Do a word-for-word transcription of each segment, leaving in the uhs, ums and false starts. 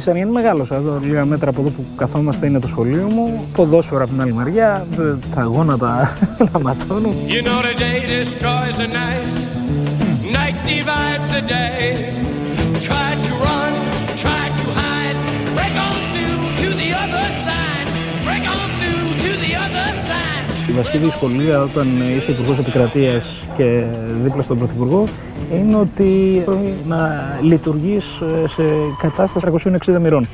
Στη Σαριανή μεγάλωσα. Εδώ, λίγα μέτρα από εδώ που καθόμαστε, είναι το σχολείο μου. Ποδόσφαιρο από την άλλη μεριά. Τα γόνατα να ματώνουν. You know the day destroys the night. Night divides the day. Try to run, try to hide. Break on through to the other side. Break on through to the other side. Η βασική δυσκολία όταν είσαι υπουργός επικρατείας και δίπλα στον πρωθυπουργό είναι ότι πρέπει να λειτουργείς σε κατάσταση τριακοσίων εξήντα μοιρών.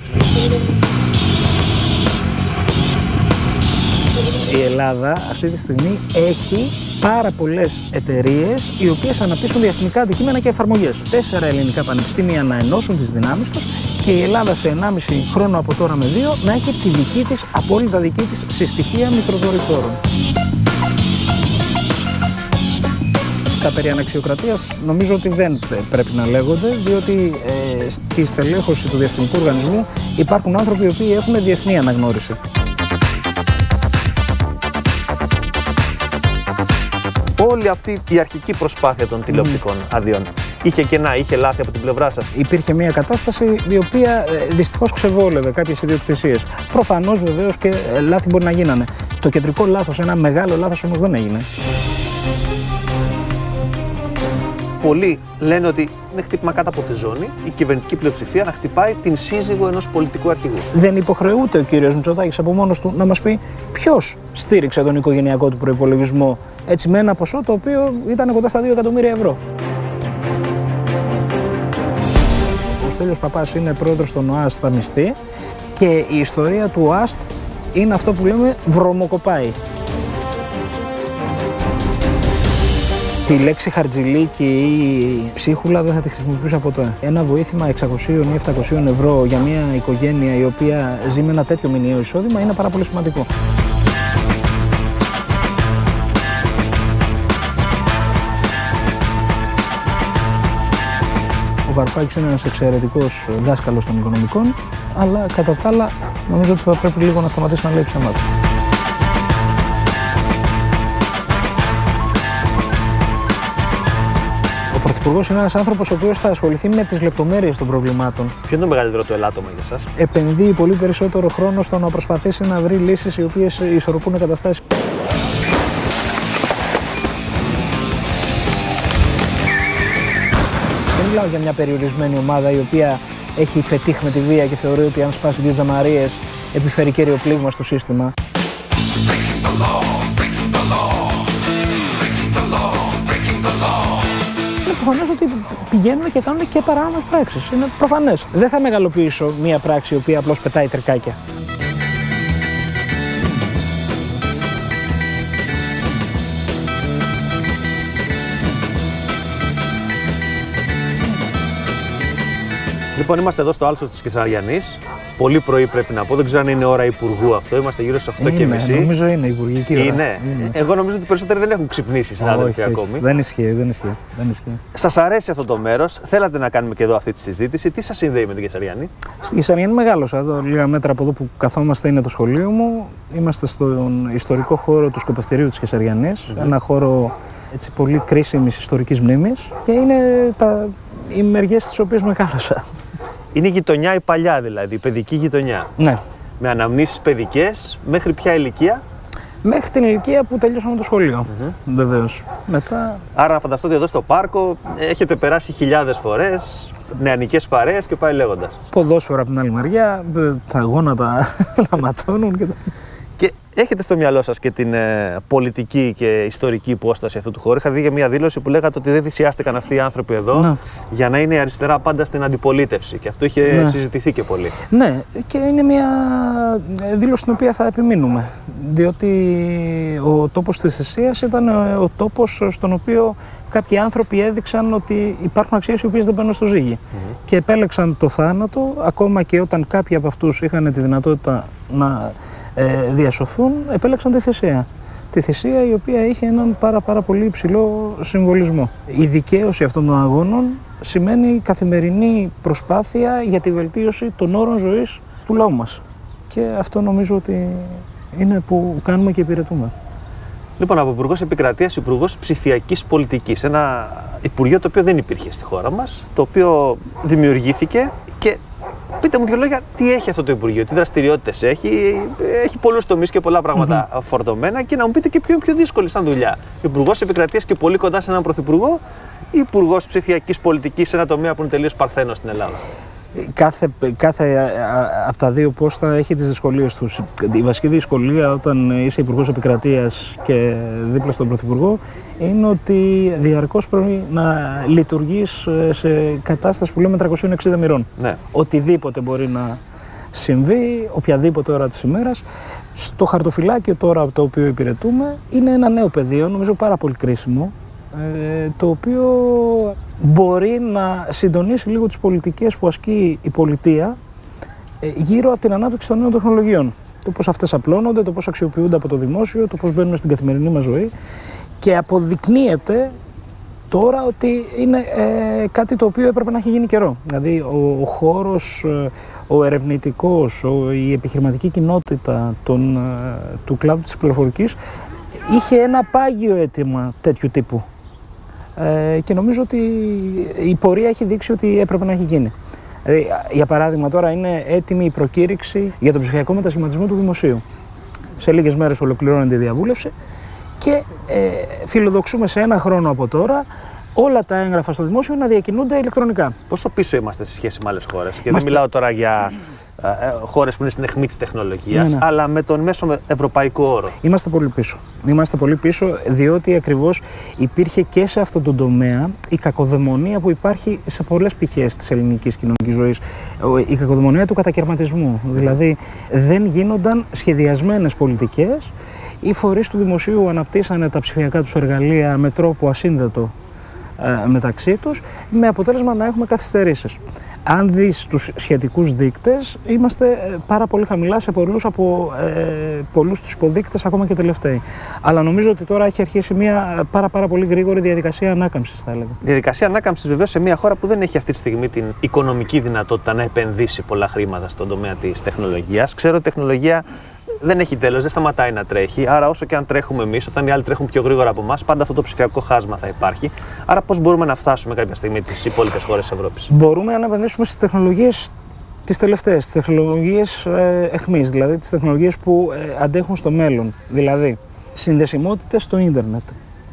Η Ελλάδα αυτή τη στιγμή έχει πάρα πολλές εταιρείες οι οποίες αναπτύσσουν διαστημικά αντικείμενα και εφαρμογές. Τέσσερα ελληνικά πανεπιστήμια να ενώσουν τις δυνάμεις τους και η Ελλάδα σε ενάμιση χρόνο από τώρα με δύο να έχει τη δική της, απόλυτα δική της, συστοιχεία μικροδορυφόρων. Τα περί αναξιοκρατίας νομίζω ότι δεν πρέπει να λέγονται, διότι ε, στη στελέχωση του διαστημικού οργανισμού υπάρχουν άνθρωποι οι οποίοι έχουν διεθνή αναγνώριση. Όλη αυτή η αρχική προσπάθεια των τηλεοπτικών mm. αδειών είχε κενά, είχε λάθη από την πλευρά σας? Υπήρχε μια κατάσταση η οποία ε, δυστυχώς ξεβόλευε κάποιες ιδιοκτησίες. Προφανώς βεβαίως και ε, λάθη μπορεί να γίνανε. Το κεντρικό λάθος, ένα μεγάλο λάθος όμως δεν έγινε. Πολλοί λένε ότι είναι χτύπημα κάτω από τη ζώνη η κυβερνητική πλειοψηφία να χτυπάει την σύζυγο ενός πολιτικού αρχηγού. Δεν υποχρεούται ο κύριος Μητσοτάκης από μόνος του να μας πει ποιος στήριξε τον οικογενειακό του προϋπολογισμό έτσι με ένα ποσό το οποίο ήταν κοντά στα δύο εκατομμύρια ευρώ. Ο Στέλιος Παπάς είναι πρόεδρος των ΟΑΣΤ στα μισθή και η ιστορία του ΟΑΣΤ είναι αυτό που λέμε βρωμοκοπάει. Τη λέξη χαρτζηλίκι ή ψίχουλα δεν θα τη χρησιμοποιούσα ποτέ. Ένα βοήθημα εξακοσίων ή επτακοσίων ευρώ για μια οικογένεια η οποία ζει με ένα τέτοιο μηνιαίο εισόδημα είναι πάρα πολύ σημαντικό. Ο Βαρουφάκης είναι ένας εξαιρετικός δάσκαλος των οικονομικών, αλλά κατά τα άλλα νομίζω ότι θα πρέπει λίγο να σταματήσει να λέει ψέματα. Ο Πρωθυπουργός είναι ένας άνθρωπος ο οποίος θα ασχοληθεί με τις λεπτομέρειες των προβλημάτων. Ποιο είναι το μεγαλύτερο του ελάττωμα για σας? Επενδύει πολύ περισσότερο χρόνο στο να προσπαθήσει να βρει λύσεις οι οποίες ισορροπούν καταστάσεις. Δεν μιλάω για μια περιορισμένη ομάδα η οποία έχει φετίχ με τη βία και θεωρεί ότι αν σπάσει δύο τζαμαρίες επιφέρει κέριο πλήγμα στο σύστημα. Είναι προφανές ότι πηγαίνουν και κάνουν και παράνομες πράξεις. Είναι προφανές. Δεν θα μεγαλοποιήσω μια πράξη η οποία απλώς πετάει τρικάκια. Λοιπόν, είμαστε εδώ στο άλσος της Κεσαριανής. Πολύ πρωί πρέπει να πω, δεν ξέρω αν είναι ώρα υπουργού αυτό. Είμαστε γύρω στις οκτώ και μισή. Νομίζω είναι υπουργική ώρα. Είναι. είναι. Εγώ νομίζω ότι οι περισσότεροι δεν έχουν ξυπνήσει, συνάδελφοι, ακόμη. Δεν ισχύει, δεν ισχύει. Δεν ισχύει. Σας αρέσει αυτό το μέρος, θέλατε να κάνουμε και εδώ αυτή τη συζήτηση. Τι σας συνδέει με την Κεσαριανή? Στη Κεσαριανή μεγάλωσα. Εδώ, λίγα μέτρα από εδώ που καθόμαστε, είναι το σχολείο μου. Είμαστε στον ιστορικό χώρο του σκοπευτηρίου της Κεσαριανής. Mm-hmm. Ένα χώρο έτσι, πολύ κρίσιμης ιστορικής μνήμης. Και είναι τα... οι μεριές τις οποίες μεγάλωσα. Είναι η γειτονιά η παλιά δηλαδή, η παιδική γειτονιά. Ναι. Με αναμνήσεις παιδικές, μέχρι ποια ηλικία? Μέχρι την ηλικία που τελειώσαμε το σχολείο, mm-hmm. βεβαίως. Μετά... Άρα να φανταστώ ότι εδώ στο πάρκο έχετε περάσει χιλιάδες φορές, νεανικές παρέες και πάει λέγοντας. Ποδόσφαιρο από την άλλη μεριά, τα γόνατα να ματώνουν και... Και έχετε στο μυαλό σας και την ε, πολιτική και ιστορική υπόσταση αυτού του χώρου. Είχα δει για μια δήλωση που λέγατε ότι δεν θυσιάστηκαν αυτοί οι άνθρωποι εδώ ναι. για να είναι η αριστερά πάντα στην αντιπολίτευση. Και αυτό είχε ναι. συζητηθεί και πολύ. Ναι, και είναι μια δήλωση στην οποία θα επιμείνουμε. Διότι ο τόπος της θυσίας ήταν ο τόπος στον οποίο κάποιοι άνθρωποι έδειξαν ότι υπάρχουν αξίες οι οποίες δεν μπαίνουν στο ζύγι. Mm-hmm. Και επέλεξαν το θάνατο, ακόμα και όταν κάποιοι από αυτούς είχαν τη δυνατότητα να ε, διασωθούν, επέλεξαν τη θυσία. Τη θυσία η οποία είχε έναν πάρα, πάρα πολύ υψηλό συμβολισμό. Η δικαίωση αυτών των αγώνων σημαίνει καθημερινή προσπάθεια για τη βελτίωση των όρων ζωής του λαού μας. Και αυτό νομίζω ότι είναι που κάνουμε και υπηρετούμε. Λοιπόν, από Υπουργός Επικρατείας, Υπουργός Ψηφιακής Πολιτικής. Ένα υπουργείο το οποίο δεν υπήρχε στη χώρα μας, το οποίο δημιουργήθηκε και Πείτε μου δύο λόγια, τι έχει αυτό το Υπουργείο, τι δραστηριότητες έχει, έχει πολλούς τομείς και πολλά πράγματα mm-hmm. φορτωμένα και να μου πείτε και ποιο είναι πιο δύσκολη σαν δουλειά. Υπουργός Επικρατείας και πολύ κοντά σε έναν Πρωθυπουργό ή Υπουργός Ψηφιακής Πολιτικής σε ένα τομέα που είναι τελείως παρθένος στην Ελλάδα. Κάθε, κάθε από τα δύο πόστα έχει τις δυσκολίες τους. Η βασική δυσκολία όταν είσαι Υπουργός Επικρατείας και δίπλα στον Πρωθυπουργό είναι ότι διαρκώς πρέπει να λειτουργείς σε κατάσταση που λέμε τριακόσιες εξήντα μοιρών. Ναι. Οτιδήποτε μπορεί να συμβεί, οποιαδήποτε ώρα της ημέρας. Στο χαρτοφυλάκιο τώρα από το οποίο υπηρετούμε είναι ένα νέο πεδίο, νομίζω πάρα πολύ κρίσιμο, το οποίο μπορεί να συντονίσει λίγο τις πολιτικές που ασκεί η πολιτεία γύρω από την ανάπτυξη των νέων τεχνολογιών. Το πώς αυτές απλώνονται, το πώς αξιοποιούνται από το δημόσιο, το πώς μπαίνουν στην καθημερινή μας ζωή και αποδεικνύεται τώρα ότι είναι ε, κάτι το οποίο έπρεπε να έχει γίνει καιρό. Δηλαδή ο, ο χώρος, ο ερευνητικός, ο, η επιχειρηματική κοινότητα των, του κλάδου της πληροφορικής είχε ένα πάγιο αίτημα τέτοιου τύπου. Ε, και νομίζω ότι η πορεία έχει δείξει ότι έπρεπε να έχει γίνει. Δηλαδή, για παράδειγμα, τώρα είναι έτοιμη η προκήρυξη για τον ψηφιακό μετασχηματισμό του δημοσίου. Σε λίγες μέρες ολοκληρώνεται η διαβούλευση και ε, φιλοδοξούμε σε ένα χρόνο από τώρα όλα τα έγγραφα στο δημόσιο να διακινούνται ηλεκτρονικά. Πόσο πίσω είμαστε σε σχέση με άλλες χώρες? Και Είμαστε... δεν μιλάω τώρα για ε, χώρες που είναι στην αιχμή της τεχνολογίας, ναι, ναι. αλλά με τον μέσο ευρωπαϊκό όρο. Είμαστε πολύ πίσω. Είμαστε πολύ πίσω, διότι ακριβώς υπήρχε και σε αυτό το τομέα η κακοδαιμονία που υπάρχει σε πολλές πτυχές της ελληνικής κοινωνικής ζωής. Η κακοδαιμονία του κατακαιρματισμού. Δηλαδή, δεν γίνονταν σχεδιασμένες πολιτικές. Οι φορείς του δημοσίου αναπτύσσανε τα ψηφιακά τους εργαλεία με τρόπο ασύνδετο ε, μεταξύ τους, με αποτέλεσμα να έχουμε καθυστερήσεις. Αν δεις τους σχετικούς δείκτες, είμαστε πάρα πολύ χαμηλά σε πολλούς από ε, πολλούς τους υποδείκτες, ακόμα και τελευταίοι. Αλλά νομίζω ότι τώρα έχει αρχίσει μια πάρα, πάρα πολύ γρήγορη διαδικασία ανάκαμψης, θα έλεγα. Διαδικασία ανάκαμψης βεβαίως σε μια χώρα που δεν έχει αυτή τη στιγμή την οικονομική δυνατότητα να επενδύσει πολλά χρήματα στον τομέα της τεχνολογίας. Ξέρω ότι η τεχνολογία δεν έχει τέλος, δεν σταματάει να τρέχει. Άρα, όσο και αν τρέχουμε εμείς, όταν οι άλλοι τρέχουν πιο γρήγορα από εμάς, πάντα αυτό το ψηφιακό χάσμα θα υπάρχει. Άρα, πώς μπορούμε να φτάσουμε κάποια στιγμή τις υπόλοιπες χώρες της Ευρώπης? Μπορούμε να επενδύσουμε στις τεχνολογίες τις τελευταίες, τις τεχνολογίες ε, εχμής, δηλαδή τις τεχνολογίες που ε, αντέχουν στο μέλλον. Δηλαδή, συνδεσιμότητες στο ίντερνετ.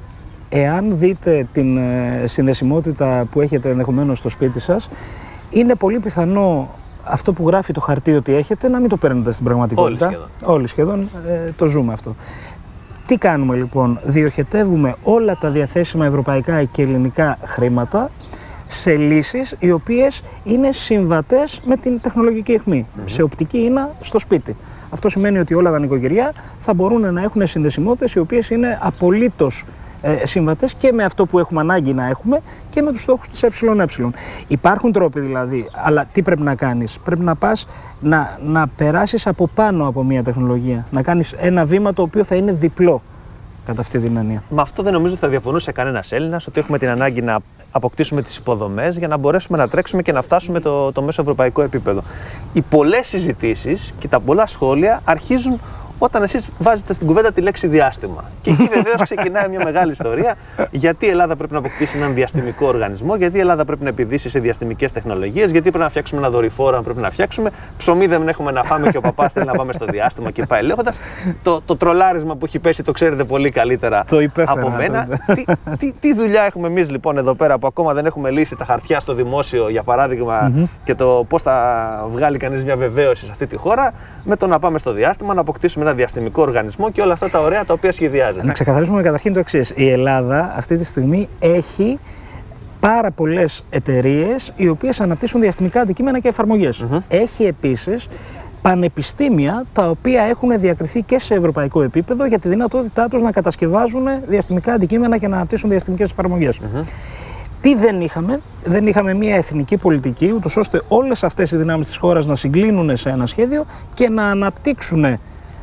Εάν δείτε την ε, συνδεσιμότητα που έχετε ενδεχομένως στο σπίτι σας, είναι πολύ πιθανό αυτό που γράφει το χαρτί ότι έχετε να μην το παίρνετε στην πραγματικότητα. Όλοι σχεδόν. Όλοι σχεδόν ε, το ζούμε αυτό. Τι κάνουμε λοιπόν? Διοχετεύουμε όλα τα διαθέσιμα ευρωπαϊκά και ελληνικά χρήματα σε λύσεις οι οποίες είναι συμβατές με την τεχνολογική αιχμή. Mm-hmm. Σε οπτική ίνα στο σπίτι. Αυτό σημαίνει ότι όλα τα νοικοκυριά θα μπορούν να έχουν συνδεσιμότητες οι οποίες είναι απολύτως ε, συμβατές και με αυτό που έχουμε ανάγκη να έχουμε και με τους στόχους της ΕΕ. Υπάρχουν τρόποι δηλαδή, αλλά τι πρέπει να κάνεις? Πρέπει να πας να, να περάσεις από πάνω από μια τεχνολογία, να κάνεις ένα βήμα το οποίο θα είναι διπλό. Κατά αυτή την έννοια. Με αυτό δεν νομίζω ότι θα διαφωνούσε κανένας Έλληνας, ότι έχουμε την ανάγκη να αποκτήσουμε τις υποδομές για να μπορέσουμε να τρέξουμε και να φτάσουμε το, το μέσο ευρωπαϊκό επίπεδο. Οι πολλές συζητήσεις και τα πολλά σχόλια αρχίζουν όταν εσείς βάζετε στην κουβέντα τη λέξη διάστημα. Και εκεί βεβαίως ξεκινάει μια μεγάλη ιστορία. Γιατί η Ελλάδα πρέπει να αποκτήσει έναν διαστημικό οργανισμό, γιατί η Ελλάδα πρέπει να επιδύσει σε διαστημικές τεχνολογίες, γιατί πρέπει να φτιάξουμε ένα δορυφόρο, αν πρέπει να φτιάξουμε. Ψωμί δεν έχουμε να φάμε και ο παπάς θέλει να πάμε στο διάστημα και πάει λέγοντας. Το, το τρολάρισμα που έχει πέσει το ξέρετε πολύ καλύτερα το υπέφερα, από μένα. Το τι, τι, τι δουλειά έχουμε εμείς λοιπόν εδώ πέρα που ακόμα δεν έχουμε λύσει τα χαρτιά στο δημόσιο, για παράδειγμα, mm-hmm. και το πώς θα βγάλει κανείς μια βεβαίωση σε αυτή τη χώρα, με το να πάμε στο διάστημα, να αποκτήσουμε ένα διαστημικό οργανισμό και όλα αυτά τα ωραία τα οποία σχεδιάζεται. Να ξεκαθαρίσουμε καταρχήν το εξής. Η Ελλάδα αυτή τη στιγμή έχει πάρα πολλές εταιρείες οι οποίες αναπτύσσουν διαστημικά αντικείμενα και εφαρμογές. Mm-hmm. Έχει επίσης πανεπιστήμια τα οποία έχουν διακριθεί και σε ευρωπαϊκό επίπεδο για τη δυνατότητά τους να κατασκευάζουν διαστημικά αντικείμενα και να αναπτύσσουν διαστημικές εφαρμογές. Mm-hmm. Τι δεν είχαμε? Δεν είχαμε μια εθνική πολιτική, ούτως ώστε όλες αυτές οι δυνάμεις της χώρας να συγκλίνουν σε ένα σχέδιο και να αναπτύξουν ε,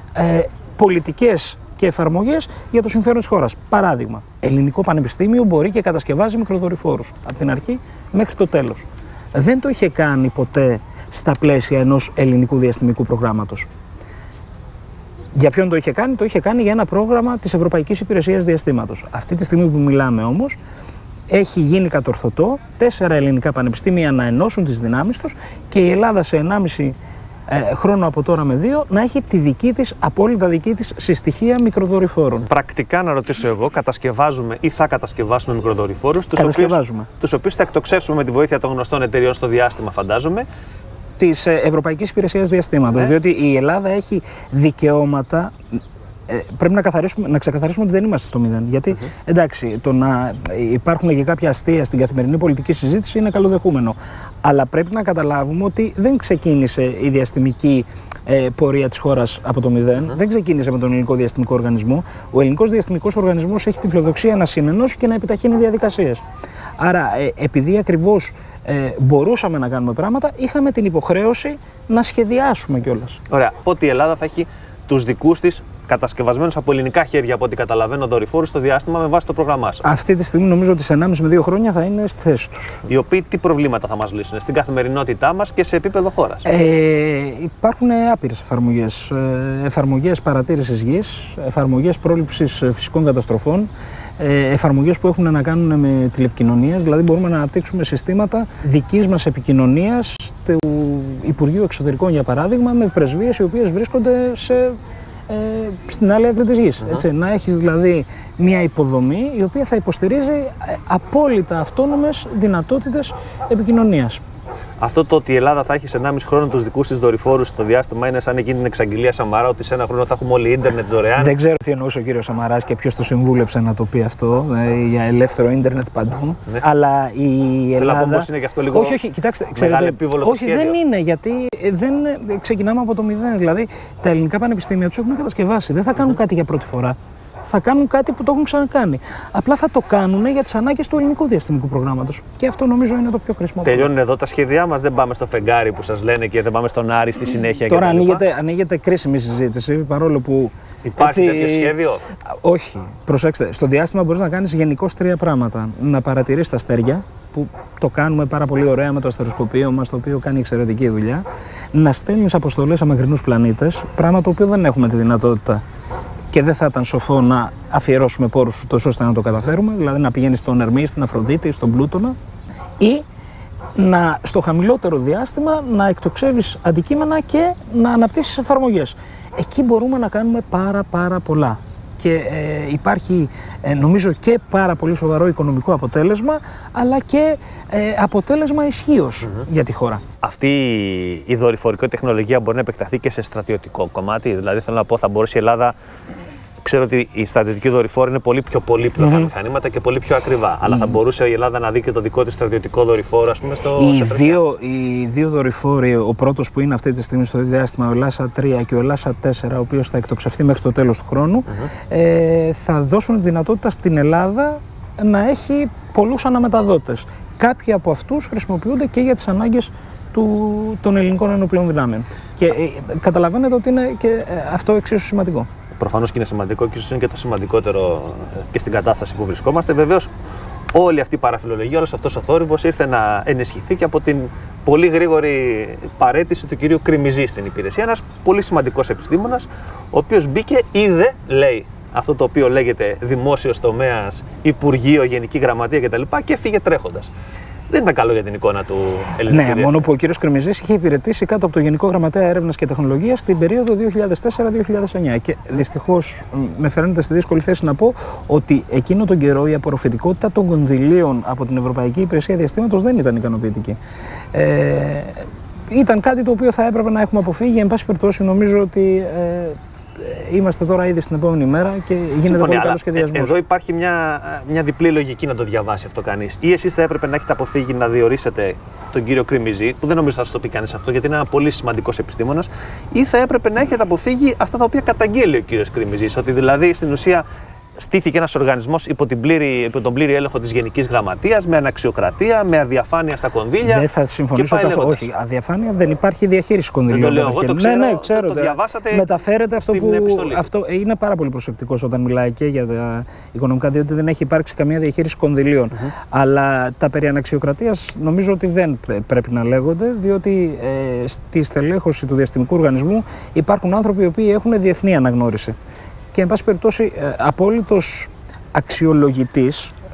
πολιτικές και εφαρμογές για το συμφέρον της χώρας. Παράδειγμα, ελληνικό πανεπιστήμιο μπορεί και κατασκευάζει μικροδορυφόρους από την αρχή μέχρι το τέλος. Δεν το είχε κάνει ποτέ στα πλαίσια ενός ελληνικού διαστημικού προγράμματος. Για ποιον το είχε κάνει? Το είχε κάνει για ένα πρόγραμμα της Ευρωπαϊκής Υπηρεσίας Διαστήματος. Αυτή τη στιγμή που μιλάμε όμως, έχει γίνει κατορθωτό τέσσερα ελληνικά πανεπιστήμια να ενώσουν τις δυνάμεις τους και η Ελλάδα σε ενάμιση ε, χρόνο από τώρα με δύο να έχει τη δική της, απόλυτα δική της συστοιχεία μικροδορυφόρων. Πρακτικά να ρωτήσω εγώ, κατασκευάζουμε ή θα κατασκευάσουμε μικροδορυφόρους, τους οποίους, τους οποίους θα εκτοξεύσουμε με τη βοήθεια των γνωστών εταιριών στο διάστημα, φαντάζομαι. Της Ευρωπαϊκής Υπηρεσίας Διαστήματος, ναι. Διότι η Ελλάδα έχει δικαιώματα. Ε, πρέπει να, να ξεκαθαρίσουμε ότι δεν είμαστε στο μηδέν. Γιατί mm-hmm. εντάξει, το να υπάρχουν και κάποια αστεία στην καθημερινή πολιτική συζήτηση είναι καλοδεχούμενο. Αλλά πρέπει να καταλάβουμε ότι δεν ξεκίνησε η διαστημική ε, πορεία της χώρας από το μηδέν. Mm-hmm. Δεν ξεκίνησε με τον Ελληνικό Διαστημικό Οργανισμό. Ο Ελληνικός Διαστημικός Οργανισμός έχει την φιλοδοξία να συνενώσει και να επιταχύνει διαδικασίες. Άρα, ε, επειδή ακριβώς ε, μπορούσαμε να κάνουμε πράγματα, είχαμε την υποχρέωση να σχεδιάσουμε κιόλας. Ωραία. Οπότε η Ελλάδα θα έχει τους δικούς της κατασκευασμένους από ελληνικά χέρια, από ό,τι καταλαβαίνω, δορυφόρους στο διάστημα με βάση το πρόγραμμά σας. Αυτή τη στιγμή νομίζω ότι σε ενάμιση με δύο χρόνια θα είναι στη θέση τους. Οι οποίοι τι προβλήματα θα μας λύσουν στην καθημερινότητά μας και σε επίπεδο χώρας? Ε, υπάρχουν άπειρες εφαρμογές. Εφαρμογές παρατήρησης γης, εφαρμογές πρόληψης φυσικών καταστροφών, εφαρμογές που έχουν να κάνουν με τηλεπικοινωνίες. Δηλαδή, μπορούμε να αναπτύξουμε συστήματα δικής μας επικοινωνίας του Υπουργείου Εξωτερικών, για παράδειγμα, με πρεσβείες οι οποίες βρίσκονται σε. Ε, στην άλλη άκρη της γης. Mm-hmm. Έτσι, να έχεις δηλαδή μια υποδομή η οποία θα υποστηρίζει απόλυτα αυτόνομες δυνατότητες επικοινωνίας. Αυτό το ότι η Ελλάδα θα έχει σε ενάμιση χρόνο τους δικούς της δορυφόρους στο διάστημα είναι σαν εκείνη την εξαγγελία Σαμαρά ότι σε ένα χρόνο θα έχουμε όλοι ίντερνετ δωρεάν. Δεν ξέρω τι εννοούσε ο κύριος Σαμαράς και ποιος το συμβούλεψε να το πει αυτό, ε, για ελεύθερο ίντερνετ παντού. Ναι. Αλλά η Ελλάδα. Θέλω να πω πως είναι και αυτό λίγο. Όχι, όχι, κοιτάξτε, ξέρετε, όχι, δεν είναι, γιατί δεν ξεκινάμε από το μηδέν. Δηλαδή, τα ελληνικά πανεπιστήμια τους έχουν κατασκευάσει. Δεν θα κάνουν mm-hmm. κάτι για πρώτη φορά. Θα κάνουν κάτι που το έχουν ξανακάνει. Απλά θα το κάνουν για τις ανάγκες του ελληνικού διαστημικού προγράμματος. Και αυτό νομίζω είναι το πιο κρίσιμο. Τελειώνουν εδώ τα σχέδιά μας. Δεν πάμε στο φεγγάρι που σας λένε και δεν πάμε στον Άρη στη συνέχεια. Τώρα ανοίγεται, ανοίγεται κρίσιμη συζήτηση, παρόλο που. Υπάρχει έτσι, τέτοιο σχέδιο? Όχι. Προσέξτε. Στο διάστημα μπορείς να κάνεις γενικώς τρία πράγματα. Να παρατηρείς τα αστέρια, που το κάνουμε πάρα πολύ ωραία με το αστεροσκοπείο μας, το οποίο κάνει εξαιρετική δουλειά. Να στέλνεις αποστολές σε μακρινούς πλανήτες, πράγμα το οποίο δεν έχουμε τη δυνατότητα. Και δεν θα ήταν σοφό να αφιερώσουμε πόρους τόσο ώστε να το καταφέρουμε, δηλαδή να πηγαίνεις στον Ερμή, στην Αφροδίτη, στον Πλούτονα, ή να, στο χαμηλότερο διάστημα να εκτοξεύεις αντικείμενα και να αναπτύσσεις εφαρμογές. Εκεί μπορούμε να κάνουμε πάρα πάρα πολλά. Και ε, υπάρχει ε, νομίζω και πάρα πολύ σοβαρό οικονομικό αποτέλεσμα, αλλά και ε, αποτέλεσμα ισχύως mm-hmm. για τη χώρα. Αυτή η δορυφορική τεχνολογία μπορεί να επεκταθεί και σε στρατιωτικό κομμάτι. Δηλαδή, θέλω να πω, θα μπορούσε η Ελλάδα. Ξέρω ότι οι στρατιωτικοί δορυφόροι είναι πολύ πιο πολύπλοκα mm-hmm. μηχανήματα και πολύ πιο ακριβά. Mm-hmm. Αλλά θα μπορούσε η Ελλάδα να δει και το δικό της στρατιωτικό δορυφόρο, ας πούμε, στο. Οι δύο, οι δύο δορυφόροι, ο πρώτος που είναι αυτή τη στιγμή στο διάστημα, ο Λάσα τρία και ο Λάσα τέσσερα, ο οποίος θα εκτοξευθεί μέχρι το τέλος του χρόνου, mm-hmm. ε, θα δώσουν δυνατότητα στην Ελλάδα να έχει πολλούς αναμεταδότες. Κάποιοι από αυτούς χρησιμοποιούνται και για τις ανάγκες του, των ελληνικών ενόπλων δυνάμεων. Και ε, καταλαβαίνετε ότι είναι και ε, αυτό εξίσου σημαντικό. Προφανώς και είναι σημαντικό και ίσως είναι και το σημαντικότερο και στην κατάσταση που βρισκόμαστε. Βεβαίως, όλη αυτή η παραφιλολογία, όλος αυτός ο θόρυβος ήρθε να ενισχυθεί και από την πολύ γρήγορη παραίτηση του κυρίου Κρημιζή στην υπηρεσία. Ένας πολύ σημαντικός επιστήμονας, ο οποίος μπήκε, είδε, λέει αυτό το οποίο λέγεται δημόσιος τομέας, Υπουργείο, Γενική Γραμματεία κτλ. Και φύγε τρέχοντας. Δεν ήταν καλό για την εικόνα του ελληνικού. Ναι, μόνο που ο κύριος Κρεμιζής είχε υπηρετήσει κάτω από το Γενικό Γραμματέα Έρευνας και Τεχνολογίας στην περίοδο δύο χιλιάδες τέσσερα δύο χιλιάδες εννιά. Και δυστυχώς με φέρνετε στη δύσκολη θέση να πω ότι εκείνο τον καιρό η απορροφητικότητα των κονδυλίων από την Ευρωπαϊκή Υπηρεσία Διαστήματος δεν ήταν ικανοποιητική. Ε, ήταν κάτι το οποίο θα έπρεπε να έχουμε αποφύγει. Εν πάση περιπτώσει, νομίζω ότι. Ε, Είμαστε τώρα ήδη στην επόμενη μέρα και γίνεται Συμφωνία, πολύ καλό σχεδιασμός. Εδώ υπάρχει μια, μια διπλή λογική να το διαβάσει αυτό κανείς. Ή εσείς θα έπρεπε να έχετε αποφύγει να διορίσετε τον κύριο Κρημιζή, που δεν νομίζω θα σας το πει κανείς αυτό, γιατί είναι ένα πολύ σημαντικός επιστήμονας, ή θα έπρεπε να έχετε αποφύγει αυτά τα οποία καταγγέλει ο κύριος Κρημιζής. Ότι δηλαδή στην ουσία στήθηκε ένας οργανισμός υπό, την πλήρη, υπό τον πλήρη έλεγχο της Γενικής Γραμματείας, με αναξιοκρατία, με αδιαφάνεια στα κονδύλια. Δεν θα συμφωνήσω καθόλου. Όχι, αδιαφάνεια δεν υπάρχει, διαχείριση κονδυλίων. Δεν το λέω εγώ, το ξέρω, ναι, ναι, ξέρω, το διαβάσατε. Μεταφέρεται αυτό που. Αυτό είναι πάρα πολύ προσεκτικός όταν μιλάει και για τα οικονομικά, διότι δεν έχει υπάρξει καμία διαχείριση κονδυλίων. Mm-hmm. Αλλά τα περί αναξιοκρατίας νομίζω ότι δεν πρέπει να λέγονται, διότι ε, στη στελέχωση του διαστημικού οργανισμού υπάρχουν άνθρωποι οι οποίοι έχουν διεθνή αναγνώριση. Και εν πάση περιπτώσει, ε, απόλυτος αξιολογητής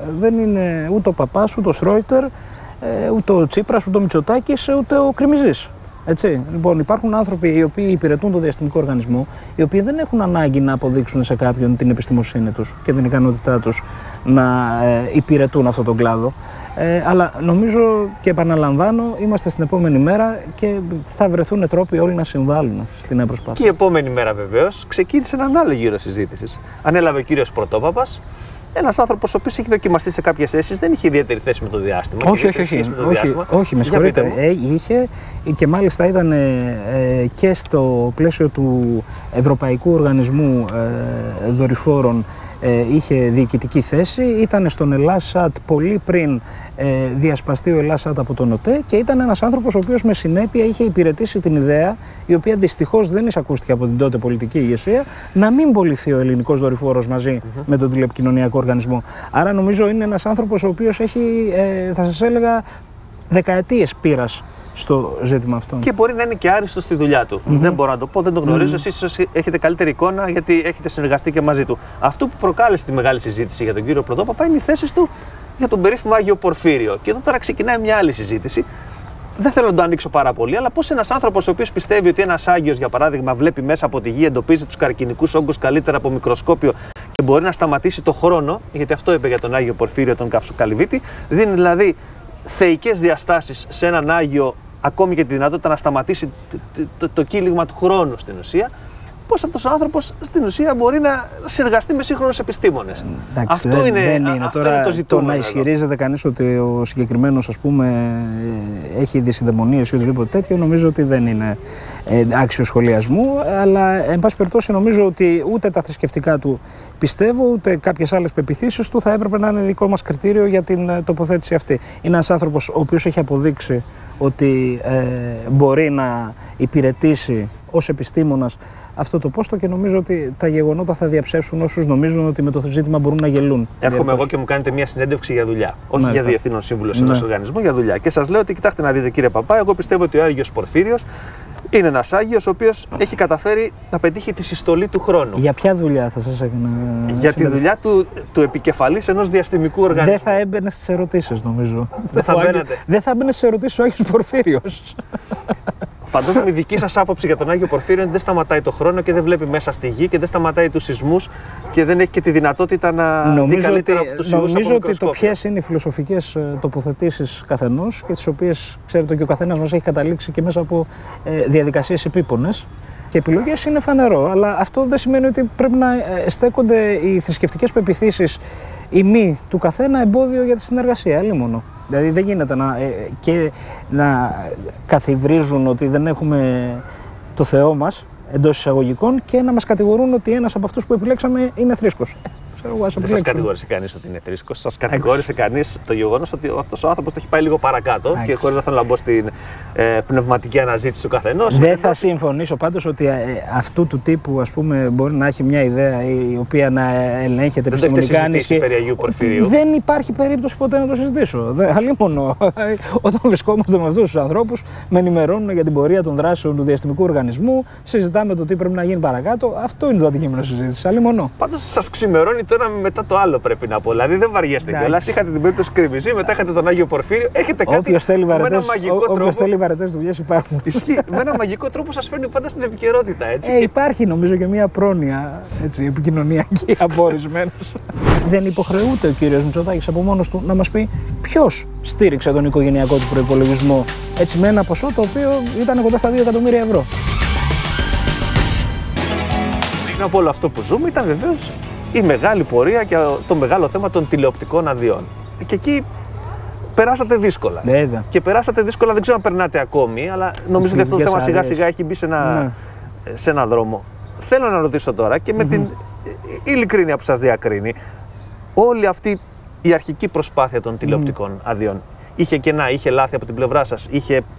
δεν είναι ούτε ο Παπάς, ούτε ο Σρόιτερ, ούτε ο Τσίπρας, ούτε ο Μητσοτάκης, ούτε ο Κρεμιζής. Έτσι. Λοιπόν, υπάρχουν άνθρωποι οι οποίοι υπηρετούν το διαστημικό οργανισμό, οι οποίοι δεν έχουν ανάγκη να αποδείξουν σε κάποιον την επιστημοσύνη τους και την ικανότητά τους να ε, υπηρετούν αυτόν τον κλάδο. Ε, αλλά νομίζω και επαναλαμβάνω, είμαστε στην επόμενη μέρα και θα βρεθούν τρόποι όλοι να συμβάλλουν στην νέα προσπάθεια. Και η επόμενη μέρα βεβαίως ξεκίνησε έναν άλλο γύρο συζήτησης. Ανέλαβε ο κύριος Πρωτόπαπας. Ένας άνθρωπος ο οποίος έχει δοκιμαστεί σε κάποιες θέσεις, δεν είχε ιδιαίτερη θέση με το διάστημα. Όχι, όχι, όχι. Με το όχι, διάστημα. όχι, με συγχωρείτε. Ε, είχε και μάλιστα ήταν ε, και στο πλαίσιο του Ευρωπαϊκού Οργανισμού ε, Δορυφόρων. Ε, είχε διοικητική θέση, ήταν στον Ελλάσσατ πολύ πριν ε, διασπαστεί ο Ελλάσσατ από τον ΟΤΕ και ήταν ένας άνθρωπος ο οποίος με συνέπεια είχε υπηρετήσει την ιδέα, η οποία δυστυχώς δεν εισακούστηκε από την τότε πολιτική ηγεσία, να μην πωληθεί ο ελληνικός δορυφόρος μαζί mm-hmm. με τον τηλεπικοινωνιακό οργανισμό. Άρα νομίζω είναι ένας άνθρωπος ο οποίος έχει, ε, θα σας έλεγα, δεκαετίες πείρας στο ζήτημα αυτό. Και μπορεί να είναι και άριστο στη δουλειά του. Mm-hmm. Δεν μπορώ να το πω, δεν το γνωρίζω. Mm-hmm. Εσείς έχετε καλύτερη εικόνα γιατί έχετε συνεργαστεί και μαζί του. Αυτό που προκάλεσε τη μεγάλη συζήτηση για τον κύριο Πρωτόπαπα είναι οι θέσεις του για τον περίφημο Άγιο Πορφύριο. Και εδώ τώρα ξεκινάει μια άλλη συζήτηση. Δεν θέλω να το ανοίξω πάρα πολύ, αλλά πώς ένας άνθρωπος ο οποίος πιστεύει ότι ένας Άγιος, για παράδειγμα, βλέπει μέσα από τη γη, εντοπίζει τους καρκινικούς όγκους καλύτερα από μικροσκόπιο και μπορεί να σταματήσει το χρόνο, γιατί αυτό είπε για τον Άγιο Πορφύριο, τον Καυσοκαλυβίτη, δίνει δηλαδή θεϊκές διαστάσεις σε έναν Άγιο, ακόμη και τη δυνατότητα να σταματήσει το, το, το κύλιγμα του χρόνου στην ουσία. Πώς αυτός ο άνθρωπος στην ουσία μπορεί να συνεργαστεί με σύγχρονους επιστήμονες. Εντάξει, αυτό δεν, είναι, δεν είναι. αυτό Τώρα, είναι το ζητούμενο. Το να ισχυρίζεται κανείς ότι ο συγκεκριμένος, ας πούμε, έχει δυσυδαιμονίες ή οτιδήποτε τέτοιο, νομίζω ότι δεν είναι ε, άξιο σχολιασμού. Αλλά, εν πάση περιπτώσει, νομίζω ότι ούτε τα θρησκευτικά του πιστεύω, ούτε κάποιες άλλες πεποιθήσεις του θα έπρεπε να είναι δικό μας κριτήριο για την τοποθέτηση αυτή. Είναι ένας άνθρωπος ο οποίος έχει αποδείξει ότι ε, μπορεί να υπηρετήσει ως επιστήμονας αυτό το πόστο και νομίζω ότι τα γεγονότα θα διαψεύσουν όσους νομίζουν ότι με το ζήτημα μπορούν να γελούν. Έρχομαι εγώ και μου κάνετε μια συνέντευξη για δουλειά. Όχι Μάλιστα. για διευθύνων σύμβουλο σε ναι. έναν οργανισμό, για δουλειά. Και σας λέω ότι κοιτάξτε να δείτε, κύριε Παπά, εγώ πιστεύω ότι ο Άγιος Πορφύριος είναι ένας Άγιος ο οποίος έχει καταφέρει να πετύχει τη συστολή του χρόνου. Για ποια δουλειά θα σας έκανα? Για τη δουλειά του, του επικεφαλής ενός διαστημικού οργανισμού. Δεν θα έμπαινε στις ερωτήσεις, νομίζω. Δεν θα, Άγιο... δεν θα έμπαινε στις ερωτήσεις ο Άγιος Πορφύριος. Φαντάζομαι η δική σας άποψη για τον Άγιο Πορφύριο δεν σταματάει το χρόνο και δεν βλέπει μέσα στη γη και δεν σταματάει τους σεισμούς και δεν έχει και τη δυνατότητα να νομίζω δει καλύτερα ότι, από τους σεισμούς. Νομίζω ότι το ποιες είναι οι φιλοσοφικές τοποθετήσεις καθενός και τις οποίες ξέρετε και ο καθένας μας έχει καταλήξει και μέσα από ε, διαδικασίες επίπονες και επιλογές είναι φανερό. Αλλά αυτό δεν σημαίνει ότι πρέπει να στέκονται οι θρησκευτικές πεποιθήσεις ή μη του καθένα εμπόδιο για τη συνεργασία. Άλλη μόνο. Δηλαδή δεν γίνεται να, ε, και να καθιβρίζουν ότι δεν έχουμε το Θεό μας εντός εισαγωγικών και να μας κατηγορούν ότι ένας από αυτούς που επιλέξαμε είναι θρήσκος. Δεν σας κατηγόρησε κανείς ότι είναι θρήσκος. Σας κατηγόρησε κανείς το γεγονός ότι αυτός ο άνθρωπος το έχει πάει λίγο παρακάτω. Άξι. Και χωρίς να θέλω να μπω στην ε, πνευματική αναζήτηση του καθενός. Δεν θα συμφωνήσω πάντως ότι ε, αυτού του τύπου, ας πούμε, μπορεί να έχει μια ιδέα η οποία να ελέγχεται επιστημονικά. Δεν υπάρχει περίπτωση ποτέ να το συζητήσω. Αλλήμονο. Όταν βρισκόμαστε με αυτούς τους ανθρώπους, με ενημερώνουν για την πορεία των δράσεων του διαστημικού οργανισμού, συζητάμε το τι πρέπει να γίνει παρακάτω. Αυτό είναι το αντικείμενο συζήτησης. Αλλήμονο. Πάντως σας ξημερώνει το ένα μετά το άλλο, πρέπει να πω. Δηλαδή δεν βαριέστε κιόλας. Είχατε την περίπτωση Κρεμιζή, μετά είχατε τον Άγιο Πορφύριο. Έχετε κάτι όποιος θέλει με ένα μαγικό τρόπο. Όποιος θέλει βαρετές δουλειές υπάρχουν. Ισχύει. Με ένα μαγικό τρόπο σας φέρνει πάντα στην επικαιρότητα, έτσι. Ε, υπάρχει νομίζω και μια πρόνοια έτσι, επικοινωνιακή από ορισμένους. Δεν υποχρεούται ο κύριος Μητσοτάκης από μόνος του να μας πει ποιος στήριξε τον οικογενειακό του προϋπολογισμό έτσι με ένα ποσό το οποίο ήταν κοντά στα δύο εκατομμύρια ευρώ. Πριν από όλο αυτό που ζούμε ήταν βεβαίως η μεγάλη πορεία και το μεγάλο θέμα των τηλεοπτικών αδειών. Και εκεί περάσατε δύσκολα. Βέβαια. Και περάσατε δύσκολα, δεν ξέρω αν περνάτε ακόμη, αλλά νομίζω ότι αυτό το θέμα σιγά σιγά έχει μπει σε ένα, ναι. σε ένα δρόμο. Θέλω να ρωτήσω τώρα και με mm-hmm. την ειλικρίνεια που σας διακρίνει, όλη αυτή η αρχική προσπάθεια των τηλεοπτικών mm. αδειών είχε κενά, είχε λάθη από την πλευρά σας, είχε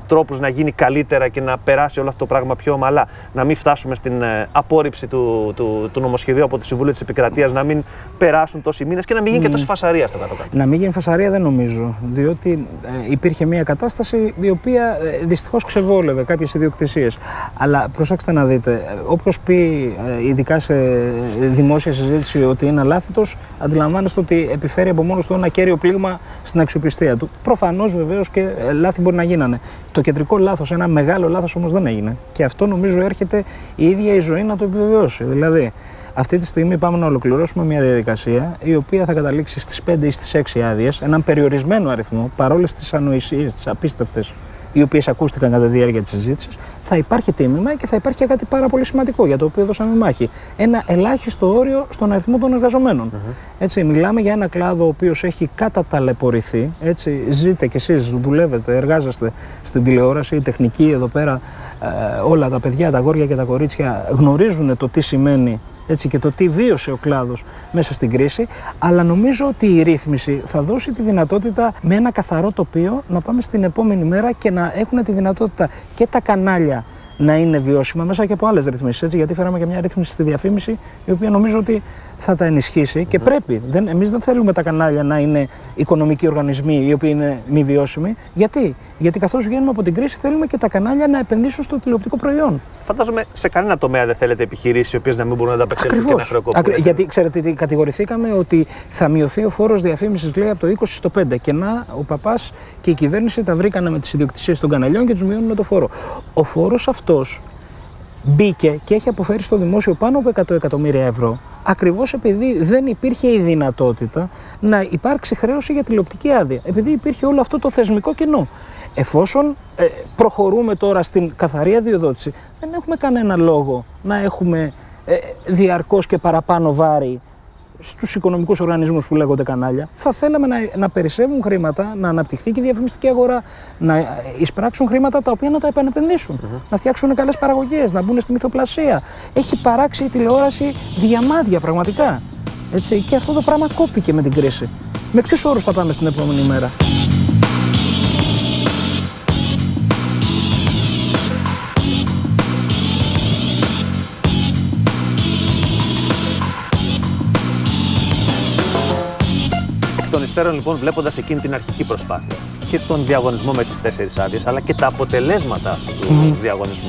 τρόπους να γίνει καλύτερα και να περάσει όλο αυτό το πράγμα πιο ομαλά. Να μην φτάσουμε στην ε, απόρριψη του, του, του νομοσχεδίου από το Συμβούλιο της Επικρατείας, να μην περάσουν τόσοι μήνες και να μην γίνει mm. και τόση φασαρία στο κάτω-κάτω. Να μην γίνει φασαρία δεν νομίζω, διότι ε, υπήρχε μια κατάσταση η οποία ε, δυστυχώς ξεβόλευε κάποιες ιδιοκτησίες. Αλλά προσέξτε να δείτε, όποιος πει ε, ειδικά σε δημόσια συζήτηση ότι είναι αλάθητος, αντιλαμβάνεστε ότι επιφέρει από μόνος του ένα κέριο πλήγμα στην αξιοπιστία του. Προφανώς βεβαίως και ε, λάθη μπορεί να γίνανε. Το κεντρικό λάθος, ένα μεγάλο λάθος όμως δεν έγινε. Και αυτό νομίζω έρχεται η ίδια η ζωή να το επιβεβαιώσει. Δηλαδή, αυτή τη στιγμή πάμε να ολοκληρώσουμε μια διαδικασία η οποία θα καταλήξει στις πέντε ή στις έξι άδειες, έναν περιορισμένο αριθμό, παρόλες τις ανοησίες, τις απίστευτες, οι οποίες ακούστηκαν κατά τη διάρκεια της συζήτησης, θα υπάρχει τίμημα και θα υπάρχει και κάτι πάρα πολύ σημαντικό για το οποίο δώσαμε μάχη. Ένα ελάχιστο όριο στον αριθμό των εργαζομένων. Mm-hmm. Έτσι, μιλάμε για ένα κλάδο ο οποίος έχει καταταλαιπωρηθεί. Έτσι, ζείτε κι εσείς, δουλεύετε, εργάζεστε στην τηλεόραση, η τεχνική εδώ πέρα, ε, όλα τα παιδιά, τα αγόρια και τα κορίτσια γνωρίζουν το τι σημαίνει. Έτσι, και το τι βίωσε ο κλάδος μέσα στην κρίση, αλλά νομίζω ότι η ρύθμιση θα δώσει τη δυνατότητα με ένα καθαρό τοπίο να πάμε στην επόμενη μέρα και να έχουν τη δυνατότητα και τα κανάλια να είναι βιώσιμα μέσα και από άλλες ρυθμίσεις. Έτσι, γιατί φέραμε και μια ρύθμιση στη διαφήμιση η οποία νομίζω ότι θα τα ενισχύσει και πρέπει. Δεν, εμείς δεν θέλουμε τα κανάλια να είναι οικονομικοί οργανισμοί οι οποίοι είναι μη βιώσιμοι. Γιατί, γιατί καθώς βγαίνουμε από την κρίση θέλουμε και τα κανάλια να επενδύσουν στο τηλεοπτικό προϊόν. Φαντάζομαι σε κανένα τομέα δεν θέλετε επιχειρήσεις οι οποίες να μην μπορούν να τα απεξέλθουν και να χρεοκοπούν. Ακρι... Γιατί ξέρετε τι κατηγορηθήκαμε, ότι θα μειωθεί ο φόρος διαφήμισης, λέει, από το είκοσι στο πέντε. Και να, ο παπάς και η κυβέρνηση τα βρήκανε με τις ιδιοκτησίες των καναλιών και τους μειώνουν το φόρο. Ο φόρος αυτός μπήκε και έχει αποφέρει στο δημόσιο πάνω από εκατό εκατομμύρια ευρώ, ακριβώς επειδή δεν υπήρχε η δυνατότητα να υπάρξει χρέωση για τηλεοπτική άδεια. Επειδή υπήρχε όλο αυτό το θεσμικό κενό. Εφόσον ε, προχωρούμε τώρα στην καθαρή αδειοδότηση, δεν έχουμε κανένα λόγο να έχουμε ε, διαρκώς και παραπάνω βάρη στους οικονομικούς οργανισμούς που λέγονται κανάλια. Θα θέλαμε να, να περισσεύουν χρήματα, να αναπτυχθεί και η διαφημιστική αγορά, να εισπράξουν χρήματα τα οποία να τα επανεπενδύσουν, mm-hmm. να φτιάξουν καλές παραγωγές, να μπουν στη μυθοπλασία. Έχει παράξει η τηλεόραση διαμάντια πραγματικά. Έτσι, και αυτό το πράγμα κόπηκε με την κρίση. Με ποιους όρους θα πάμε στην επόμενη μέρα? Των υστέρων, λοιπόν, βλέποντας εκείνη την αρχική προσπάθεια και τον διαγωνισμό με τις τέσσερις άδειες, αλλά και τα αποτελέσματα του mm. διαγωνισμού,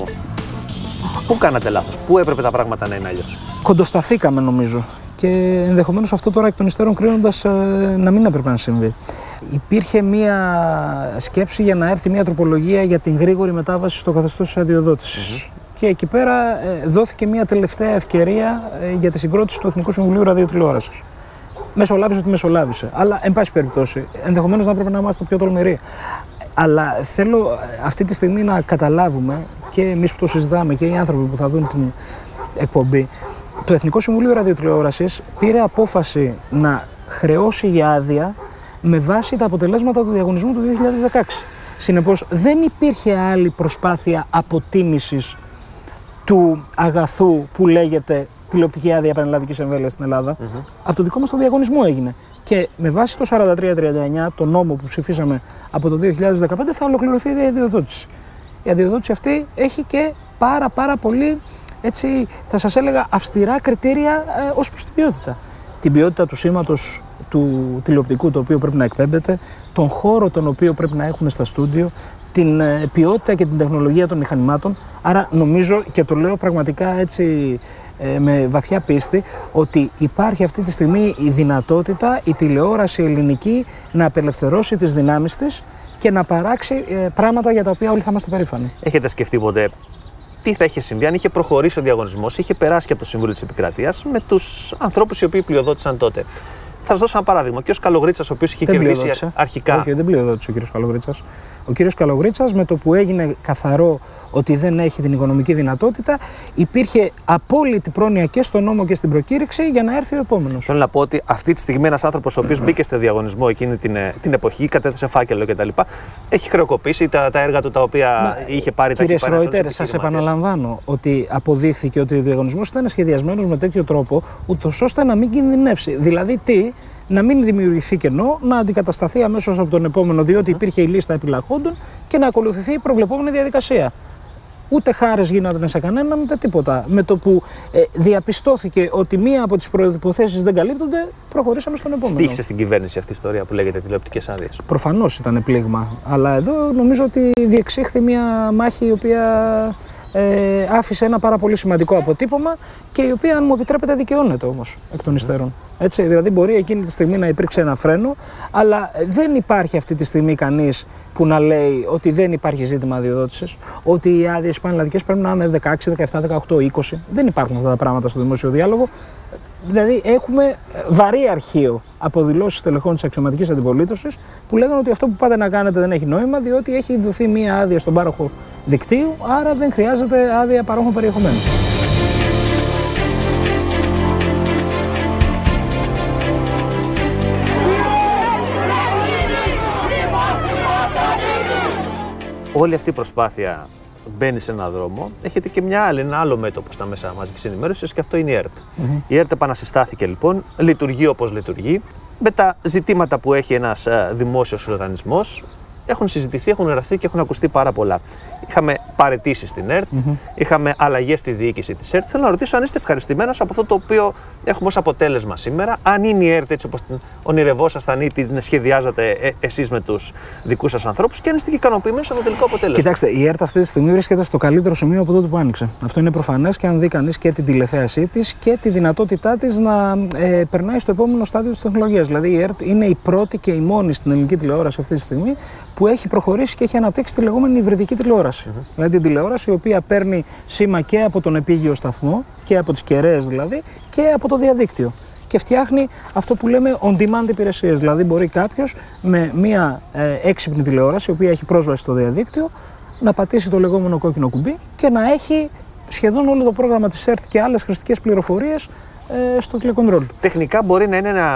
πού κάνατε λάθος, πού έπρεπε τα πράγματα να είναι αλλιώς? Κοντοσταθήκαμε, νομίζω. Και ενδεχομένως αυτό τώρα εκ των υστέρων κρίνοντας ε, να μην έπρεπε να συμβεί. Υπήρχε μία σκέψη για να έρθει μία τροπολογία για την γρήγορη μετάβαση στο καθεστώς της αδειοδότησης. Mm-hmm. Και εκεί πέρα ε, δόθηκε μία τελευταία ευκαιρία ε, για τη συγκρότηση του Εθνικού Συμβουλίου Ραδιοτηλεόρασης. Μεσολάβησε ότι μεσολάβησε. Αλλά, εν πάση περιπτώσει, ενδεχομένως να πρέπει να είμαστε πιο τολμηροί. Αλλά θέλω αυτή τη στιγμή να καταλάβουμε, και εμείς που το συζητάμε και οι άνθρωποι που θα δουν την εκπομπή, το Εθνικό Συμβούλιο Ραδιοτηλεόρασης πήρε απόφαση να χρεώσει για άδεια με βάση τα αποτελέσματα του διαγωνισμού του δύο χιλιάδες δεκαέξι. Συνεπώς, δεν υπήρχε άλλη προσπάθεια αποτίμησης του αγαθού που λέγεται τηλεοπτική άδεια πανελλαδικής εμβέλειας στην Ελλάδα. Mm-hmm. Από το δικό μας το διαγωνισμό έγινε. Και με βάση το σαράντα τρία τριάντα εννιά, το νόμο που ψηφίσαμε από το δύο χιλιάδες δεκαπέντε, θα ολοκληρωθεί η αδειοδότηση. Η αδειοδότηση αυτή έχει και πάρα πάρα πολύ, έτσι, θα σας έλεγα, αυστηρά κριτήρια ε, ως προς την ποιότητα. Την ποιότητα του σήματος του τηλεοπτικού το οποίο πρέπει να εκπέμπεται, τον χώρο τον οποίο πρέπει να έχουμε στα στούντιο, την ε, ποιότητα και την τεχνολογία των μηχανημάτων. Άρα νομίζω, και το λέω πραγματικά έτσι ε, με βαθιά πίστη, ότι υπάρχει αυτή τη στιγμή η δυνατότητα η τηλεόραση ελληνική να απελευθερώσει τις δυνάμεις της και να παράξει ε, πράγματα για τα οποία όλοι θα είμαστε περήφανοι. Έχετε σκεφτεί ποτέ τι θα είχε συμβεί αν είχε προχωρήσει ο διαγωνισμός, είχε περάσει και από το Συμβούλιο της Επικρατείας με τους ανθρώπους οι οποίοι πλειοδότησαν τότε? Θα σας δώσω ένα παράδειγμα. Ο κ. Καλογρίτσας, ο οποίος είχε κερδίσει αρχικά. Όχι, δεν πλειοδότησε ο κ. Καλογρίτσας. Ο κ. Καλογρίτσας, με το που έγινε καθαρό ότι δεν έχει την οικονομική δυνατότητα, υπήρχε απόλυτη πρόνοια και στον νόμο και στην προκήρυξη για να έρθει ο επόμενος. Θέλω να πω ότι αυτή τη στιγμή ένας άνθρωπος ο οποίος μπήκε στο διαγωνισμό εκείνη την, την εποχή, κατέθεσε φάκελο κτλ., έχει χρεοκοπήσει τα, τα έργα του τα οποία Μα, είχε πάρει. Κύριε Σρόιτερ, σας επαναλαμβάνω ότι αποδείχθηκε ότι ο διαγωνισμός ήταν σχεδιασμένος με τέτοιο τρόπο, ούτως ώστε να μην κινδυνεύσει. Δηλαδή, τι, να μην δημιουργηθεί κενό, να αντικατασταθεί αμέσως από τον επόμενο, διότι υπήρχε η λίστα επιλαχόντων και να ακολουθηθεί η προβλεπόμενη διαδικασία. Ούτε χάρες γίνονταν σε κανέναν, ούτε τίποτα. Με το που ε, διαπιστώθηκε ότι μία από τις προϋποθέσεις δεν καλύπτονται, προχωρήσαμε στον επόμενο. Στοίχησε στην κυβέρνηση αυτή η ιστορία που λέγεται τηλεοπτικές άδειες. Προφανώς ήταν πλήγμα. Αλλά εδώ νομίζω ότι διεξήχθη μία μάχη η οποία ε, άφησε ένα πάρα πολύ σημαντικό αποτύπωμα και η οποία, αν μου επιτρέπετε, δικαιώνεται όμως εκ των υστέρων. Έτσι, δηλαδή, μπορεί εκείνη τη στιγμή να υπήρξε ένα φρένο, αλλά δεν υπάρχει αυτή τη στιγμή κανείς που να λέει ότι δεν υπάρχει ζήτημα αδειοδότησης, ότι οι άδειες πανελλαδικές πρέπει να είναι δεκαέξι, δεκαεπτά, δεκαοκτώ, είκοσι. Δεν υπάρχουν αυτά τα πράγματα στο δημόσιο διάλογο. Δηλαδή, έχουμε βαρύ αρχείο από δηλώσεις τελεχών της αξιωματικής αντιπολίτευσης που λέγανε ότι αυτό που πάτε να κάνετε δεν έχει νόημα, διότι έχει δοθεί μία άδεια στον πάροχο δικτύου, άρα δεν χρειάζεται άδεια παρόχων περιεχομένου. Όλη αυτή η προσπάθεια μπαίνει σε έναν δρόμο. Έχετε και μια άλλη, ένα άλλο μέτωπο στα μέσα μαζικής ενημέρωσης και αυτό είναι η ΕΡΤ. Mm-hmm. Η ΕΡΤ επανασυστάθηκε λοιπόν, λειτουργεί όπως λειτουργεί. Με τα ζητήματα που έχει ένας δημόσιος οργανισμός, έχουν συζητηθεί, έχουν γραφτεί και έχουν ακουστεί πάρα πολλά. Είχαμε παραιτήσεις στην ΕΡΤ, mm-hmm. είχαμε αλλαγές στη διοίκηση της ΕΡΤ. Θέλω να ρωτήσω αν είστε ευχαριστημένος από αυτό το οποίο έχουμε ως αποτέλεσμα σήμερα. Αν είναι η ΕΡΤ έτσι όπως την ονειρευόσασταν ή την σχεδιάζατε ε, εσείς με τους δικούς σας ανθρώπους και αν είστε ικανοποιημένος από το τελικό αποτέλεσμα. Κοιτάξτε, η ΕΡΤ αυτή τη στιγμή βρίσκεται στο καλύτερο σημείο από τότε που άνοιξε. Αυτό είναι προφανές και αν δει κανείς και την τηλεθέασή της και τη δυνατότητά της να ε, περνάει στο επόμενο στάδιο της τεχνολογίας. Δηλαδή, η ΕΡΤ είναι η πρώτη και η μόνη στην ελληνική τηλεόραση αυτή τη στιγμή που έχει προχωρήσει και έχει αναπτύξει τη λεγόμενη υβριδική τηλεόραση. Mm-hmm. Δηλαδή την τηλεόραση η οποία παίρνει σήμα και από τον επίγειο σταθμό και από τις κεραίες δηλαδή και από το διαδίκτυο. Και φτιάχνει αυτό που λέμε on-demand υπηρεσίες. Δηλαδή μπορεί κάποιος με μια ε, έξυπνη τηλεόραση η οποία έχει πρόσβαση στο διαδίκτυο να πατήσει το λεγόμενο κόκκινο κουμπί και να έχει σχεδόν όλο το πρόγραμμα της ΕΡΤ και άλλες χρηστικές πληροφορίες στο τηλεκοντρόλ. Τεχνικά μπορεί να είναι ένα,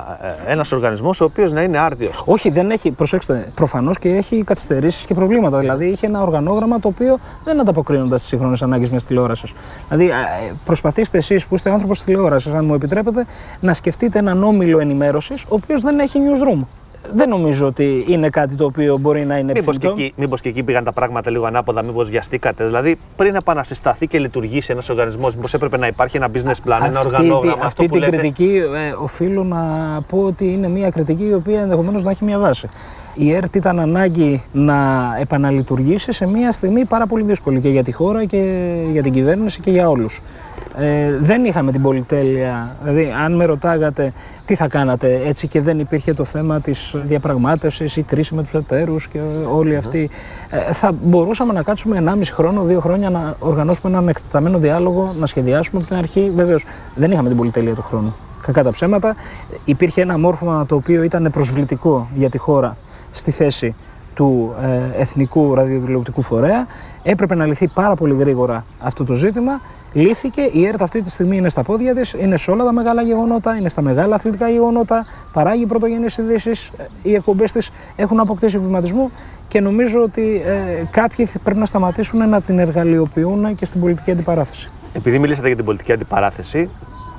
ένας οργανισμός ο οποίος να είναι άρτιος. Όχι, δεν έχει, προσέξτε, προφανώς και έχει καθυστερήσεις και προβλήματα. Δηλαδή είχε ένα οργανόγραμμα το οποίο δεν ανταποκρίνονταν στις σύγχρονες ανάγκες μιας τηλεόρασης. Δηλαδή προσπαθήστε εσείς που είστε άνθρωπος της τηλεόρασης, αν μου επιτρέπετε, να σκεφτείτε έναν όμιλο ενημέρωσης ο οποίος δεν έχει newsroom. Δεν νομίζω ότι είναι κάτι το οποίο μπορεί να είναι μήπως επιθυμητό. Και εκεί, μήπως και εκεί πήγαν τα πράγματα λίγο ανάποδα, μήπως βιαστήκατε. Δηλαδή, πριν επανασυσταθεί και λειτουργήσει ένας οργανισμός, μήπως έπρεπε να υπάρχει ένα business plan, αυτή, ένα οργανόγραμμα. Αυτή αυτό που την λέτε... κριτική ε, οφείλω να πω ότι είναι μια κριτική η οποία ενδεχομένως να έχει μια βάση. Η ΕΡΤ ήταν ανάγκη να επαναλειτουργήσει σε μια στιγμή πάρα πολύ δύσκολη και για τη χώρα και για την κυβέρνηση και για όλους. Ε, δεν είχαμε την πολυτέλεια, δηλαδή αν με ρωτάγατε τι θα κάνατε έτσι και δεν υπήρχε το θέμα της διαπραγμάτευσης ή κρίση με τους εταίρους και όλοι αυτοί, ε, θα μπορούσαμε να κάτσουμε ενάμιση χρόνο, δύο χρόνια να οργανώσουμε έναν εκτεταμένο διάλογο, να σχεδιάσουμε από την αρχή. Βεβαίως δεν είχαμε την πολυτέλεια του χρόνου. Κακά τα ψέματα, υπήρχε ένα μόρφωμα το οποίο ήταν προσβλητικό για τη χώρα στη θέση του ε, Εθνικού Ραδιοτηλεοπτικού Φορέα. Έπρεπε να λυθεί πάρα πολύ γρήγορα αυτό το ζήτημα. Λύθηκε. Η ΕΡΤ αυτή τη στιγμή είναι στα πόδια της, είναι σε όλα τα μεγάλα γεγονότα, είναι στα μεγάλα αθλητικά γεγονότα, παράγει πρωτογενείς ειδήσεις. Οι εκπομπές της έχουν αποκτήσει βηματισμό και νομίζω ότι ε, κάποιοι πρέπει να σταματήσουν να την εργαλειοποιούν και στην πολιτική αντιπαράθεση. Επειδή μιλήσατε για την πολιτική αντιπαράθεση,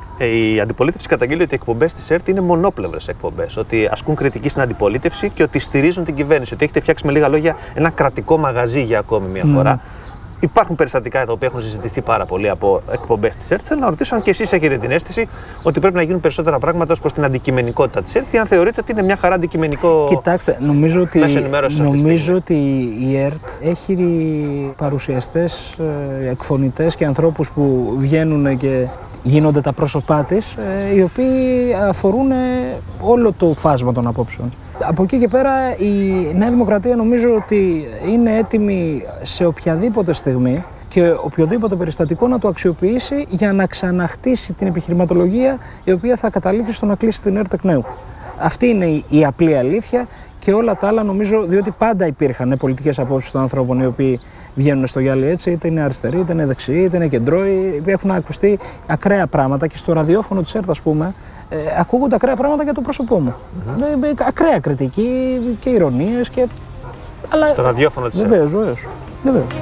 η αντιπολίτευση καταγγείλει ότι οι εκπομπές της ΕΡΤ είναι μονόπλευρες εκπομπές. Ότι ασκούν κριτική στην αντιπολίτευση και ότι στηρίζουν την κυβέρνηση. Ότι έχετε φτιάξει με λίγα λόγια ένα κρατικό μαγαζί για ακόμη μια φορά. Mm. Υπάρχουν περιστατικά τα οποία έχουν συζητηθεί πάρα πολύ από εκπομπές της ΕΡΤ. Θέλω να ρωτήσω αν και εσείς έχετε την αίσθηση ότι πρέπει να γίνουν περισσότερα πράγματα ως προς την αντικειμενικότητα της ΕΡΤ ή αν θεωρείτε ότι είναι μια χαρά αντικειμενικό. Κοιτάξτε, νομίζω ότι, νομίζω ότι η ΕΡΤ έχει παρουσιαστές, εκφωνητές και ανθρώπους που βγαίνουν και γίνονται τα πρόσωπά της, οι οποίοι αφορούν όλο το φάσμα των απόψεων. Από εκεί και πέρα η Νέα Δημοκρατία νομίζω ότι είναι έτοιμη σε οποιαδήποτε στιγμή και οποιοδήποτε περιστατικό να το αξιοποιήσει για να ξαναχτίσει την επιχειρηματολογία η οποία θα καταλήξει στο να κλείσει την ΕΡΤ εκ νέου. Αυτή είναι η απλή αλήθεια και όλα τα άλλα νομίζω, διότι πάντα υπήρχαν πολιτικές απόψεις των ανθρώπων οι οποίοι βγαίνουν στο γυάλι έτσι, είτε είναι αριστεροί, είτε είναι δεξιοί, είτε είναι κεντρώοι. Έχουν ακουστεί ακραία πράγματα και στο ραδιόφωνο της ΕΡΤ, ας πούμε, ε, ακούγονται ακραία πράγματα για το πρόσωπό μου. Mm-hmm. Ε, ακραία κριτική και ηρωνίες και. Αλλά... Στο ραδιόφωνο της ΕΡΤ. Βεβαίως, βεβαίως. Βεβαίως.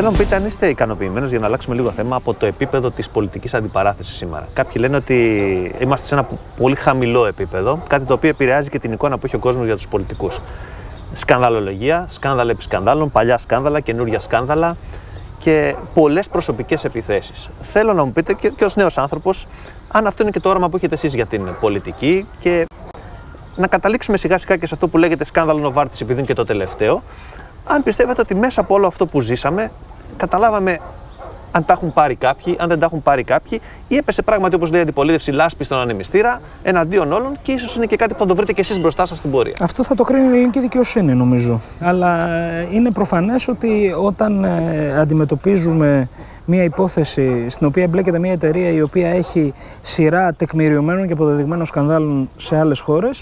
Θέλω να μου πείτε αν είστε ικανοποιημένος, για να αλλάξουμε λίγο θέμα, από το επίπεδο της πολιτικής αντιπαράθεσης σήμερα. Κάποιοι λένε ότι είμαστε σε ένα πολύ χαμηλό επίπεδο, κάτι το οποίο επηρεάζει και την εικόνα που έχει ο κόσμος για τους πολιτικούς. Σκανδαλολογία, σκάνδαλα επί σκανδάλων, παλιά σκάνδαλα, καινούργια σκάνδαλα και πολλές προσωπικές επιθέσεις. Θέλω να μου πείτε και, και ως νέος άνθρωπος, αν αυτό είναι και το όραμα που έχετε εσείς για την πολιτική και να καταλήξουμε σιγά σιγά και σε αυτό που λέγεται σκάνδαλο Νοβάρτης, επειδή είναι και το τελευταίο. Αν πιστεύετε ότι μέσα από όλο αυτό που ζήσαμε, καταλάβαμε αν τα έχουν πάρει κάποιοι, αν δεν τα έχουν πάρει κάποιοι, ή έπεσε πράγματι, όπως λέει η αντιπολίτευση, λάσπη στον ανεμιστήρα εναντίον όλων και ίσως είναι και κάτι που θα το βρείτε και εσείς μπροστά σας στην πορεία. Αυτό θα το κρίνει η ελληνική δικαιοσύνη, νομίζω. Αλλά είναι προφανές ότι όταν αντιμετωπίζουμε μια υπόθεση στην οποία εμπλέκεται μια εταιρεία η οποία έχει σειρά τεκμηριωμένων και αποδεδειγμένων σκανδάλων σε άλλες χώρες,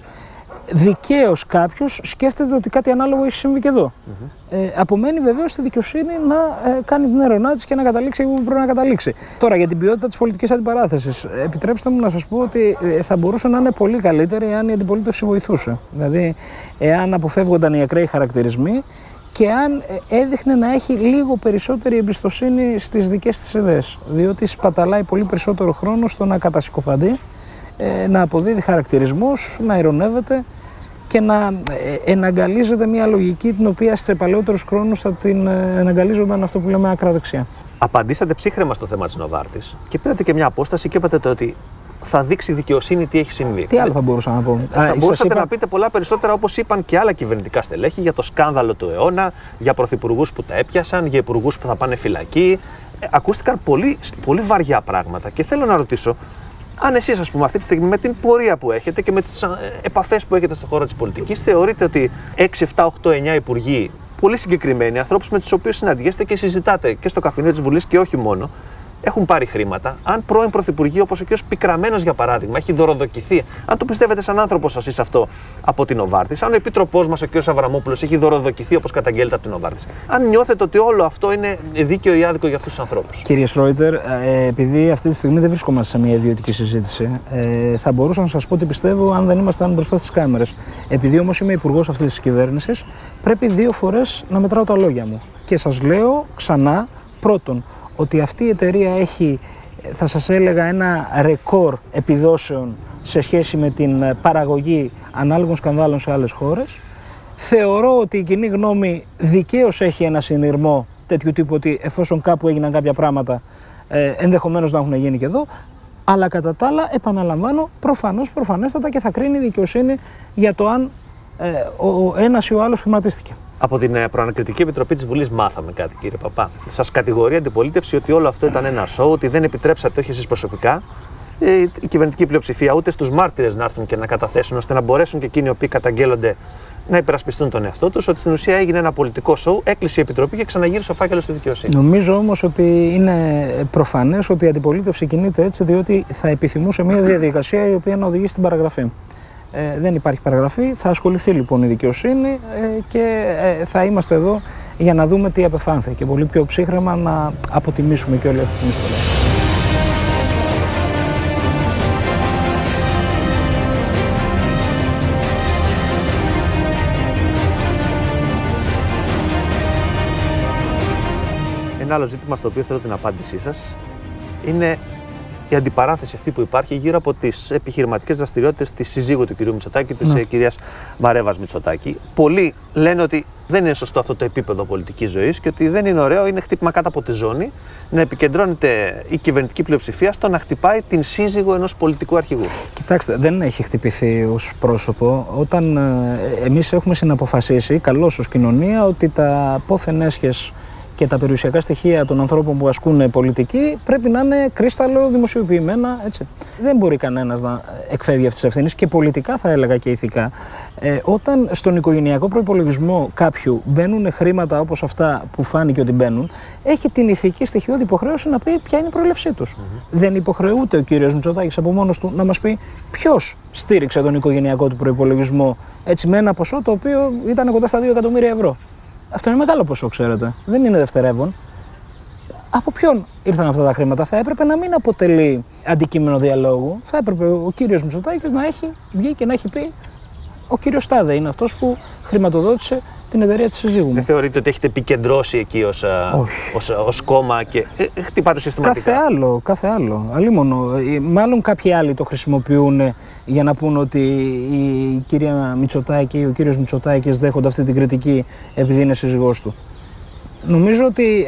δικαίως κάποιος σκέφτεται ότι κάτι ανάλογο έχει συμβεί και εδώ. Mm-hmm. Ε, απομένει βεβαίως στη δικαιοσύνη να ε, κάνει την έρευνά της και να καταλήξει εκεί που πρέπει να καταλήξει. Τώρα, για την ποιότητα της πολιτικής αντιπαράθεσης, επιτρέψτε μου να σας πω ότι ε, θα μπορούσε να είναι πολύ καλύτερη εάν η αντιπολίτευση βοηθούσε. Δηλαδή, εάν αποφεύγονταν οι ακραίοι χαρακτηρισμοί και αν έδειχνε να έχει λίγο περισσότερη εμπιστοσύνη στις δικές της ιδέες. Διότι σπαταλάει πολύ περισσότερο χρόνο στο να κατασυκοφαντεί, ε, να αποδίδει χαρακτηρισμούς, να ειρωνεύεται και να εναγκαλίζεται μια λογική την οποία σε παλαιότερους χρόνους θα την εναγκαλίζονταν αυτό που λέμε άκρα δεξιά. Απαντήσατε ψύχραιμα στο θέμα της Νοβάρτης και πήρατε και μια απόσταση και είπατε ότι θα δείξει δικαιοσύνη τι έχει συμβεί. Τι άλλο θα μπορούσα να πω. Θα Α, μπορούσατε είπα... να πείτε πολλά περισσότερα, όπως είπαν και άλλα κυβερνητικά στελέχη, για το σκάνδαλο του αιώνα, για πρωθυπουργούς που τα έπιασαν, για υπουργούς που θα πάνε φυλακή. Ε, ακούστηκαν πολύ, πολύ βαριά πράγματα και θέλω να ρωτήσω, αν εσείς, ας πούμε, αυτή τη στιγμή με την πορεία που έχετε και με τις επαφές που έχετε στον χώρο της πολιτικής, θεωρείτε ότι έξι, επτά, οκτώ, εννιά υπουργοί, πολύ συγκεκριμένοι, ανθρώπους με τους οποίους συναντιέστε και συζητάτε και στο καφενείο της Βουλής και όχι μόνο, έχουν πάρει χρήματα? Αν πρώην πρωθυπουργοί όπως ο κ. Πικραμένος, για παράδειγμα, έχει δωροδοκηθεί, αν το πιστεύετε σαν άνθρωπος εσείς αυτό από την Νοβάρτης, αν ο επίτροπός μας, ο κ. Αβραμόπουλος, έχει δωροδοκηθεί όπως καταγγέλλεται από την Νοβάρτης, αν νιώθετε ότι όλο αυτό είναι δίκαιο ή άδικο για αυτούς τους ανθρώπους? Κύριε Σρόιτερ, επειδή αυτή τη στιγμή δεν βρισκόμαστε σε μια ιδιωτική συζήτηση, ε, θα μπορούσα να σας πω ότι πιστεύω αν δεν ήμασταν μπροστά στις κάμερες. Επειδή όμως είμαι υπουργός αυτής της κυβέρνησης, πρέπει δύο φορές να μετράω τα λόγια μου. Και σας λέω ξανά, πρώτον, ότι αυτή η εταιρεία έχει, θα σας έλεγα, ένα ρεκόρ επιδόσεων σε σχέση με την παραγωγή ανάλογων σκανδάλων σε άλλες χώρες. Θεωρώ ότι η κοινή γνώμη δικαίως έχει ένα συνειρμό τέτοιου τύπου, ότι εφόσον κάπου έγιναν κάποια πράγματα, ε, ενδεχομένως να έχουν γίνει και εδώ. Αλλά κατά τα άλλα, επαναλαμβάνω, προφανώς, προφανέστατα και θα κρίνει η δικαιοσύνη για το αν ε, ο ένας ή ο άλλος χρηματίστηκε. Από την Προανακριτική Επιτροπή της Βουλής μάθαμε κάτι, κύριε Παπά. Σας κατηγορεί η αντιπολίτευση ότι όλο αυτό ήταν ένα σοου, ότι δεν επιτρέψατε, όχι εσείς προσωπικά, η κυβερνητική πλειοψηφία, ούτε στους μάρτυρες να έρθουν και να καταθέσουν, ώστε να μπορέσουν και εκείνοι οι οποίοι καταγγέλλονται να υπερασπιστούν τον εαυτό τους, ότι στην ουσία έγινε ένα πολιτικό σοου, έκλεισε η Επιτροπή και ξαναγύρισε ο φάκελος στη δικαιοσύνη. Νομίζω όμως ότι είναι προφανές ότι η αντιπολίτευση κινείται έτσι, διότι θα επιθυμούσε μια διαδικασία η οποία να οδηγήσει στην παραγραφή. Ε, δεν υπάρχει παραγραφή, θα ασχοληθεί λοιπόν η δικαιοσύνη ε, και ε, θα είμαστε εδώ για να δούμε τι απεφάνθη και πολύ πιο ψύχραιμα να αποτιμήσουμε και όλη αυτή την ιστορία. Ένα άλλο ζήτημα στο οποίο θέλω την απάντησή σας είναι η αντιπαράθεση αυτή που υπάρχει γύρω από τις επιχειρηματικές δραστηριότητες της συζύγου του κ. Μητσοτάκη, της ναι. κυρίας Μαρέβας Μητσοτάκη. Πολλοί λένε ότι δεν είναι σωστό αυτό το επίπεδο πολιτικής ζωής και ότι δεν είναι ωραίο, είναι χτύπημα κάτω από τη ζώνη, να επικεντρώνεται η κυβερνητική πλειοψηφία στο να χτυπάει την σύζυγο ενός πολιτικού αρχηγού. Κοιτάξτε, δεν έχει χτυπηθεί ως πρόσωπο. Όταν ε, εμείς έχουμε συναποφασίσει, καλώς ως κοινωνία, ότι τα πόθεν έσχες και τα περιουσιακά στοιχεία των ανθρώπων που ασκούν πολιτική πρέπει να είναι κρίσταλο δημοσιοποιημένα. Έτσι. Δεν μπορεί κανένας να εκφεύγει αυτής της ευθύνης και πολιτικά, θα έλεγα, και ηθικά. Ε, όταν στον οικογενειακό προϋπολογισμό κάποιου μπαίνουν χρήματα όπως αυτά που φάνηκε ότι μπαίνουν, έχει την ηθική στοιχειώδη υποχρέωση να πει ποια είναι η προέλευσή τους. Mm-hmm. Δεν υποχρεούται ο κύριος Μητσοτάκης από μόνος του να μας πει ποιος στήριξε τον οικογενειακό του προϋπολογισμό έτσι, με ένα ποσό το οποίο ήταν κοντά στα δύο εκατομμύρια ευρώ. Αυτό είναι μεγάλο ποσό, ξέρετε. Δεν είναι δευτερεύον. Από ποιον ήρθαν αυτά τα χρήματα? Θα έπρεπε να μην αποτελεί αντικείμενο διαλόγου. Θα έπρεπε ο κύριος Μητσοτάκης να έχει βγει και να έχει πει: ο κύριος Τάδε είναι αυτός που χρηματοδότησε την εταιρεία της συζύγου μου. Δεν θεωρείτε ότι έχετε επικεντρώσει εκεί ως, ως, ως κόμμα και ε, χτυπάτε συστηματικά? Κάθε άλλο, κάθε άλλο. Αλίμονο. Μάλλον κάποιοι άλλοι το χρησιμοποιούν για να πούν ότι η κυρία Μητσοτάκη, ο κύριος Μητσοτάκης δέχονται αυτή την κριτική επειδή είναι σύζυγός του. Νομίζω ότι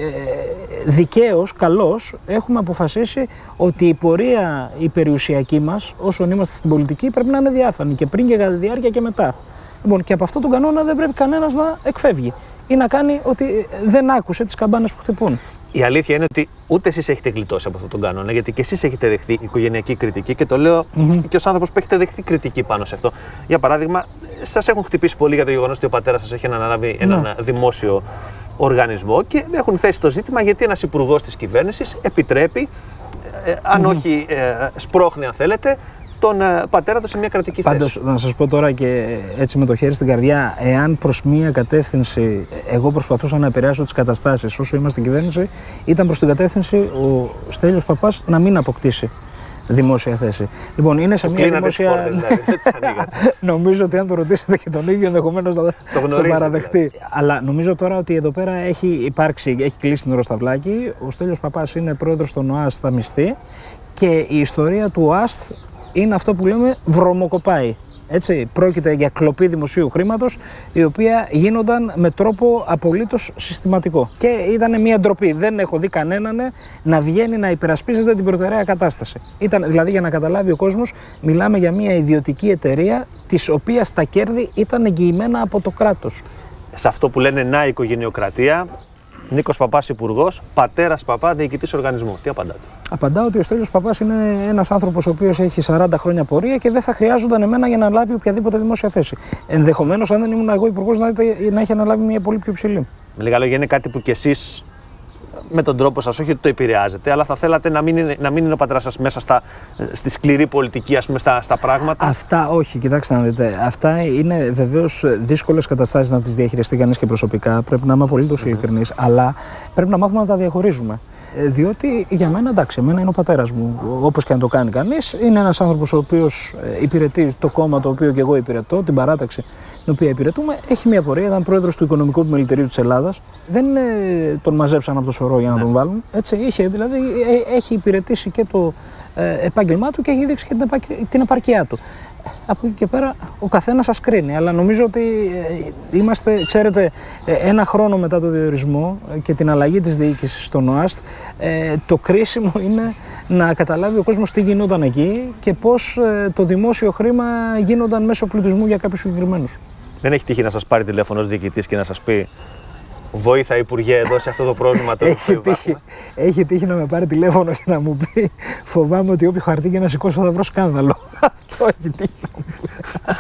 ε, δικαίως, καλώς, έχουμε αποφασίσει ότι η πορεία η περιουσιακή μας, όσον είμαστε στην πολιτική, πρέπει να είναι διάφανη και πριν και κατά τη διάρκεια και μετά. Λοιπόν, και από αυτόν τον κανόνα δεν πρέπει κανένας να εκφεύγει ή να κάνει ότι δεν άκουσε τις καμπάνες που χτυπούν. Η αλήθεια είναι ότι ούτε εσείς έχετε γλιτώσει από αυτόν τον κανόνα, γιατί και εσείς έχετε δεχθεί οικογενειακή κριτική και το λέω mm-hmm. και ως άνθρωπος που έχετε δεχθεί κριτική πάνω σε αυτό. Για παράδειγμα, σας έχουν χτυπήσει πολύ για το γεγονός ότι ο πατέρας σας έχει αναλάβει mm-hmm. έναν δημόσιο οργανισμό και έχουν θέσει το ζήτημα γιατί ένας υπουργός της κυβέρνησης επιτρέπει, ε, αν mm-hmm. όχι ε, σπρώχνει αν θέλετε, τον ε, πατέρα του σε μια κρατική Πάντως, θέση. Πάντως, να σας πω τώρα και έτσι με το χέρι στην καρδιά, εάν προς μια κατεύθυνση εγώ προσπαθούσα να επηρεάσω τις καταστάσεις όσο είμαστε στην κυβέρνηση, ήταν προς την κατεύθυνση ο Στέλιος Παπάς να μην αποκτήσει δημόσια θέση. Λοιπόν, είναι σε μια δημόσια. Πόρτες, δηλαδή, δεν τις ανοίγατε. Νομίζω ότι αν το ρωτήσετε και τον ίδιο, ενδεχομένως θα το, το παραδεχτεί. Δηλαδή. Αλλά νομίζω τώρα ότι εδώ πέρα έχει υπάρξει, έχει κλείσει την Ροσταυλάκη. Ο Στέλιος Παπάς είναι πρόεδρος των ΟΑΣΤ στα μισθή και η ιστορία του ΟΑΣΤ είναι αυτό που λέμε βρωμοκοπάει. Έτσι, πρόκειται για κλοπή δημοσίου χρήματος, η οποία γίνονταν με τρόπο απολύτως συστηματικό. Και ήταν μια ντροπή. Δεν έχω δει κανέναν να βγαίνει να υπερασπίζεται την προτεραία κατάσταση. Ήταν, δηλαδή, για να καταλάβει ο κόσμος, μιλάμε για μια ιδιωτική εταιρεία, της οποίας τα κέρδη ήταν εγγυημένα από το κράτος. Σε αυτό που λένε να οικογενειοκρατία, Νίκος Παπάς υπουργός, πατέρας Παπά διοικητής οργανισμού. Τι απαντάτε? Απαντάω ότι ο Στέλιος Παπάς είναι ένας άνθρωπος ο οποίος έχει σαράντα χρόνια πορεία και δεν θα χρειάζονταν εμένα για να λάβει οποιαδήποτε δημόσια θέση. Ενδεχομένως, αν δεν ήμουν εγώ υπουργός, να, να έχει αναλάβει μια πολύ πιο υψηλή. Με λίγα λόγια, είναι κάτι που κι εσείς με τον τρόπο σας, όχι ότι το επηρεάζετε, αλλά θα θέλατε να μην είναι, να μην είναι ο πατέρας σας μέσα στα, στη σκληρή πολιτική, ας πούμε, στα, στα πράγματα. Αυτά όχι, κοιτάξτε να δείτε. Αυτά είναι βεβαίως δύσκολες καταστάσεις να τις διαχειριστεί κανείς και προσωπικά. Πρέπει να είμαι απολύτως mm-hmm. ειλικρινής, αλλά πρέπει να μάθουμε να τα διαχωρίζουμε. Διότι για μένα, εντάξει, εμένα είναι ο πατέρας μου. Όπως και αν το κάνει κανείς, είναι ένας άνθρωπος ο οποίος υπηρετεί το κόμμα το οποίο και εγώ υπηρετώ, την παράταξη την οποία υπηρετούμε. Έχει μια πορεία, ήταν πρόεδρος του Οικονομικού Επιμελητηρίου της Ελλάδας. Δεν τον μαζέψαν από το σωρό για να ναι. τον βάλουν. Έτσι, είχε, δηλαδή, έχει υπηρετήσει και το ε, επάγγελμά του και έχει δείξει και την, επα... την επαρκειά του. Από εκεί και πέρα ο καθένας σας κρίνει, αλλά νομίζω ότι ε, είμαστε, ξέρετε, ε, ένα χρόνο μετά το διορισμό και την αλλαγή της διοίκησης στον ΟΑΣΤ, ε, το κρίσιμο είναι να καταλάβει ο κόσμος τι γινόταν εκεί και πώς ε, το δημόσιο χρήμα γίνονταν μέσω πλουτισμού για κάποιους συγκεκριμένους. Δεν έχει τύχει να σας πάρει τηλέφωνο ως διοικητής και να σας πει «Βοήθεια, Υπουργέ, εδώ σε αυτό το πρόβλημα το οποίο υπάρχει»? Έχει τύχει να με πάρει τηλέφωνο και να μου πει «Φοβάμαι ότι όποιο χαρτί και να σηκώσω θα βρω σκάνδαλο». Αυτό έχει τύχει να μου πει.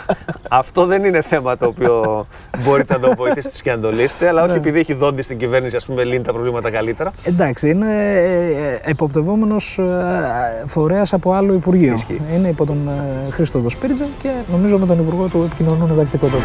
Αυτό δεν είναι θέμα το οποίο μπορείτε να το βοηθήσετε και να το λύσετε, αλλά όχι επειδή έχει δόντι στην κυβέρνηση, ας πούμε, λύνει τα προβλήματα καλύτερα. Εντάξει, είναι εποπτευόμενος φορέας από άλλο Υπουργείο. Ισχύει. Είναι υπό τον Χρήστο Δοσπίριτζα και νομίζω με τον Υπουργό του επικοινωνούν τακτικότατα.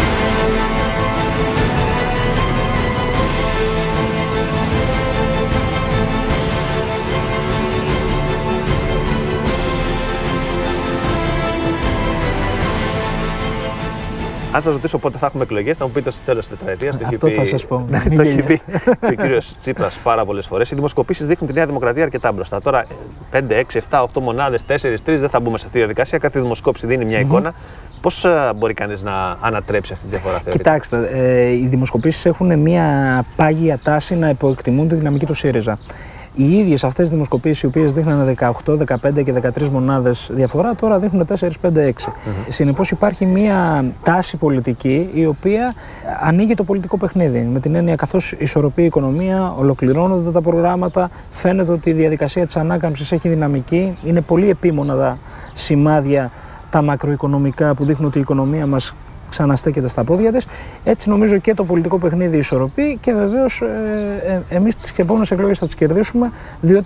Αν σας ρωτήσω πότε θα έχουμε εκλογές, θα μου πείτε στο τέλος της τετραετίας. Αυτό θα σας πω. Το έχει πει και ο κύριος Τσίπρας πάρα πολλές φορές. Οι δημοσκοπήσεις δείχνουν τη Νέα Δημοκρατία αρκετά μπροστά. Τώρα πέντε, έξι, επτά, οκτώ μονάδες, τέσσερα, τρία, δεν θα μπούμε σε αυτή τη διαδικασία. Κάθε δημοσκόπηση δίνει μια εικόνα. Πώς μπορεί κανείς να ανατρέψει αυτή τη διαφορά, θεωρείτε? Κοιτάξτε, ε, οι δημοσκοπήσεις έχουν μια πάγια τάση να υποεκτιμούν τη δυναμική του ΣΥΡΙΖΑ. Οι ίδιες αυτές τις δημοσκοπήσεις, οι οποίες δείχνανε δεκαοκτώ, δεκαπέντε και δεκατρείς μονάδες διαφορά, τώρα δείχνουν τέσσερα, πέντε, έξι. Mm-hmm. Συνεπώς υπάρχει μια τάση πολιτική η οποία ανοίγει το πολιτικό παιχνίδι. Με την έννοια, καθώς ισορροπεί η οικονομία, ολοκληρώνονται τα προγράμματα, φαίνεται ότι η διαδικασία της ανάκαμψης έχει δυναμική. Είναι πολύ επίμονα τα σημάδια, τα μακροοικονομικά που δείχνουν ότι η οικονομία μας ξαναστέκεται στα πόδια της. Έτσι νομίζω και το πολιτικό παιχνίδι ισορροπεί και βεβαίως ε, ε, εμείς τις επόμενες εκλογές θα τις κερδίσουμε, διότι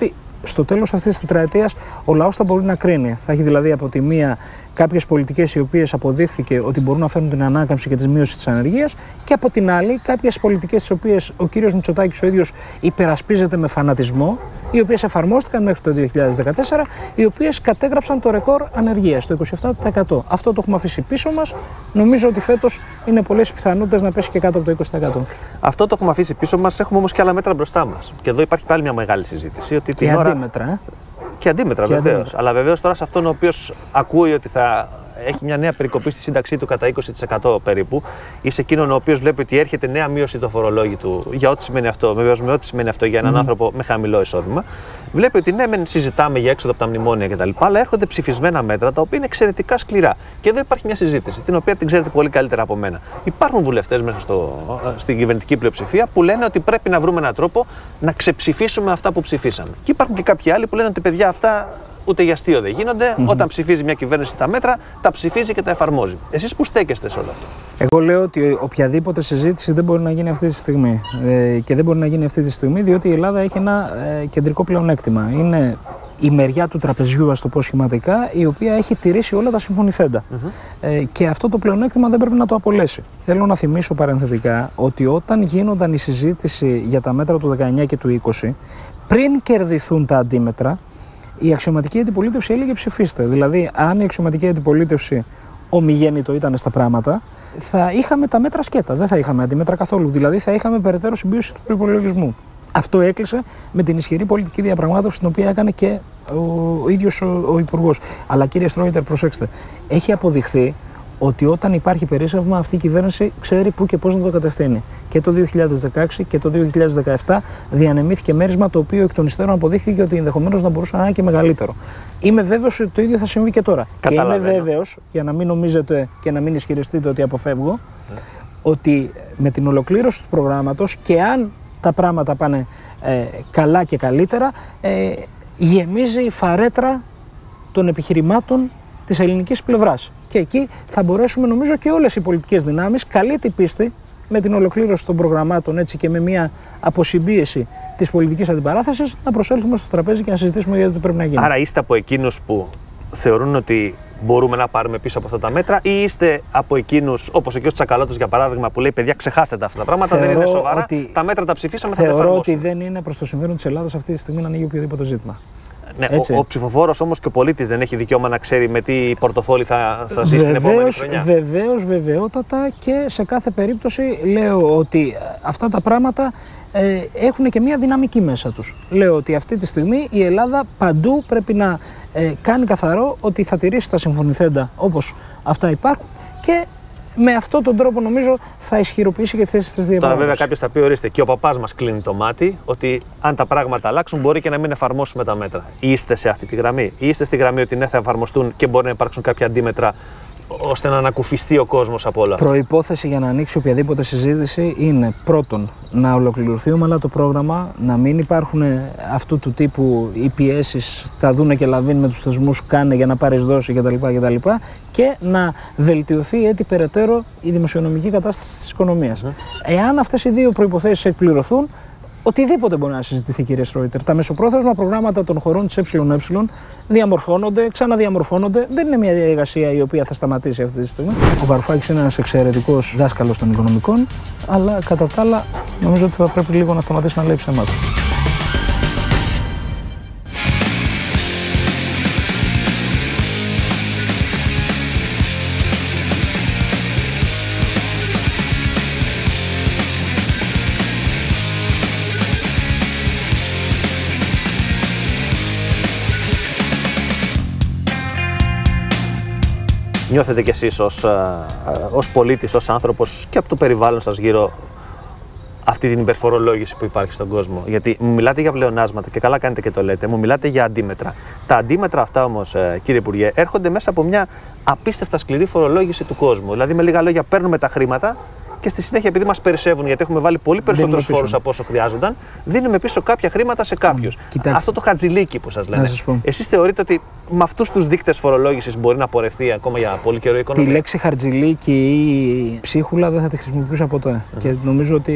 στο τέλος αυτής της τετραετίας ο λαός θα μπορεί να κρίνει. Θα έχει δηλαδή από τη μία κάποιες πολιτικές οι οποίες αποδείχθηκε ότι μπορούν να φέρουν την ανάκαμψη και τη μείωση της ανεργίας, και από την άλλη κάποιες πολιτικές τις οποίες ο κύριος Μητσοτάκης ο ίδιος υπερασπίζεται με φανατισμό, οι οποίες εφαρμόστηκαν μέχρι το δύο χιλιάδες δεκατέσσερα, οι οποίες κατέγραψαν το ρεκόρ ανεργίας, το είκοσι επτά τοις εκατό. Αυτό το έχουμε αφήσει πίσω μας. Νομίζω ότι φέτος είναι πολλές πιθανότητες να πέσει και κάτω από το είκοσι τοις εκατό. Αυτό το έχουμε αφήσει πίσω μας. Έχουμε όμως και άλλα μέτρα μπροστά μας. Και εδώ υπάρχει πάλι μια μεγάλη συζήτηση. Ότι και την αντίμετρα. Ώρα... Και αντίμετρα, βεβαίως. Αλλά βεβαίως τώρα σε αυτόν ο οποίος ακούει ότι θα έχει μια νέα περικοπή στη σύνταξή του κατά είκοσι τοις εκατό περίπου, ή σε εκείνον ο οποίος βλέπει ότι έρχεται νέα μείωση του φορολόγητου, για ό,τι σημαίνει αυτό, βεβαίως με ό,τι σημαίνει αυτό για έναν mm. άνθρωπο με χαμηλό εισόδημα, βλέπει ότι ναι, μεν συζητάμε για έξοδο από τα μνημόνια κτλ., αλλά έρχονται ψηφισμένα μέτρα τα οποία είναι εξαιρετικά σκληρά. Και εδώ υπάρχει μια συζήτηση, την οποία την ξέρετε πολύ καλύτερα από μένα. Υπάρχουν βουλευτές μέσα στο, στην κυβερνητική πλειοψηφία που λένε ότι πρέπει να βρούμε έναν τρόπο να ξεψηφίσουμε αυτά που ψηφίσαμε. Και υπάρχουν και κάποιοι άλλοι που λένε ότι παιδιά αυτά ούτε για αστείο δεν γίνονται. Mm-hmm. Όταν ψηφίζει μια κυβέρνηση τα μέτρα, τα ψηφίζει και τα εφαρμόζει. Εσείς που στέκεστε σε όλο αυτό? Εγώ λέω ότι οποιαδήποτε συζήτηση δεν μπορεί να γίνει αυτή τη στιγμή. Ε, και δεν μπορεί να γίνει αυτή τη στιγμή διότι η Ελλάδα έχει ένα ε, κεντρικό πλεονέκτημα. Είναι η μεριά του τραπεζιού, ας το πω σχηματικά, η οποία έχει τηρήσει όλα τα συμφωνηθέντα. Mm-hmm. Ε, και αυτό το πλεονέκτημα δεν πρέπει να το απολέσει. Θέλω να θυμίσω παρενθετικά ότι όταν γίνονταν η συζήτηση για τα μέτρα του δεκαεννιά και του είκοσι, πριν κερδιθούν τα αντίμετρα, η αξιωματική αντιπολίτευση έλεγε ψηφίστε. Δηλαδή, αν η αξιωματική αντιπολίτευση ομιγέννητο ήταν στα πράγματα, θα είχαμε τα μέτρα σκέτα. Δεν θα είχαμε αντίμετρα καθόλου. Δηλαδή, θα είχαμε περαιτέρω συμπίωση του προϋπολογισμού. Αυτό έκλεισε με την ισχυρή πολιτική διαπραγμάτευση, την οποία έκανε και ο, ο ίδιος ο, ο Υπουργός. Αλλά κύριε Στρόιτερ, προσέξτε, έχει αποδειχθεί ότι όταν υπάρχει περίσσευμα, αυτή η κυβέρνηση ξέρει πού και πώς να το κατευθύνει. Και το δύο χιλιάδες δεκαέξι και το δύο χιλιάδες δεκαεπτά διανεμήθηκε μέρισμα το οποίο εκ των υστέρων αποδείχθηκε ότι ενδεχομένως να μπορούσε να είναι και μεγαλύτερο. Είμαι βέβαιος ότι το ίδιο θα συμβεί και τώρα. Και είμαι βέβαιος, για να μην νομίζετε και να μην ισχυριστείτε ότι αποφεύγω, mm. ότι με την ολοκλήρωση του προγράμματος και αν τα πράγματα πάνε ε, καλά και καλύτερα, ε, γεμίζει η φαρέτρα των επιχειρημάτων της ελληνικής πλευράς. Και εκεί θα μπορέσουμε, νομίζω, και όλες οι πολιτικές δυνάμεις, καλή την πίστη, με την ολοκλήρωση των προγραμμάτων έτσι, και με μια αποσυμπίεση της πολιτικής αντιπαράθεσης, να προσέλθουμε στο τραπέζι και να συζητήσουμε για το τι πρέπει να γίνει. Άρα είστε από εκείνους που θεωρούν ότι μπορούμε να πάρουμε πίσω από αυτά τα μέτρα, ή είστε από εκείνους, όπως ο κ. Τσακαλώτος για παράδειγμα, που λέει παιδιά, ξεχάστε τα αυτά τα πράγματα, θεωρώ δεν είναι σοβαρά. Τα μέτρα τα ψηφίσαμε, θα τα εφαρμόσουμε? Θεωρώ ότι δεν είναι προς το συμφέρον της Ελλάδας αυτή τη στιγμή να ανοίγει οποιοδήποτε ζήτημα. Ναι, ο, ο ψηφοφόρος όμως και ο πολίτης δεν έχει δικαίωμα να ξέρει με τι πορτοφόλι θα, θα ζήσει την επόμενη χρονιά. Βεβαίως, βεβαιότατα, και σε κάθε περίπτωση λέω ότι αυτά τα πράγματα ε, έχουν και μια δυναμική μέσα τους. Λέω ότι αυτή τη στιγμή η Ελλάδα παντού πρέπει να ε, κάνει καθαρό ότι θα τηρήσει τα συμφωνηθέντα όπως αυτά υπάρχουν, και με αυτόν τον τρόπο νομίζω θα ισχυροποιήσει και τη θέση της διαπραγμάτευσης. Τώρα, βέβαια, κάποιος θα πει: ορίστε, και ο παπάς μας κλείνει το μάτι, ότι αν τα πράγματα αλλάξουν, μπορεί και να μην εφαρμόσουμε τα μέτρα. Είστε σε αυτή τη γραμμή, ή είστε στη γραμμή ότι ναι, θα εφαρμοστούν και μπορεί να υπάρξουν κάποια αντίμετρα, ώστε να ανακουφιστεί ο κόσμος από όλα αυτά? Προϋπόθεση για να ανοίξει οποιαδήποτε συζήτηση είναι πρώτον να ολοκληρωθεί ομαλά το πρόγραμμα, να μην υπάρχουν αυτού του τύπου οι πιέσεις, τα δούνε και λαβίν με τους θεσμούς, κάνε για να πάρεις δόση κτλ. κτλ. Και να βελτιωθεί έτσι περαιτέρω η δημοσιονομική κατάσταση της οικονομίας. Mm. Εάν αυτές οι δύο προϋποθέσεις εκπληρωθούν, οτιδήποτε μπορεί να συζητηθεί, κύριε Στρόιτερ. Τα μεσοπρόθεσμα προγράμματα των χωρών της ΕΕ διαμορφώνονται, ξαναδιαμορφώνονται. Δεν είναι μια διαδικασία η οποία θα σταματήσει αυτή τη στιγμή. Ο Βαρουφάκης είναι ένας εξαιρετικός δάσκαλος των οικονομικών, αλλά κατά τα άλλα νομίζω ότι θα πρέπει λίγο να σταματήσει να λέει ψέματα. Νιώθετε κι εσείς ως, ως πολίτης, ως άνθρωπος και από το περιβάλλον σας γύρω αυτή την υπερφορολόγηση που υπάρχει στον κόσμο? Γιατί μου μιλάτε για πλεονάσματα και καλά κάνετε και το λέτε, μου μιλάτε για αντίμετρα. Τα αντίμετρα αυτά όμως, κύριε Υπουργέ, έρχονται μέσα από μια απίστευτα σκληρή φορολόγηση του κόσμου. Δηλαδή, με λίγα λόγια, παίρνουμε τα χρήματα και στη συνέχεια, επειδή μας περισσεύουν, γιατί έχουμε βάλει πολύ περισσότερους φόρους από όσο χρειάζονταν, δίνουμε πίσω κάποια χρήματα σε κάποιους. Mm, Αυτό το χατζηλίκι που σας λένε. Εσείς θεωρείτε ότι με αυτούς τους δείκτες φορολόγησης μπορεί να πορευτεί ακόμα για πολύ καιρό η οικονομία? Τη λέξη χαρτζηλίκι ή ψίχουλα δεν θα τη χρησιμοποιούσα ποτέ. Mm-hmm. Και νομίζω ότι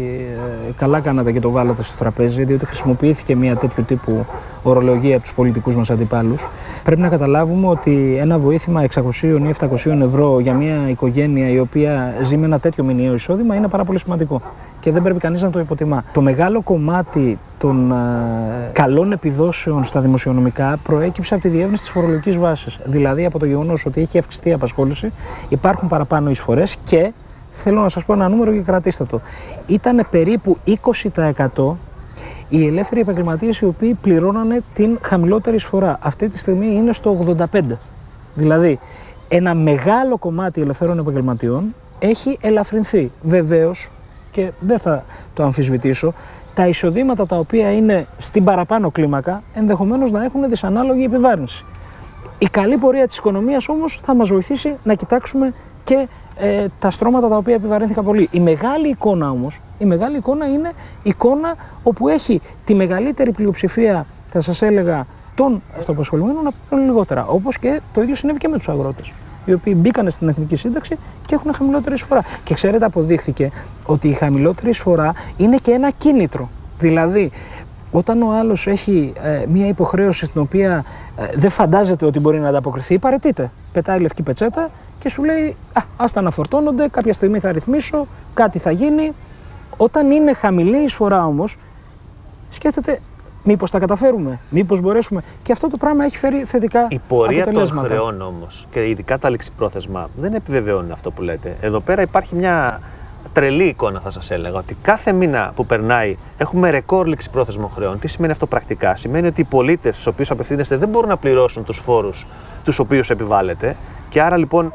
ε, καλά κάνατε και το βάλατε στο τραπέζι, διότι χρησιμοποιήθηκε μια τέτοιου τύπου ορολογία από τους πολιτικούς μας αντιπάλους. Πρέπει να καταλάβουμε ότι ένα βοήθημα εξακόσια ή επτακόσια ευρώ για μια οικογένεια η οποία ζει με ένα τέτοιο μηνιαίο εισόδημα είναι πάρα πολύ σημαντικό. Και δεν πρέπει κανείς να το υποτιμά. Το μεγάλο κομμάτι των ε, καλών επιδόσεων στα δημοσιονομικά προέκυψε από τη διεύρυνση της φορολογικής βάσης. Δηλαδή από το γεγονός ότι έχει αυξηθεί η απασχόληση, υπάρχουν παραπάνω εισφορές και θέλω να σας πω ένα νούμερο και κρατήστε το. Ήταν περίπου είκοσι τοις εκατό οι ελεύθεροι επαγγελματίες οι οποίοι πληρώνανε την χαμηλότερη εισφορά. Αυτή τη στιγμή είναι στο ογδόντα πέντε τοις εκατό. Δηλαδή, ένα μεγάλο κομμάτι ελευθέρων επαγγελματιών έχει ελαφρυνθεί. Βεβαίως, και δεν θα το αμφισβητήσω, τα εισοδήματα τα οποία είναι στην παραπάνω κλίμακα ενδεχομένως να έχουν δυσανάλογη επιβάρυνση. Η καλή πορεία της οικονομίας όμως θα μας βοηθήσει να κοιτάξουμε και ε, τα στρώματα τα οποία επιβαρύνθηκαν πολύ. Η μεγάλη εικόνα όμως, η μεγάλη εικόνα είναι εικόνα όπου έχει τη μεγαλύτερη πλειοψηφία, θα σας έλεγα, των αυτοαπασχολουμένων να πληρώνουν λιγότερα. Όπως και το ίδιο συνέβη και με τους αγρότες, οι οποίοι μπήκαν στην εθνική σύνταξη και έχουν χαμηλότερη εισφορά. Και ξέρετε, αποδείχθηκε ότι η χαμηλότερη εισφορά είναι και ένα κίνητρο. Δηλαδή, όταν ο άλλος έχει ε, μία υποχρέωση στην οποία ε, δεν φαντάζεται ότι μπορεί να ανταποκριθεί, παραιτείται. Πετάει λευκή πετσέτα και σου λέει: Α, ας τα αναφορτώνονται, κάποια στιγμή θα ρυθμίσω, κάτι θα γίνει. Όταν είναι χαμηλή η εισφορά όμως, σκέφτεται. Μήπως τα καταφέρουμε, μήπως μπορέσουμε. Και αυτό το πράγμα έχει φέρει θετικά η πορεία των χρεών όμως και ειδικά τα ληξιπρόθεσμα δεν επιβεβαιώνουν αυτό που λέτε. Εδώ πέρα υπάρχει μια τρελή εικόνα, θα σας έλεγα, ότι κάθε μήνα που περνάει έχουμε ρεκόρ ληξιπρόθεσμων χρεών. Τι σημαίνει αυτό πρακτικά? Σημαίνει ότι οι πολίτες στους οποίους απευθύνεστε δεν μπορούν να πληρώσουν τους φόρους τους οποίους επιβάλλετε και άρα λοιπόν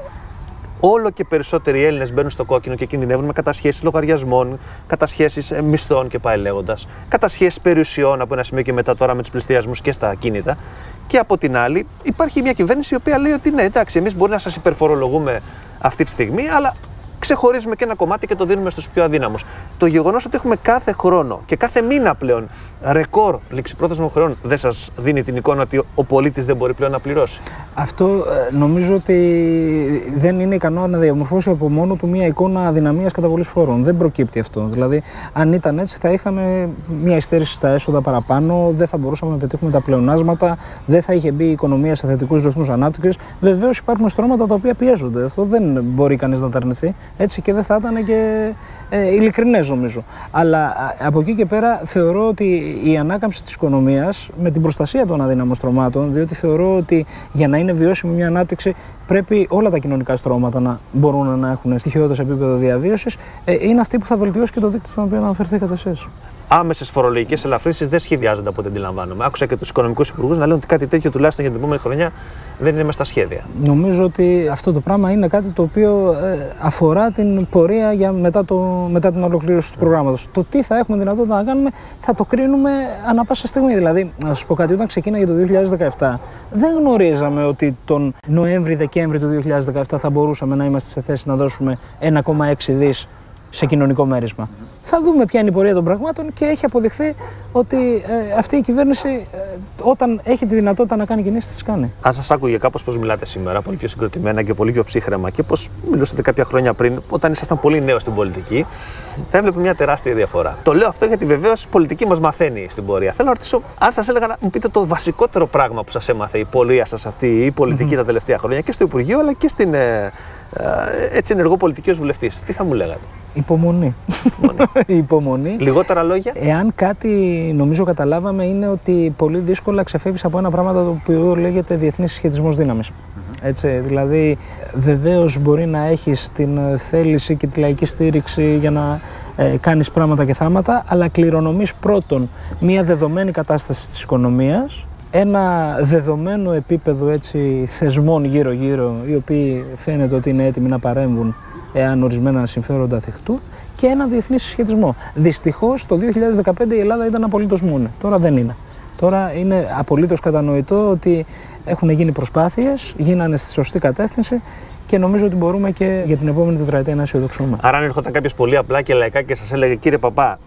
όλο και περισσότεροι Έλληνες μπαίνουν στο κόκκινο και κινδυνεύουν με κατασχέσεις λογαριασμών, κατασχέσεις μισθών και πάει λέγοντας, κατασχέσεις περιουσιών από ένα σημείο και μετά τώρα με τους πληστηριασμούς και στα ακίνητα. Και από την άλλη, υπάρχει μια κυβέρνηση η οποία λέει ότι ναι, εντάξει, εμείς μπορεί να σας υπερφορολογούμε αυτή τη στιγμή, αλλά ξεχωρίζουμε και ένα κομμάτι και το δίνουμε στους πιο αδύναμους. Το γεγονός ότι έχουμε κάθε χρόνο και κάθε μήνα πλέον ρεκόρ ληξιπρόθεσμων χρεών δεν σας δίνει την εικόνα ότι ο πολίτης δεν μπορεί πλέον να πληρώσει? Αυτό νομίζω ότι δεν είναι ικανό να διαμορφώσει από μόνο του μια εικόνα αδυναμίας καταβολής φόρων. Δεν προκύπτει αυτό. Δηλαδή, αν ήταν έτσι, θα είχαμε μια υστέρηση στα έσοδα παραπάνω, δεν θα μπορούσαμε να πετύχουμε τα πλεονάσματα, δεν θα είχε μπει η οικονομία σε θετικούς ρυθμούς ανάπτυξης. Βεβαίως, υπάρχουν στρώματα τα οποία πιέζονται. Αυτό δεν μπορεί κανείς να τα αρνηθεί. Έτσι και δεν θα ήταν και ε, ειλικρινές, νομίζω. Αλλά από εκεί και πέρα θεωρώ ότι η ανάκαμψη της οικονομίας με την προστασία των αδύναμων στρωμάτων, διότι θεωρώ ότι για να είναι βιώσιμη μια ανάπτυξη πρέπει όλα τα κοινωνικά στρώματα να μπορούν να έχουν στοιχειώδες επίπεδο διαβίωσης, ε, είναι αυτή που θα βελτιώσει και το δίκτυο στον οποίο αναφερθήκατε εσείς. Άμεσες φορολογικές ελαφρύνσεις δεν σχεδιάζονται από ό,τι αντιλαμβάνομαι. Άκουσα και τους οικονομικούς υπουργούς να λένε ότι κάτι τέτοιο τουλάχιστον για την επόμενη χρονιά δεν είναι μες στα σχέδια. Νομίζω ότι αυτό το πράγμα είναι κάτι το οποίο ε, αφορά την πορεία για μετά, το, μετά την ολοκλήρωση του προγράμματος. Το τι θα έχουμε δυνατότητα να κάνουμε θα το κρίνουμε ανά πάσα στιγμή. Δηλαδή, να σας πω κάτι, όταν ξεκίναγε το δύο χιλιάδες δεκαεπτά, δεν γνωρίζαμε ότι τον Νοέμβρη-Δεκέμβρη του δύο χιλιάδες δεκαεπτά θα μπορούσαμε να είμαστε σε θέση να δώσουμε ένα κόμμα έξι δις σε κοινωνικό μέρισμα. Θα δούμε ποια είναι η πορεία των πραγμάτων και έχει αποδειχθεί ότι ε, αυτή η κυβέρνηση ε, όταν έχει τη δυνατότητα να κάνει κινήσεις, τις κάνει. Αν σας άκουγε κάπως πώς μιλάτε σήμερα, πολύ πιο συγκροτημένα και πολύ πιο ψύχραιμα και πώς μιλούσατε κάποια χρόνια πριν, όταν ήσασταν πολύ νέος στην πολιτική, θα έβλεπε μια τεράστια διαφορά. Το λέω αυτό γιατί βεβαίως η πολιτική μας μαθαίνει στην πορεία. Θέλω να ρωτήσω, αν σας έλεγα να μου πείτε το βασικότερο πράγμα που σας έμαθε η πορεία σας αυτή, η πολιτική mm-hmm. τα τελευταία χρόνια και στο Υπουργείο αλλά και στην ε, ε, έτσι ενεργό πολιτική ως βουλευτής, τι θα μου λέγατε? Υπομονή. Υπομονή. Λιγότερα λόγια. Εάν κάτι νομίζω καταλάβαμε είναι ότι πολύ δύσκολα ξεφεύγεις από ένα πράγμα το οποίο λέγεται διεθνής συσχετισμός δύναμης. Mm-hmm. Έτσι, δηλαδή βεβαίως μπορεί να έχεις την θέληση και τη λαϊκή στήριξη για να ε, κάνεις πράγματα και θάματα, αλλά κληρονομείς πρώτον μια δεδομένη κατάσταση της οικονομίας, ένα δεδομένο επίπεδο έτσι, θεσμών γύρω-γύρω, οι οποίοι φαίνεται ότι είναι έτοιμοι να παρέμβουν εάν ορισμένα συμφέροντα θυχτούν, και ένα διεθνή συσχετισμό. Δυστυχώς το δύο χιλιάδες δεκαπέντε η Ελλάδα ήταν απολύτως μόνη. Τώρα δεν είναι. Τώρα είναι απολύτως κατανοητό ότι έχουν γίνει προσπάθειες, γίνανε στη σωστή κατεύθυνση και νομίζω ότι μπορούμε και για την επόμενη τετραετία να αισιοδοξούμε. Άρα, αν έρχονταν κάποιος πολύ απλά και λαϊκά και σας έλεγε, κύριε Παπά,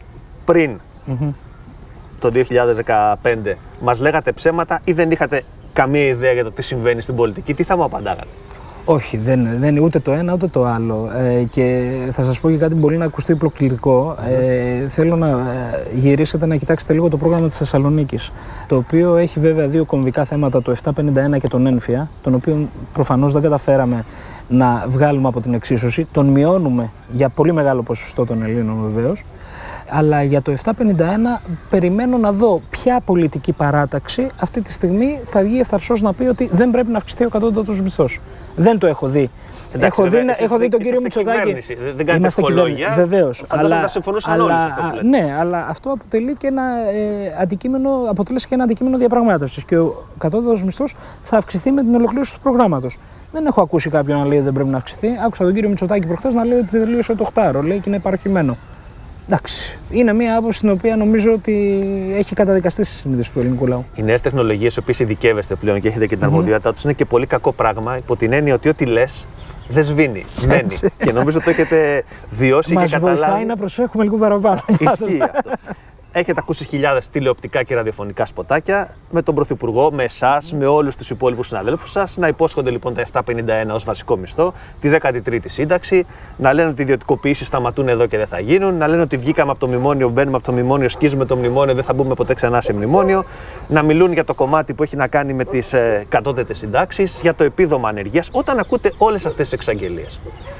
πριν mm-hmm. το δύο χιλιάδες δεκαπέντε μας λέγατε ψέματα ή δεν είχατε καμία ιδέα για το τι συμβαίνει στην πολιτική, τι θα μου απαντάγατε? Όχι, δεν, δεν ούτε το ένα ούτε το άλλο. Ε, και θα σας πω και κάτι που μπορεί να ακουστεί προκλητικό. Ε, θέλω να γυρίσετε να κοιτάξετε λίγο το πρόγραμμα της Θεσσαλονίκης, το οποίο έχει βέβαια δύο κομβικά θέματα, το επτακόσια πενήντα ένα και τον ένφια, τον οποίο προφανώς δεν καταφέραμε να βγάλουμε από την εξίσωση. Τον μειώνουμε για πολύ μεγάλο ποσοστό των Ελλήνων βεβαίως. Αλλά για το επτακόσια πενήντα ένα περιμένω να δω ποια πολιτική παράταξη αυτή τη στιγμή θα βγει ευθαρσώς να πει ότι δεν πρέπει να αυξηθεί ο κατώτατος μισθός. Δεν το έχω δει. Εντάξει, έχω δει, εσείς έχω δει τον κύριο Μητσοτάκη. Δεν κάνετε ευχολόγια. Βεβαίως. Φαντάζομαι θα συμφωνούσαν όλοι σε αυτό που λέτε. Ναι, αλλά αυτό αποτελεί και ένα, ε, αντικείμενο, αποτέλεσε και ένα αντικείμενο διαπραγμάτευσης. Και ο κατώτατος μισθός θα αυξηθεί με την ολοκλήρωση του προγράμματος. Δεν έχω ακούσει κάποιον να λέει ότι δεν πρέπει να αυξηθεί. Άκουσα τον κύριο Μητσοτάκη προχθές να λέει ότι τελείωσε το οχτάωρο, λέει, και είναι παροχημένο. Εντάξει, είναι μια άποψη την οποία νομίζω ότι έχει καταδικαστεί στη συνείδηση του ελληνικού λαού. Οι νέες τεχνολογίες, οι οποίες ειδικεύεστε πλέον και έχετε και την αρμοδιότητά mm-hmm. τους, είναι και πολύ κακό πράγμα υπό την έννοια ότι ό,τι λες δεν σβήνει, μένει. Και νομίζω το έχετε βιώσει Μας και καταλάβει. Μας βοηθάει να προσέχουμε λίγο παραπάνω. Ισχύει αυτό. Έχετε ακούσει χιλιάδες τηλεοπτικά και ραδιοφωνικά σποτάκια με τον Πρωθυπουργό, με εσάς, με όλους τους υπόλοιπους συναδέλφους σας να υπόσχονται λοιπόν τα επτακόσια πενήντα ένα ως βασικό μισθό, τη δέκατη τρίτη σύνταξη, να λένε ότι οι ιδιωτικοποιήσεις σταματούν εδώ και δεν θα γίνουν, να λένε ότι βγήκαμε από το μνημόνιο, μπαίνουμε από το μνημόνιο, σκίζουμε το μνημόνιο, δεν θα μπούμε ποτέ ξανά σε μνημόνιο, να μιλούν για το κομμάτι που έχει να κάνει με τις ε, κατώτατες συντάξεις, για το επίδομα ανεργίας, όταν ακούτε όλες αυτές τις εξαγγελίες.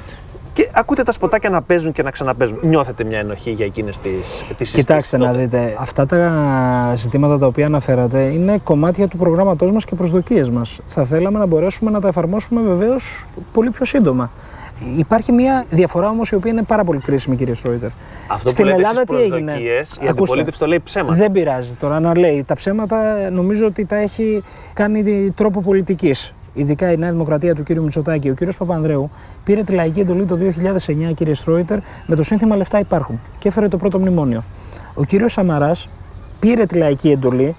Και ακούτε τα σποτάκια να παίζουν και να ξαναπαίζουν. Νιώθετε μια ενοχή για εκείνες τις συζητήσεις? Κοιτάξτε να δείτε, αυτά τα ζητήματα τα οποία αναφέρατε είναι κομμάτια του προγράμματός μας και προσδοκίες μας. Θα θέλαμε να μπορέσουμε να τα εφαρμόσουμε βεβαίως πολύ πιο σύντομα. Υπάρχει μια διαφορά όμως η οποία είναι πάρα πολύ κρίσιμη, κύριε Σρόιτερ. Αυτό Στην που λέτε Ελλάδα τι έγινε? Η αντιπολίτευση το λέει ψέματα. Δεν πειράζει τώρα να λέει. Τα ψέματα νομίζω ότι τα έχει κάνει τρόπο πολιτικής. Ειδικά η Νέα Δημοκρατία του κ. Μητσοτάκη. Ο κ. Παπανδρέου πήρε τη λαϊκή εντολή το δύο χιλιάδες εννιά, κύριε Στρόιτερ, με το σύνθημα «Λεφτά υπάρχουν» και έφερε το πρώτο μνημόνιο. Ο κ. Σαμαράς πήρε τη λαϊκή εντολή,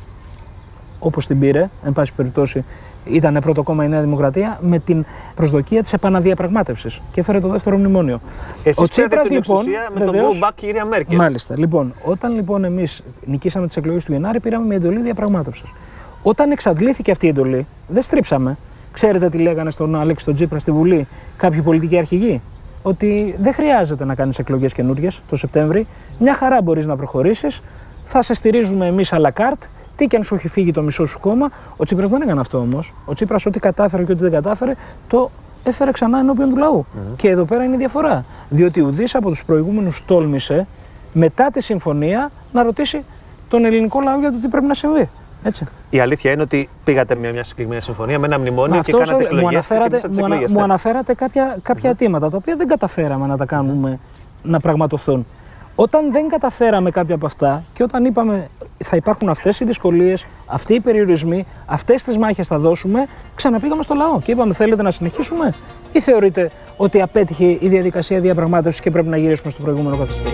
όπως την πήρε, εν πάση περιπτώσει ήταν πρώτο κόμμα η Νέα Δημοκρατία, με την προσδοκία της επαναδιαπραγμάτευσης και έφερε το δεύτερο μνημόνιο. Εσείς ο Τσίπρας λοιπόν. Με βεβαίως, τον go back, κυρία Μέρκελ. Μάλιστα. Λοιπόν, όταν λοιπόν εμείς νικήσαμε τις εκλογές του Γενάρη, πήραμε μια εντολή διαπραγμάτευσης. Όταν εξαντλήθηκε αυτή η εντολή, δεν στρίψαμε. Ξέρετε τι λέγανε στον Αλέξη τον Τσίπρα στη Βουλή κάποιοι πολιτικοί αρχηγοί? Ότι δεν χρειάζεται να κάνεις εκλογές καινούργιες το Σεπτέμβρη. Μια χαρά μπορείς να προχωρήσεις. Θα σε στηρίζουμε εμείς à la carte. Τι και αν σου έχει φύγει το μισό σου κόμμα. Ο Τσίπρας δεν έκανε αυτό όμως. Ο Τσίπρας ό,τι κατάφερε και ό,τι δεν κατάφερε, το έφερε ξανά ενώπιον του λαού. Mm-hmm. Και εδώ πέρα είναι η διαφορά. Διότι ουδής από τους προηγούμενους τόλμησε μετά τη συμφωνία να ρωτήσει τον ελληνικό λαό για το τι πρέπει να συμβεί. Έτσι. Η αλήθεια είναι ότι πήγατε με μια συγκεκριμένη συμφωνία, με ένα μνημόνιο και κάνατε εκλογές. Μου αναφέρατε, και μου, εκλογές, μου ναι. αναφέρατε κάποια, κάποια mm-hmm. αιτήματα τα οποία δεν καταφέραμε να τα κάνουμε να πραγματοθούν. Όταν δεν καταφέραμε κάποια από αυτά και όταν είπαμε θα υπάρχουν αυτές οι δυσκολίες, αυτοί οι περιορισμοί, αυτές τις μάχες θα δώσουμε, ξαναπήγαμε στο λαό και είπαμε θέλετε να συνεχίσουμε ή θεωρείτε ότι απέτυχε η διαδικασία διαπραγμάτευσης και πρέπει να γυρίσουμε στο προηγούμενο καθεστώς?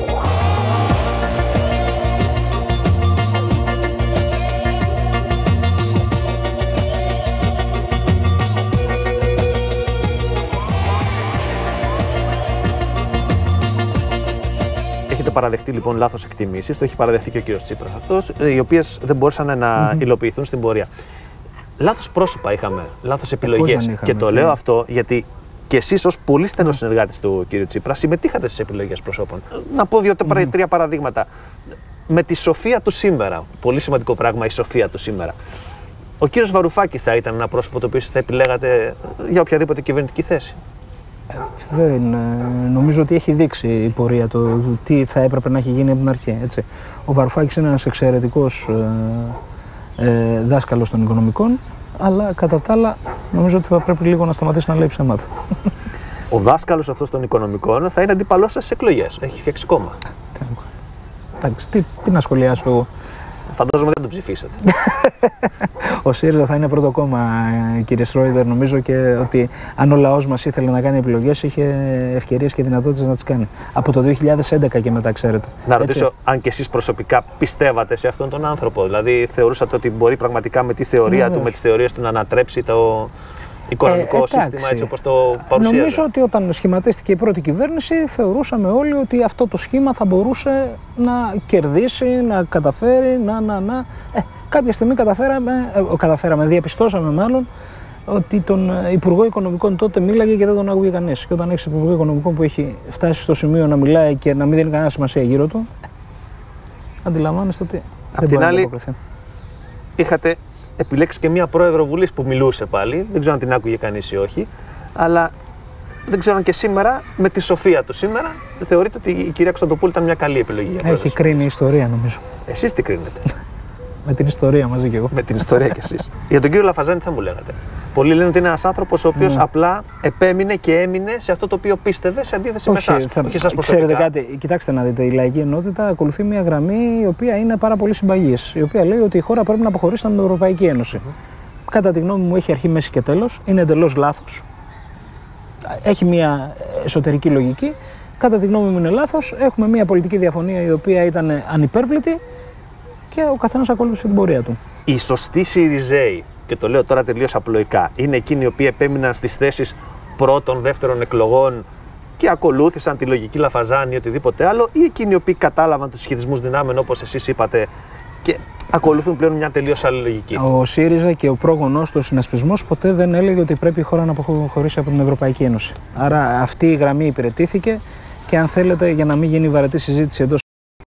Παραδεχτεί λοιπόν λάθος εκτιμήσεις, το έχει παραδεχτεί και ο κύριος Τσίπρας αυτός, οι οποίες δεν μπορούσαν να mm-hmm. υλοποιηθούν στην πορεία. Λάθος πρόσωπα είχαμε, λάθος επιλογές. Ε, και το και... λέω αυτό γιατί και εσείς ως πολύ στενός mm. συνεργάτης του κύριου Τσίπρα συμμετείχατε στις επιλογές προσώπων. Να πω δύο mm. τρία παραδείγματα. Με τη σοφία του σήμερα, πολύ σημαντικό πράγμα η σοφία του σήμερα. Ο κύριος Βαρουφάκης θα ήταν ένα πρόσωπο το οποίο θα επιλέγατε για οποιαδήποτε κυβερνητική θέση? Δεν, νομίζω ότι έχει δείξει η πορεία το τι θα έπρεπε να έχει γίνει από την αρχή. Έτσι. Ο Βαρουφάκης είναι ένας εξαιρετικός ε, ε, δάσκαλος των οικονομικών, αλλά κατά τα άλλα νομίζω ότι θα πρέπει λίγο να σταματήσει να λέει ψέματα. Ο δάσκαλος αυτός των οικονομικών θα είναι αντίπαλός σας στις εκλογές. Έχει φτιάξει κόμμα. Εντάξει, τι, τι να σχολιάσω εγώ. Φαντάζομαι δεν τον ψηφίσατε. Ο ΣΥΡΙΖΑ θα είναι πρώτο κόμμα, κύριε Στρόιδερ. Νομίζω και ότι αν ο λαός μας ήθελε να κάνει επιλογές, είχε ευκαιρίες και δυνατότητες να τις κάνει. Από το δύο χιλιάδες έντεκα και μετά, ξέρετε. Να ρωτήσω, έτσι, αν και εσείς προσωπικά πιστεύατε σε αυτόν τον άνθρωπο. Δηλαδή, θεωρούσατε ότι μπορεί πραγματικά με τη θεωρία ναι, του, με τις θεωρίες του να ανατρέψει το οικονομικό ε, σύστημα έτσι όπως το παρουσίαζε? Νομίζω ότι όταν σχηματίστηκε η πρώτη κυβέρνηση, θεωρούσαμε όλοι ότι αυτό το σχήμα θα μπορούσε να κερδίσει, να καταφέρει, να. να, να. Ε, κάποια στιγμή καταφέραμε, ε, καταφέραμε, διαπιστώσαμε μάλλον, ότι τον Υπουργό Οικονομικών τότε μίλαγε και δεν τον άκουγε κανείς. Και όταν έχεις Υπουργό Οικονομικών που έχει φτάσει στο σημείο να μιλάει και να μην δίνει κανένα σημασία γύρω του, αντιλαμβάνεστε ότι απ' την άλλη, είχατε επιλέξει και μία πρόεδρο Βουλής που μιλούσε πάλι. Δεν ξέρω αν την άκουγε κανείς ή όχι. Αλλά δεν ξέρω αν και σήμερα, με τη σοφία του σήμερα, θεωρείτε ότι η κυρία Κωνσταντοπούλου ήταν μια καλή επιλογή για Έχει κρίνει η ιστορία, νομίζω. Εσείς τι κρίνετε? Με την ιστορία μαζί κι εγώ. Με την ιστορία κι εσείς. Για τον κύριο Λαφαζάνη, τι θα μου λέγατε? Πολλοί λένε ότι είναι ένας άνθρωπος ο οποίος ναι. απλά επέμεινε και έμεινε σε αυτό το οποίο πίστευε, σε αντίθεση όχι, με εσάς. Θα... Όχι εσάς προσωπικά. Ξέρετε κάτι, κοιτάξτε να δείτε, η λαϊκή ενότητα ακολουθεί μια γραμμή η οποία είναι πάρα πολύ συμπαγής. Η οποία λέει ότι η χώρα πρέπει να αποχωρήσει από την Ευρωπαϊκή Ένωση. Mm-hmm. Κατά τη γνώμη μου, έχει αρχή, μέση και τέλος. Είναι εντελώς λάθος. Έχει μια εσωτερική λογική. Κατά τη γνώμη μου, είναι λάθος. Έχουμε μια πολιτική διαφωνία η οποία ήταν ανυπέρβλητη και ο καθένας ακολούθησε την πορεία του. Οι σωστοί ΣΥΡΙΖΕΙ, και το λέω τώρα τελείως απλοϊκά, είναι εκείνοι οι οποίοι επέμειναν στις θέσεις πρώτων, δεύτερων εκλογών και ακολούθησαν τη λογική Λαφαζάνη ή οτιδήποτε άλλο, ή εκείνοι οι οποίοι κατάλαβαν τους συσχετισμούς δυνάμεων, όπως εσείς είπατε, και ακολουθούν πλέον μια τελείως άλλη λογική? Ο ΣΥΡΙΖΑ και ο πρόγονός του συνασπισμός ποτέ δεν έλεγε ότι πρέπει η χώρα να αποχωρήσει από την Ευρωπαϊκή Ένωση. Άρα αυτή η γραμμή υπηρετήθηκε και αν θέλετε, για να μην γίνει βαρετή συζήτηση εντός,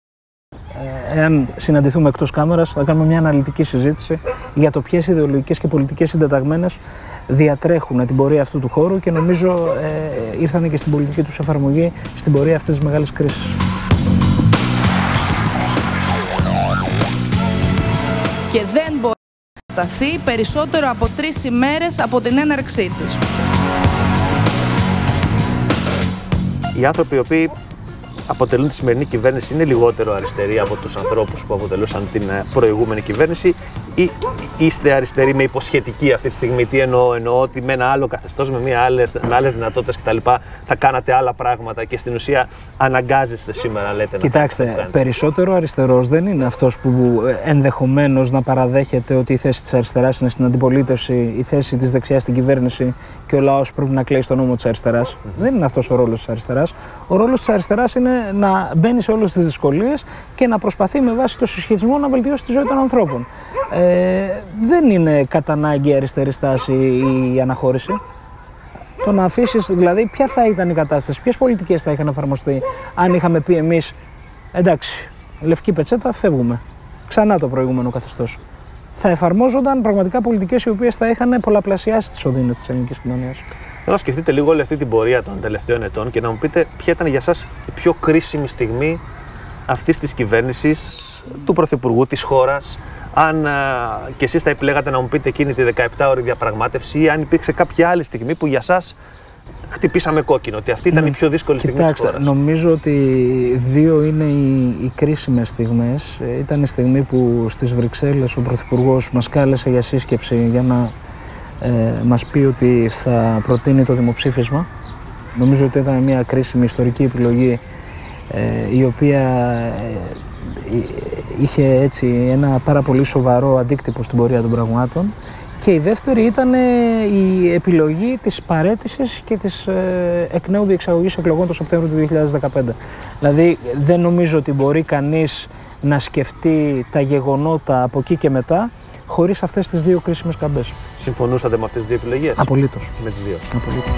εάν συναντηθούμε εκτός κάμερας, θα κάνουμε μια αναλυτική συζήτηση για το ποιες ιδεολογικές και πολιτικές συντεταγμένες διατρέχουν την πορεία αυτού του χώρου και νομίζω ε, ήρθαν και στην πολιτική τους εφαρμογή στην πορεία αυτής της μεγάλης κρίσης. Και δεν μπορεί να σταθεί περισσότερο από τρεις ημέρες από την έναρξή της. Οι άνθρωποι οι οποίοι αποτελούν τη σημερινή κυβέρνηση είναι λιγότερο αριστεροί από τους ανθρώπους που αποτελούσαν την προηγούμενη κυβέρνηση, ή είστε αριστεροί με υποσχετική αυτή τη στιγμή? Τι εννοώ? Εννοώ ότι με ένα άλλο καθεστώς, με, μια άλλες, με άλλες δυνατότητες κτλ. Θα κάνατε άλλα πράγματα και στην ουσία αναγκάζεστε σήμερα, λέτε? Κοιτάξτε, να περισσότερο αριστερός δεν είναι αυτός που ενδεχομένως να παραδέχεται ότι η θέση της αριστεράς είναι στην αντιπολίτευση, η θέση της δεξιάς στην κυβέρνηση και ο λαός πρέπει να κλαίει στον νόμο της αριστεράς. Mm-hmm. Δεν είναι αυτός ο ρόλος της αριστεράς. Ο ρόλος της αριστεράς είναι να μπαίνει σε όλες τις δυσκολίες και να προσπαθεί με βάση το συσχετισμό να βελτιώσει τη ζωή των ανθρώπων. Ε, δεν είναι κατά ανάγκη αριστερή στάση η αναχώρηση. Το να αφήσεις, δηλαδή, ποια θα ήταν η κατάσταση, ποιες πολιτικές θα είχαν εφαρμοστεί αν είχαμε πει εμείς, εντάξει, λευκή πετσέτα, φεύγουμε. Ξανά το προηγούμενο καθεστώς. Θα εφαρμόζονταν πραγματικά πολιτικές οι οποίες θα είχαν πολλαπλασιάσει τις οδύνες της ελληνικής κοινωνίας. Θέλω να σκεφτείτε λίγο όλη αυτή την πορεία των τελευταίων ετών και να μου πείτε ποια ήταν για σας η πιο κρίσιμη στιγμή αυτής της κυβέρνησης, του Πρωθυπουργού της χώρας. Αν α, και εσείς θα επιλέγατε να μου πείτε εκείνη τη δεκαεπτάωρη διαπραγμάτευση, ή αν υπήρξε κάποια άλλη στιγμή που για σας χτυπήσαμε κόκκινο, ότι αυτή ήταν ναι. η πιο δύσκολη στιγμή της χώρας. Νομίζω ότι δύο είναι οι, οι κρίσιμες στιγμές. Ήταν η στιγμή που στις Βρυξέλλες ο Πρωθυπουργός μας κάλεσε για σύσκεψη για να ε, μας πει ότι θα προτείνει το δημοψήφισμα. Νομίζω ότι ήταν μια κρίσιμη ιστορική επιλογή ε, η οποία ε, είχε έτσι ένα πάρα πολύ σοβαρό αντίκτυπο στην πορεία των πραγμάτων. Και η δεύτερη ήταν η επιλογή της παραίτησης και της ε, εκ νέου διεξαγωγής εκλογών το Σεπτέμβριο του δύο χιλιάδες δεκαπέντε. Δηλαδή δεν νομίζω ότι μπορεί κανείς να σκεφτεί τα γεγονότα από εκεί και μετά χωρίς αυτές τις δύο κρίσιμες καμπές. Συμφωνούσατε με αυτές τις δύο επιλογές? Απολύτως. Και με τις δύο. Απολύτως.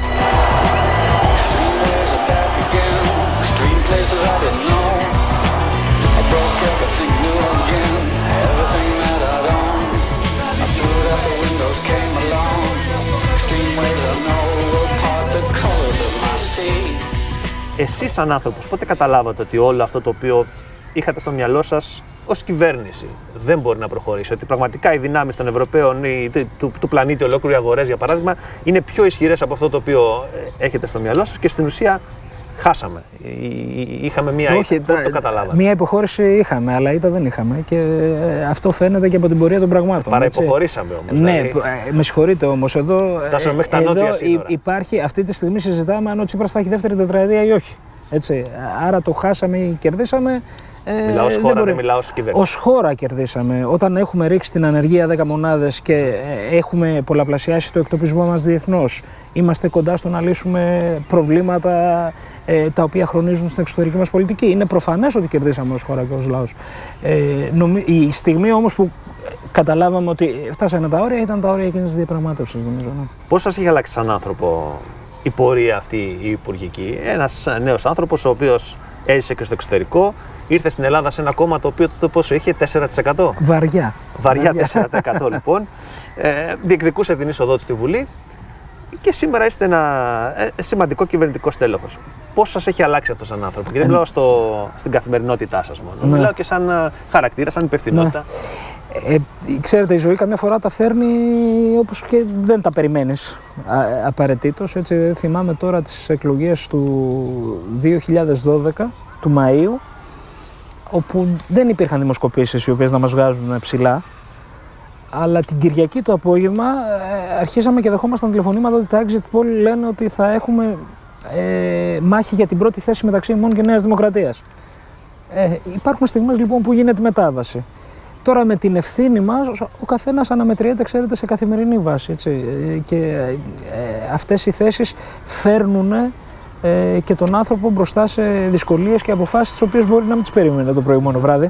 Εσείς σαν άνθρωπος, πότε καταλάβατε ότι όλο αυτό το οποίο είχατε στο μυαλό σας ως κυβέρνηση δεν μπορεί να προχωρήσει? Ότι πραγματικά οι δυνάμεις των Ευρωπαίων ή του, του πλανήτη ολόκληρου, οι αγορές για παράδειγμα, είναι πιο ισχυρές από αυτό το οποίο έχετε στο μυαλό σας και στην ουσία χάσαμε. Είχαμε μία Όχι, ήττα, το καταλάβαμε. Μία υποχώρηση είχαμε, αλλά ήττα δεν είχαμε. Και αυτό φαίνεται και από την πορεία των πραγμάτων. Παραυποχωρήσαμε όμως. Ναι, δηλαδή... με συγχωρείτε όμως. Εδώ, Φτάσαμε μέχρι τα εδώ νότια σύνορα. Υπάρχει, αυτή τη στιγμή συζητάμε αν ο Τσίπρας θα έχει δεύτερη τετραετία ή όχι. Έτσι. Άρα το χάσαμε ή κερδίσαμε. Μιλάω ως χώρα, δεν, δεν μιλάω ως κυβέρνηση. Ως χώρα κερδίσαμε. Όταν έχουμε ρίξει την ανεργία δέκα μονάδες και έχουμε πολλαπλασιάσει το εκτοπισμό μας διεθνώς, είμαστε κοντά στο να λύσουμε προβλήματα ε, τα οποία χρονίζουν στην εξωτερική μας πολιτική. Είναι προφανές ότι κερδίσαμε ως χώρα και ως λαός. Ε, νομι... Η στιγμή όμως που καταλάβαμε ότι φτάσανε τα όρια ήταν τα όρια εκείνης της διαπραγμάτευσης, νομίζω. Ναι. Πώς σας είχε αλλάξει σαν άνθρωπο η πορεία αυτή η υπουργική? Ένας νέος άνθρωπος ο οποίος έζησε και στο εξωτερικό, ήρθε στην Ελλάδα σε ένα κόμμα το οποίο τότε πόσο είχε, τέσσερα τοις εκατό. Βαριά. Βαριά τέσσερα τοις εκατό λοιπόν. Ε, διεκδικούσε την είσοδό του στη Βουλή και σήμερα είστε ένα ε, σημαντικό κυβερνητικό στέλεχος. Πώς σας έχει αλλάξει αυτό σαν άνθρωπο? Και δεν μιλάω στο, στην καθημερινότητά σας μόνο. Ναι. Μιλάω και σαν χαρακτήρα, σαν υπευθυνότητα. Ναι. Ε, ξέρετε, η ζωή καμιά φορά τα φέρνει όπως και δεν τα περιμένεις απαραίτητος. Έτσι, θυμάμαι τώρα τις εκλογές του δύο χιλιάδες δώδεκα, του Μαΐου, όπου δεν υπήρχαν δημοσκοπήσεις οι οποίες να μας βγάζουν ψηλά. Αλλά την Κυριακή το απόγευμα ε, αρχίσαμε και δεχόμασταν τηλεφωνήματα ότι τα exit poll λένε ότι θα έχουμε ε, μάχη για την πρώτη θέση μεταξύ ημών και Νέας Δημοκρατίας. Ε, υπάρχουν στιγμές λοιπόν που γίνεται μετάβαση. Τώρα με την ευθύνη μας ο καθένας αναμετριέται, ξέρετε, σε καθημερινή βάση. Έτσι. Και ε, αυτές οι θέσεις φέρνουν ε, και τον άνθρωπο μπροστά σε δυσκολίες και αποφάσεις τις οποίες μπορεί να μην τις περίμενε το προηγούμενο βράδυ.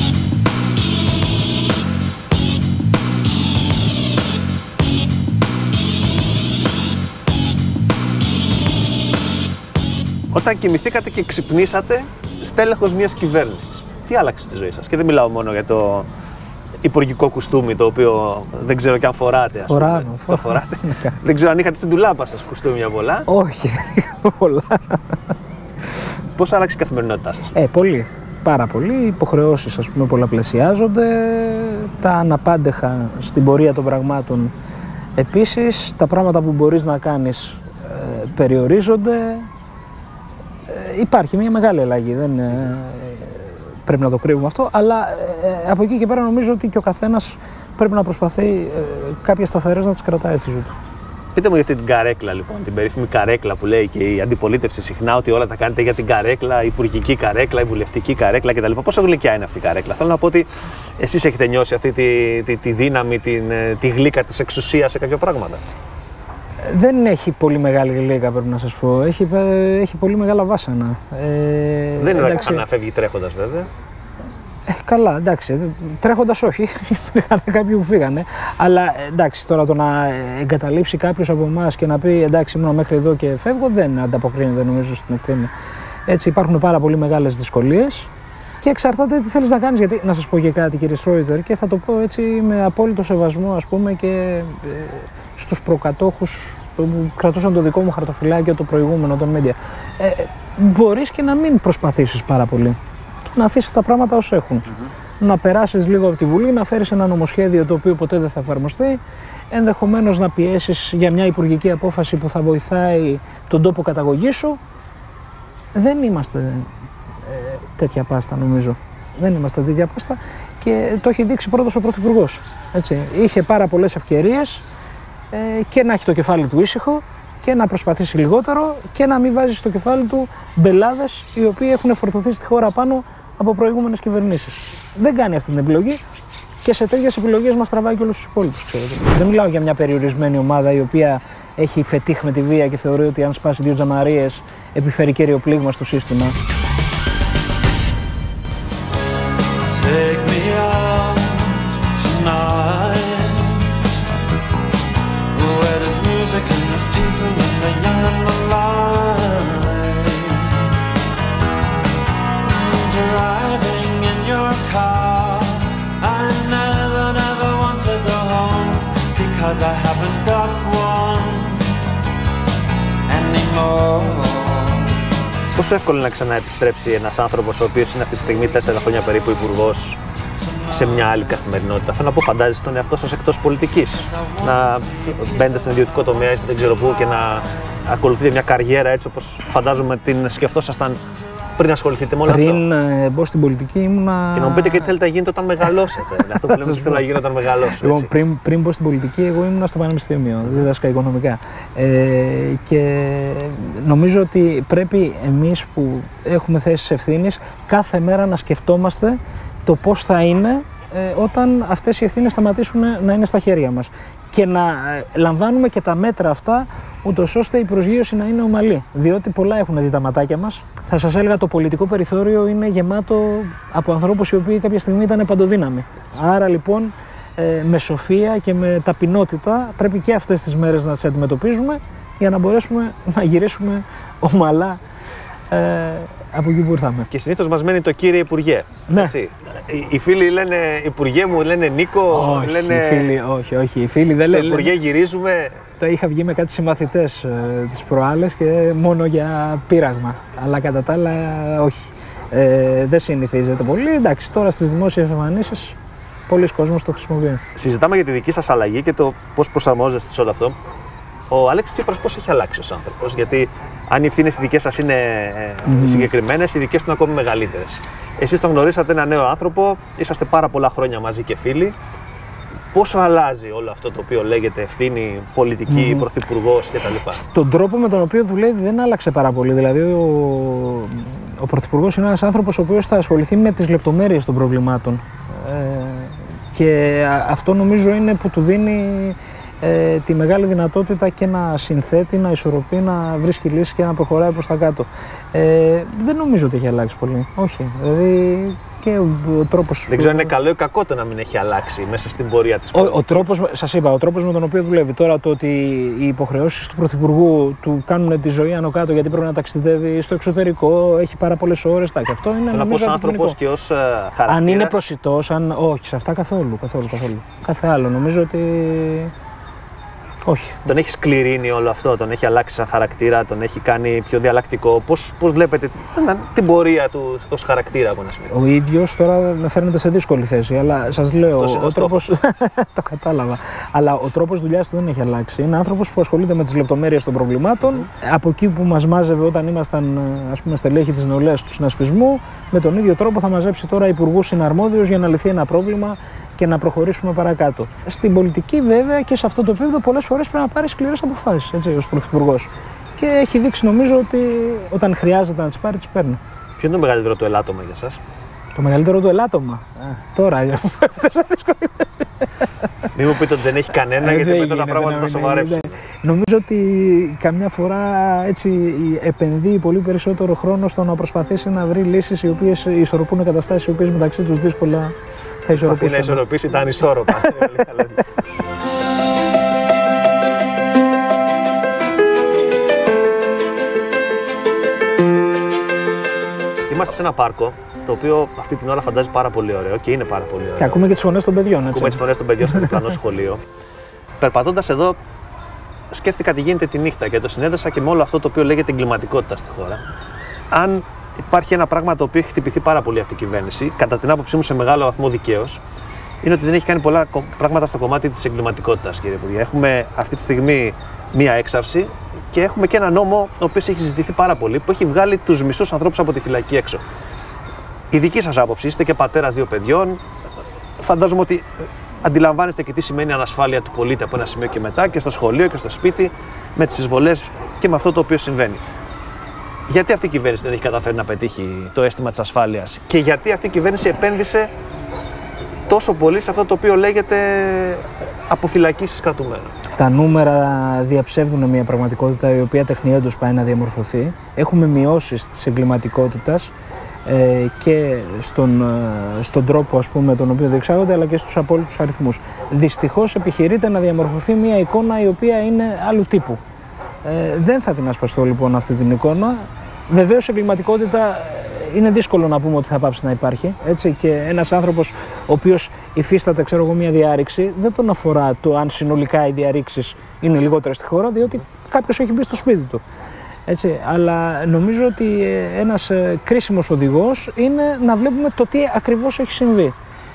Όταν κοιμηθήκατε και ξυπνήσατε στέλεχος μιας κυβέρνησης, τι άλλαξε στη ζωή σας? Και δεν μιλάω μόνο για το υπουργικό κουστούμι, το οποίο δεν ξέρω και αν φοράτε. Φοράμε. Το φοράτε. Δεν ξέρω αν είχατε στην τουλάπα σας κουστούμια πολλά. Όχι, δεν είχαμε πολλά. Πώς άλλαξε η καθημερινότητά σας? Ε, πολύ. Πάρα πολύ. Οι υποχρεώσεις, ας πούμε, πολλαπλασιάζονται. Τα αναπάντεχα στην πορεία των πραγμάτων επίσης. Τα πράγματα που μπορείς να κάνεις ε, περιορίζονται. Ε, υπάρχει μια μεγάλη αλλαγή. Δεν, ε, πρέπει να το κρύβουμε αυτό. Αλλά ε, από εκεί και πέρα νομίζω ότι και ο καθένας πρέπει να προσπαθεί ε, κάποιες σταθερές να τις κρατάει στη ζωή του. Πείτε μου για αυτή την καρέκλα, λοιπόν, την περίφημη καρέκλα που λέει και η αντιπολίτευση συχνά, ότι όλα τα κάνετε για την καρέκλα, η υπουργική καρέκλα, η βουλευτική καρέκλα κτλ. Πόσο γλυκιά είναι αυτή η καρέκλα? Θέλω να πω ότι εσείς έχετε νιώσει αυτή τη, τη, τη δύναμη, την, τη γλύκα της εξουσίας σε κάποια πράγματα? Δεν έχει πολύ μεγάλη γλύκα, πρέπει να σας πω. Έχει, έχει πολύ μεγάλα βάσανα. Ε, δεν είναι εντάξει, να φεύγει τρέχοντας, βέβαια. Ε, καλά, εντάξει, τρέχοντας όχι, υπήρχαν κάποιοι που φύγανε, αλλά εντάξει, τώρα το να εγκαταλείψει κάποιος από εμάς και να πει εντάξει ήμουν μέχρι εδώ και φεύγω, δεν ανταποκρίνεται νομίζω στην ευθύνη. Έτσι υπάρχουν πάρα πολύ μεγάλες δυσκολίες και εξαρτάται τι θέλεις να κάνεις, γιατί να σας πω και κάτι κύριε Σρόιτερ, και θα το πω έτσι με απόλυτο σεβασμό, ας πούμε, και ε, στους προκατόχους που κρατούσαν το δικό μου χαρτοφυλάκιο, το προηγούμενο των media. Ε, μπορείς και να μην προσπαθήσεις πάρα πολύ. Να αφήσεις τα πράγματα ως έχουν. Mm-hmm. Να περάσεις λίγο από τη Βουλή, να φέρεις ένα νομοσχέδιο το οποίο ποτέ δεν θα εφαρμοστεί, ενδεχομένως να πιέσεις για μια υπουργική απόφαση που θα βοηθάει τον τόπο καταγωγής σου. Δεν είμαστε ε, τέτοια πάστα νομίζω. Δεν είμαστε τέτοια πάστα και το έχει δείξει πρώτος ο Πρωθυπουργός. Έτσι. Είχε πάρα πολλές ευκαιρίες ε, και να έχει το κεφάλι του ήσυχο και να προσπαθήσει λιγότερο και να μην βάζει στο κεφάλι του μπελάδες οι οποίοι έχουν φορτωθεί στη χώρα πάνω από προηγούμενες κυβερνήσεις. Δεν κάνει αυτή την επιλογή και σε τέτοιες επιλογές μας τραβάει και όλους τους υπόλοιπους, ξέρετε. Δεν μιλάω για μια περιορισμένη ομάδα η οποία έχει φετίχ με τη βία και θεωρεί ότι αν σπάσει δύο τζαμαρίες επιφέρει κέριο πλήγμα στο σύστημα. Take me out tonight, where there's music and there's people and the young and the light. Driving in your car, I never, never want to go home because I haven't got one anymore. Πόσο εύκολο είναι να ξαναεπιστρέψει ένας άνθρωπος ο οποίος είναι αυτή τη στιγμή τέσσερα χρόνια περίπου υπουργός σε μια άλλη καθημερινότητα? Θέλω να πω, φαντάζεστε τον εαυτό σας εκτός πολιτικής, να μπαίνετε στον ιδιωτικό τομέα ή δεν ξέρω πού και να ακολουθείτε μια καριέρα έτσι όπως φαντάζομαι την σκεφτόσασταν πριν ασχοληθείτε με όλα αυτά? Πριν ε, μπω στην πολιτική ήμουνα. Και να μου πείτε και τι θέλετε να γίνετε όταν μεγαλώσετε. Αυτό που λέμε ότι θέλω να γίνω όταν μεγαλώσω. Λοιπόν, πριν, πριν μπω στην πολιτική, εγώ ήμουνα στο πανεπιστήμιο, δίδασκα οικονομικά. Ε, και νομίζω ότι πρέπει εμείς που έχουμε θέσεις ευθύνης κάθε μέρα να σκεφτόμαστε το πώς θα είναι όταν αυτές οι ευθύνες σταματήσουν να είναι στα χέρια μας και να λαμβάνουμε και τα μέτρα αυτά ούτως ώστε η προσγείωση να είναι ομαλή, διότι πολλά έχουν δει τα ματάκια μας. Θα σας έλεγα το πολιτικό περιθώριο είναι γεμάτο από ανθρώπους οι οποίοι κάποια στιγμή ήταν παντοδύναμοι. Άρα λοιπόν με σοφία και με ταπεινότητα πρέπει και αυτές τις μέρες να τις αντιμετωπίζουμε για να μπορέσουμε να γυρίσουμε ομαλά ε, από εκεί που ήρθαμε. Και συνήθως μας μένει το κύριε Υπουργέ. Ναι. Έτσι. Οι, οι φίλοι λένε Υπουργέ μου, λένε Νίκο. Όχι, λένε... οι φίλοι, όχι, όχι. Οι φίλοι δεν στο λένε. Υπουργέ γυρίζουμε. Το είχα βγει με κάτι συμμαθητές ε, τις προάλλες και μόνο για πείραγμα. Αλλά κατά τα άλλα, όχι. Ε, δεν συνηθίζεται πολύ. Εντάξει, τώρα στις δημόσιες εμφανίσεις πολλοί κόσμος το χρησιμοποιούν. Συζητάμε για τη δική σας αλλαγή και το πώς προσαρμόζεστε σε όλο αυτό. Ο Αλέξης Τσίπρας πώς έχει αλλάξει ως άνθρωπος? Γιατί αν οι ευθύνες οι δικές σας είναι mm. συγκεκριμένες, οι δικές του είναι ακόμη μεγαλύτερες. Εσείς τον γνωρίσατε ένα νέο άνθρωπο, είσαστε πάρα πολλά χρόνια μαζί και φίλοι. Πόσο αλλάζει όλο αυτό το οποίο λέγεται ευθύνη, πολιτική, mm. πρωθυπουργός κτλ? Στον τρόπο με τον οποίο δουλεύει δεν άλλαξε πάρα πολύ. Δηλαδή, ο, ο πρωθυπουργός είναι ένας άνθρωπος ο οποίος θα ασχοληθεί με τις λεπτομέρειες των προβλημάτων. Ε, και αυτό νομίζω είναι που του δίνει ε, τη μεγάλη δυνατότητα και να συνθέτει, να ισορροπεί, να βρίσκει λύσεις και να προχωράει προς τα κάτω. Ε, δεν νομίζω ότι έχει αλλάξει πολύ. Όχι. Δηλαδή, και ο τρόπος... Δεν ξέρω αν είναι καλό ή κακό το να μην έχει αλλάξει μέσα στην πορεία της πολιτικής. Ο, ο τρόπος, σας είπα, ο τρόπος με τον οποίο δουλεύει τώρα, το ότι οι υποχρεώσεις του Πρωθυπουργού του κάνουν τη ζωή άνω κάτω γιατί πρέπει να ταξιδεύει στο εξωτερικό, έχει πάρα πολλές ώρες. Και αυτό είναι να πω ως άνθρωπος και ως uh, χαρακτήρας. Αν είναι προσιτός, αν... όχι, σε αυτά καθόλου, καθόλου, καθόλου. Κάθε άλλο. Νομίζω ότι... όχι. Τον έχει σκληρύνει όλο αυτό, τον έχει αλλάξει σαν χαρακτήρα, τον έχει κάνει πιο διαλλακτικό. Πώς, πώς βλέπετε την, την πορεία του ως χαρακτήρα, από να Ο ίδιος τώρα με φέρνετε σε δύσκολη θέση, αλλά σας λέω, ο, ο τρόπος... το κατάλαβα. Αλλά ο τρόπος δουλειάς του δεν έχει αλλάξει. Είναι άνθρωπος που ασχολείται με τις λεπτομέρειες των προβλημάτων. Mm. Από εκεί που μας μάζευε όταν ήμασταν, ας πούμε, στελέχη της νεολαίας του συνασπισμού, με τον ίδιο τρόπο θα μαζέψει τώρα υπουργούς συναρμόδιους για να λυθεί ένα πρόβλημα και να προχωρήσουμε παρακάτω. Στην πολιτική, βέβαια, και σε αυτό το επίπεδο, πολλές φορές πρέπει να πάρει σκληρές αποφάσεις, έτσι, ως πρωθυπουργός. Και έχει δείξει, νομίζω, ότι όταν χρειάζεται να τις πάρει, τις παίρνει. Ποιο είναι το μεγαλύτερο του ελάττωμα για σας? Το μεγαλύτερο του ελάττωμα. Α, τώρα. Μην μου πείτε ότι δεν έχει κανένα, γιατί μετά τα πράγματα θα σοβαρέψουν. Νομίζω ότι καμιά φορά έτσι επενδύει πολύ περισσότερο χρόνο στο να προσπαθήσει να βρει λύσεις οι οποίες ισορροπούν καταστάσεις οι οποίες μεταξύ τους δύσκολα θα ισορροπήσουν. Να ισορροπήσει τα ανισόρροπα. Είμαστε σε ένα πάρκο, το οποίο αυτή την ώρα φαντάζει πάρα πολύ ωραίο και είναι πάρα πολύ ωραίο. Και ακούμε και τις φωνές των παιδιών, έτσι. Ακούμε τις φωνές των παιδιών στο διπλανό σχολείο. Περπατώντας εδώ, σκέφτηκα τι γίνεται τη νύχτα και το συνέδεσα και με όλο αυτό το οποίο λέγεται εγκληματικότητα στη χώρα. Αν υπάρχει ένα πράγμα το οποίο έχει χτυπηθεί πάρα πολύ αυτή η κυβέρνηση, κατά την άποψή μου σε μεγάλο βαθμό δικαίως, είναι ότι δεν έχει κάνει πολλά πράγματα στο κομμάτι της εγκληματικότητας, κύριε Υπουργέ. Έχουμε αυτή τη στιγμή μία έξαρση και έχουμε και ένα νόμο ο οποίος έχει συζητηθεί πάρα πολύ, που έχει βγάλει τους μισούς ανθρώπους από τη φυλακή έξω. Η δική σας άποψη, είστε και πατέρας δύο παιδιών, φαντάζομαι ότι αντιλαμβάνεστε και τι σημαίνει η ανασφάλεια του πολίτη από ένα σημείο και μετά, και στο σχολείο και στο σπίτι, με τις εισβολές και με αυτό το οποίο συμβαίνει. Γιατί αυτή η κυβέρνηση δεν έχει καταφέρει να πετύχει το αίσθημα της ασφάλειας και γιατί αυτή η κυβέρνηση επένδυσε τόσο πολύ σε αυτό το οποίο λέγεται αποφυλακίσεις κρατουμένων? Τα νούμερα διαψεύδουν μια πραγματικότητα η οποία τεχνιέντως πάει να διαμορφωθεί. Έχουμε μειώσεις της εγκληματικότητας ε, και στον, στον τρόπο, ας πούμε, τον οποίο διεξάγονται, αλλά και στους απόλυτους αριθμούς. Δυστυχώς επιχειρείται να διαμορφωθεί μια εικόνα η οποία είναι άλλου τύπου. Ε, δεν θα την ασπαστώ λοιπόν αυτή την εικόνα. Βεβαίως η εγκληματικότητα είναι δύσκολο να πούμε ότι θα πάψει να υπάρχει, έτσι, και ένας άνθρωπος ο οποίος υφίσταται, ξέρω εγώ, μια διάρρηξη, δεν τον αφορά το αν συνολικά οι διαρρήξεις είναι λιγότερες στη χώρα, διότι κάποιος έχει μπει στο σπίτι του. Έτσι, αλλά νομίζω ότι ένας κρίσιμος οδηγός είναι να βλέπουμε το τι ακριβώς έχει συμβεί.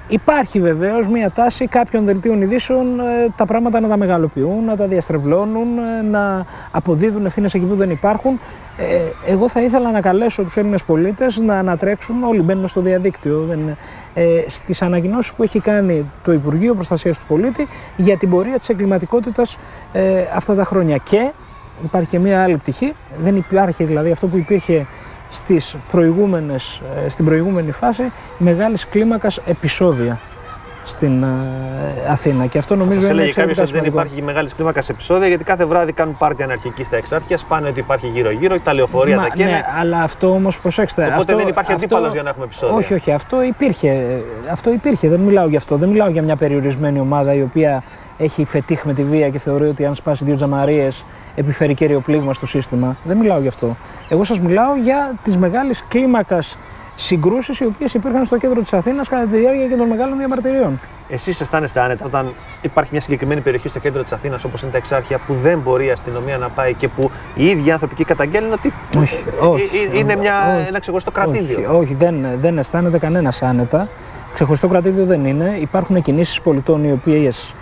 Υπάρχει βεβαίως μια τάση κάποιων δελτίων ειδήσεων ε, τα πράγματα να τα μεγαλοποιούν, να τα διαστρεβλώνουν, ε, να αποδίδουν ευθύνες εκεί που δεν υπάρχουν. Ε, εγώ θα ήθελα να καλέσω τους Έλληνες πολίτες να ανατρέξουν, όλοι μπαίνουμε στο διαδίκτυο, δεν, ε, στις ανακοινώσεις που έχει κάνει το Υπουργείο Προστασίας του Πολίτη για την πορεία της εγκληματικότητας ε, αυτά τα χρόνια. Και υπάρχει και μια άλλη πτυχή, δεν υπάρχει δηλαδή αυτό που υπήρχε στις προηγούμενες, στην προηγούμενη φάση μεγάλης κλίμακας επεισόδια στην uh, Αθήνα. Και αυτό νομίζω είναι εξαιρετικά σημαντικό. Ότι δεν υπάρχει μεγάλης κλίμακας επεισόδια, γιατί κάθε βράδυ κάνουν πάρτι αναρχική στα Εξάρχεια, πάνε ότι υπάρχει γύρω-γύρω, τα λεωφορεία Μα, τα καίνε. Ναι, αλλά αυτό όμως προσέξτε. Οπότε αυτό, δεν υπάρχει αυτό, αντίπαλος για να έχουμε επεισόδια. Όχι, όχι, αυτό υπήρχε. Αυτό υπήρχε. Δεν μιλάω για αυτό. Δεν μιλάω για μια περιορισμένη ομάδα η οποία έχει φετίχ με τη βία και θεωρεί ότι αν σπάσει δύο τζαμαρίες επιφέρει κέριο πλήγμα στο σύστημα. Δεν μιλάω γι' αυτό. Εγώ σας μιλάω για τις μεγάλες κλίμακας συγκρούσεις οι οποίες υπήρχαν στο κέντρο της Αθήνας κατά τη διάρκεια και των μεγάλων διαμαρτυριών. Εσείς αισθάνεστε άνετα όταν υπάρχει μια συγκεκριμένη περιοχή στο κέντρο της Αθήνας, όπως είναι τα Εξάρχεια, που δεν μπορεί η αστυνομία να πάει και που οι ίδιοι άνθρωποι εκεί καταγγέλνουν ότι όχι, όχι, είναι μια, όχι, ένα ξεχωριστό κρατήδιο? Όχι, όχι δεν, δεν αισθάνεται κανένας άνετα. Ξεχωριστό κρατήδιο δεν είναι. Υπάρχουν κινήσεις πολιτών οι οποίες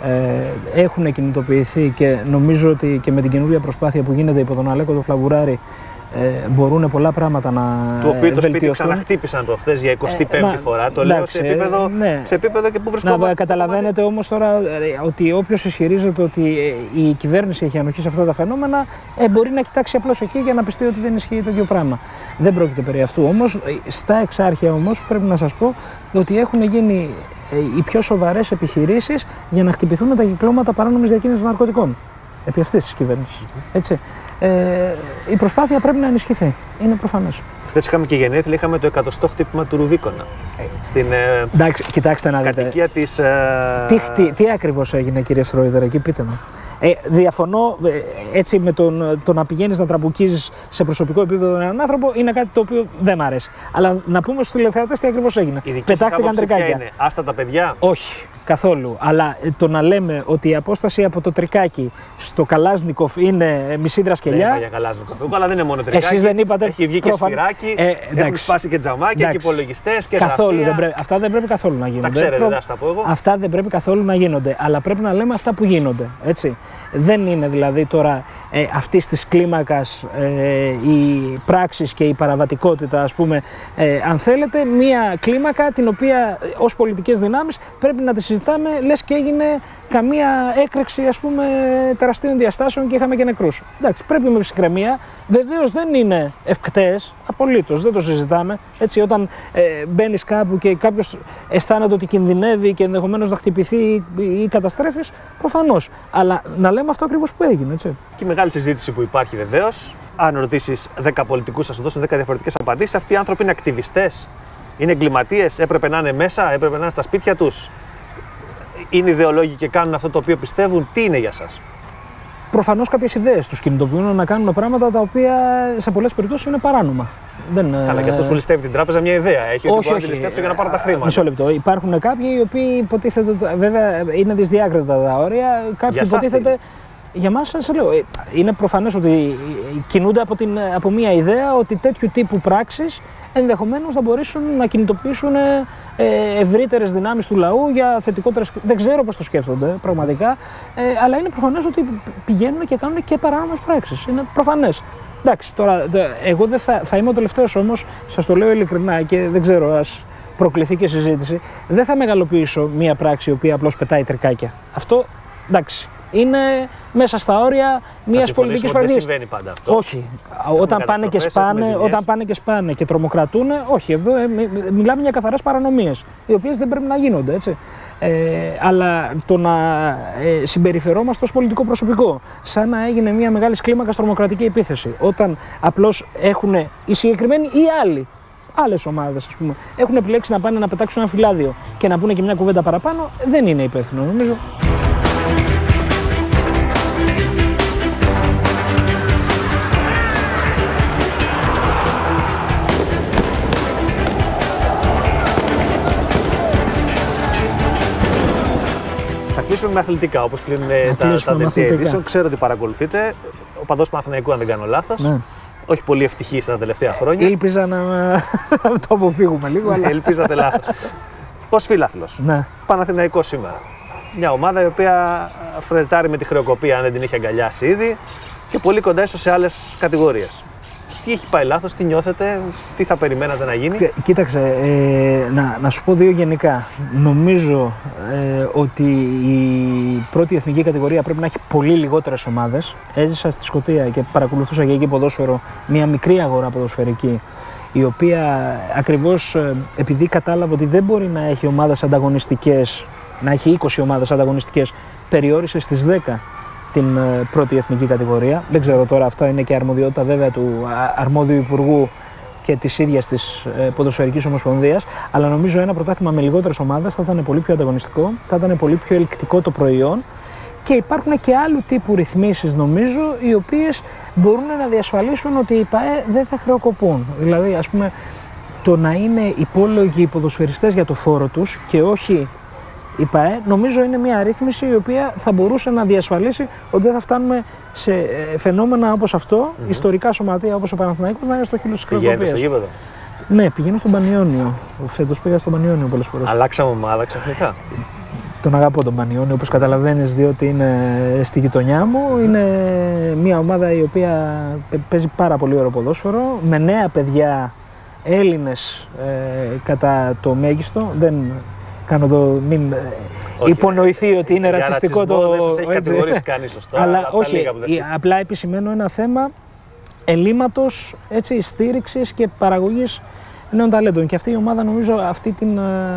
ε, έχουν κινητοποιηθεί και νομίζω ότι και με την καινούργια προσπάθεια που γίνεται υπό τον Αλέκο τον Φλαβουράρη Ε, μπορούν πολλά πράγματα να βελτιωθούν. Το οποίο το σπίτι ξαναχτύπησαν το χθες για εικοστή πέμπτη ε, φορά. Το εντάξει, λέω σε επίπεδο, ναι. σε επίπεδο και που βρισκόμαστε. Να καταλαβαίνετε όμως τώρα ότι όποιος ισχυρίζεται ότι η κυβέρνηση έχει ανοχή σε αυτά τα φαινόμενα ε, μπορεί να κοιτάξει απλώς εκεί για να πιστεί ότι δεν ισχύει το ίδιο πράγμα. Δεν πρόκειται περί αυτού. Όμως στα Εξάρχεια όμως πρέπει να σας πω ότι έχουν γίνει ε, οι πιο σοβαρές επιχειρήσεις για να χτυπηθούν τα κυκλώματα παράνομης διακίνησης ναρκωτικών. Επί αυτής της κυβέρνησης. Έτσι. Ε, η προσπάθεια πρέπει να ενισχυθεί. Είναι προφανές. Χθες είχαμε και γενέθλια, είχαμε το εκατοστό χτύπημα του Ρουβίκονα. Ε, στην ε, εντάξει, κοιτάξτε να δείτε. κατοικία της. Ε, τι, τι, τι ακριβώς έγινε, κύριε Στρόιδερ, εκεί πείτε μου. Ε, διαφωνώ ε, έτσι με τον, το να πηγαίνεις να τραμπουκίζεις σε προσωπικό επίπεδο έναν άνθρωπο είναι κάτι το οποίο δεν μ' αρέσει. Αλλά να πούμε στους τηλεθεατές τι ακριβώς έγινε. Πετάχτηκαν τρικάκια. Άστα τα παιδιά. Όχι. Καθόλου. Αλλά το να λέμε ότι η απόσταση από το τρικάκι στο Καλάζνικοφ είναι μισή δρασκελιά. Δεν είπα για Καλάζνικοφ. Αλλά δεν είναι μόνο τρικάκι. Εσείς δεν είπατε. Έχει βγει και σφυράκι, ε, έχουν σπάσει και τζαμάκια και υπολογιστές και καθόλου δεν πρέπει, αυτά δεν πρέπει καθόλου να γίνονται. Τα ξέρετε, Προ... δεν θα τα πω εγώ. Αυτά δεν πρέπει καθόλου να γίνονται. Αλλά πρέπει να λέμε αυτά που γίνονται. Έτσι. Δεν είναι δηλαδή τώρα ε, αυτής της κλίμακας ε, οι πράξεις και η παραβατικότητα, ας πούμε, ε, αν θέλετε, μία κλίμακα την οποία ε, ως πολιτικές δυνάμεις πρέπει να τη συζητάμε λες και έγινε καμία έκρηξη, ας πούμε, τεραστίων διαστάσεων και είχαμε και νεκρούς. Εντάξει, πρέπει με ψυχραιμία. Βεβαίως δεν είναι ευκταίες, απολύτως, δεν το συζητάμε. Έτσι, όταν ε, μπαίνεις κάπου και κάποιος αισθάνεται ότι κινδυνεύει και ενδεχομένως να χτυπηθεί ή καταστρέφεις, προφανώς. Αλλά να λέμε αυτό ακριβώς που έγινε. Έτσι. Και η μεγάλη συζήτηση που υπάρχει βεβαίως, αν ρωτήσεις δέκα πολιτικούς, θα σου δώσουν δέκα διαφορετικές απαντήσεις. Αυτοί οι άνθρωποι είναι ακτιβιστές, είναι εγκληματίες, έπρεπε να είναι μέσα, έπρεπε να είναι στα σπίτια τους. Είναι ιδεολόγοι και κάνουν αυτό το οποίο πιστεύουν. Τι είναι για σας? Προφανώς κάποιες ιδέες τους κινητοποιούν να κάνουν πράγματα τα οποία σε πολλές περιπτώσεις είναι παράνομα. Δεν, καλά, και αυτός που ληστεύει την τράπεζα μια ιδέα έχει. Όχι, ότι μπορεί να τη ληστέψει για να πάρει τα χρήματα. Μισό λεπτό. Υπάρχουν κάποιοι οι οποίοι υποτίθεται. Βέβαια είναι δυσδιάκριτα τα όρια. Κάποιοι υποτίθεται. Για μας, σας λέω, είναι προφανές ότι κινούνται από, την, από μια ιδέα ότι τέτοιου τύπου πράξεις ενδεχομένως θα μπορέσουν να κινητοποιήσουν ε, ευρύτερες δυνάμεις του λαού για θετικότερες. Δεν ξέρω πώς το σκέφτονται πραγματικά, ε, αλλά είναι προφανές ότι πηγαίνουν και κάνουν και παράνομες πράξεις. Είναι προφανές. Εντάξει, τώρα, εγώ δεν θα, θα είμαι ο τελευταίος όμως, σας το λέω ειλικρινά και δεν ξέρω, ας προκληθεί και συζήτηση. Δεν θα μεγαλοποιήσω μια πράξη η οποία απλώς πετάει τρικάκια. Αυτό, εντάξει. Είναι μέσα στα όρια μιας πολιτικής πρακτικής. Δεν συμβαίνει πάντα αυτό. Όχι. Όταν πάνε, και σπάνε, όταν πάνε και σπάνε και τρομοκρατούν, όχι. Εδώ ε, μιλάμε για καθαρές παρανομίες, οι οποίες δεν πρέπει να γίνονται. Έτσι. Ε, αλλά το να ε, συμπεριφερόμαστε ως πολιτικό προσωπικό, σαν να έγινε μια μεγάλη κλίμακα τρομοκρατική επίθεση, όταν απλώς έχουν οι συγκεκριμένοι ή άλλοι. Άλλες ομάδες, ας πούμε, έχουν επιλέξει να πάνε να πετάξουν ένα φυλάδιο και να πούνε και μια κουβέντα παραπάνω, δεν είναι υπεύθυνο, νομίζω. Θα κλείσουμε με αθλητικά, όπως κλείνουν τα, τα δελτία ειδήσεων. Ξέρω ότι παρακολουθείτε. Ο παδός Παναθηναϊκού, αν δεν κάνω λάθος. Ναι. Όχι πολύ ευτυχής τα τελευταία χρόνια. Ήλπιζα να το αποφύγουμε λίγο. Αλλά... Ελπίζατε λάθος. Ως φίλαθλος. Ναι. Παναθηναϊκός σήμερα. Μια ομάδα η οποία φρετάρει με τη χρεοκοπία, αν δεν την έχει αγκαλιάσει ήδη, και πολύ κοντά ίσως σε άλλες κατηγορίες. Τι έχει πάει λάθος, τι νιώθετε, τι θα περιμένατε να γίνει? Κοίταξε, ε, να, να σου πω δύο γενικά. Νομίζω ε, ότι η πρώτη εθνική κατηγορία πρέπει να έχει πολύ λιγότερες ομάδες. Έζησα στη Σκωτία και παρακολουθούσα για εκεί ποδόσφαιρο, μια μικρή αγορά ποδοσφαιρική, η οποία ακριβώς ε, επειδή κατάλαβε ότι δεν μπορεί να έχει ομάδες ανταγωνιστικές, να έχει είκοσι ομάδες ανταγωνιστικές, περιόρισε στις δέκα την ε, πρώτη εθνική κατηγορία. Δεν ξέρω τώρα, αυτά είναι και αρμοδιότητα βέβαια του αρμόδιου υπουργού και της ίδιας της ε, Ποδοσφαιρικής Ομοσπονδίας, αλλά νομίζω ένα πρωτάθλημα με λιγότερες ομάδες θα ήταν πολύ πιο ανταγωνιστικό, θα ήταν πολύ πιο ελκτικό το προϊόν, και υπάρχουν και άλλου τύπου ρυθμίσεις, νομίζω, οι οποίες μπορούν να διασφαλίσουν ότι οι ΠΑΕ δεν θα χρεοκοπούν. Δηλαδή, ας πούμε, το να είναι υπόλογοι οι ποδοσφαιριστές για το φόρο τους και όχι η ΠΑΕ, νομίζω είναι μια αρρύθμιση η οποία θα μπορούσε να διασφαλίσει ότι δεν θα φτάνουμε σε φαινόμενα όπως αυτό, mm-hmm. ιστορικά σωματεία όπως ο Παναθηναϊκός, να είναι στο χείλος της χρεοκοπίας. Πηγαίνετε στο γήπεδο? Ναι, πηγαίνω στον Πανιόνιο. Φέτος πήγα στον Πανιόνιο πολλές φορές. Αλλάξαμε ομάδα ξαφνικά. Τον αγαπώ τον Πανιόνιο, όπως καταλαβαίνεις, διότι είναι στη γειτονιά μου. Είναι μια ομάδα η οποία παίζει πάρα πολύ ωραίο ποδόσφαιρο, με νέα παιδιά Έλληνες ε, κατά το μέγιστο. Δεν κάνω το μην όχι, υπονοηθεί ότι είναι ρατσιστικό το... Δεν σας έχει κατηγορήσει κανείς σωστά. Αλλά όχι, απλά επισημαίνω ένα θέμα ελλείμματος, έτσι, στήριξης και παραγωγής νέων ταλέντων. Και αυτή η ομάδα, νομίζω, αυτή την,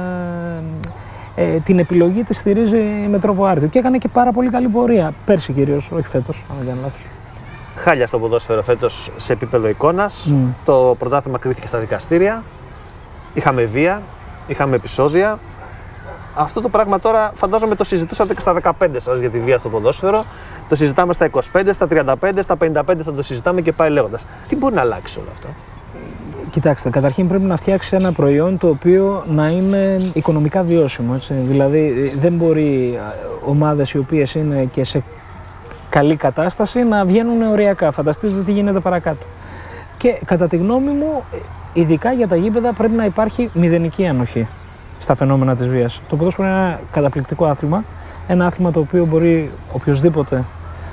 ε, την επιλογή τη στηρίζει με τρόπο άρτιο. Και έκανε και πάρα πολύ καλή πορεία. Πέρσι κυρίως, όχι φέτος, αν δεν κάνω λάθος. Χάλια στο ποδόσφαιρο φέτος σε επίπεδο εικόνας. Mm. Το πρωτάθλημα κρίθηκε στα δικαστήρια. Είχαμε βία, είχαμε επεισόδια. Αυτό το πράγμα τώρα φαντάζομαι το συζητούσατε και στα δεκαπέντε σας για τη βία στο ποδόσφαιρο. Το συζητάμε στα είκοσι πέντε, στα τριάντα πέντε, στα πενήντα πέντε θα το συζητάμε και πάει λέγοντας. Τι μπορεί να αλλάξει όλο αυτό? Κοιτάξτε, καταρχήν πρέπει να φτιάξει ένα προϊόν το οποίο να είναι οικονομικά βιώσιμο. Έτσι. Δηλαδή δεν μπορεί ομάδες οι οποίες είναι και σε καλή κατάσταση να βγαίνουν οριακά. Φανταστείτε τι γίνεται παρακάτω. Και κατά τη γνώμη μου, ειδικά για τα γήπεδα πρέπει να υπάρχει μηδενική ανοχή στα φαινόμενα της βίας. Το ποδόσφαιρο είναι ένα καταπληκτικό άθλημα. Ένα άθλημα το οποίο μπορεί οποιοδήποτε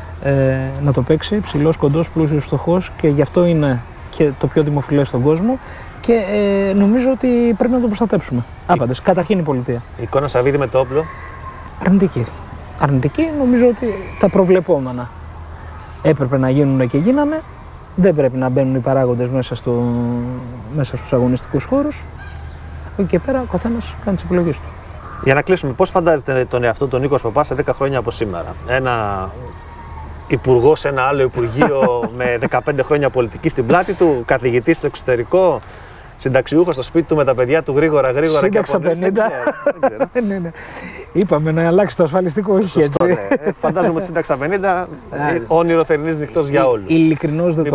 ε, να το παίξει, ψηλός, κοντός, πλούσιος, φτωχός, και γι' αυτό είναι και το πιο δημοφιλές στον κόσμο, και ε, νομίζω ότι πρέπει να το προστατέψουμε. Άπαντες. Η... Καταρχήν η πολιτεία. Η εικόνα Σαββίδη με το όπλο. Αρνητική. Αρνητική, νομίζω ότι τα προβλεπόμενα έπρεπε να γίνουν και γίνανε. Δεν πρέπει να μπαίνουν οι παράγοντες μέσα, στο, μέσα στους αγωνιστικούς χώρους. Από εκεί και πέρα ο καθένας κάνει τις επιλογές του. Για να κλείσουμε, πώς φαντάζεται τον εαυτό τον Νίκος Παπά σε δέκα χρόνια από σήμερα? Ένα υπουργό σε ένα άλλο υπουργείο με δεκαπέντε χρόνια πολιτική στην πλάτη του, καθηγητή στο εξωτερικό, συνταξιούχο στο σπίτι του με τα παιδιά του γρήγορα γρήγορα. Σύνταξα πενήντα. Ναι, ναι. Είπαμε να αλλάξει το ασφαλιστικό, όχι έτσι. Ναι. Φαντάζομαι ότι σύνταξα πενήντα, όνειρο θερινής νυχτός για όλους. Ειλικρινώς δεν,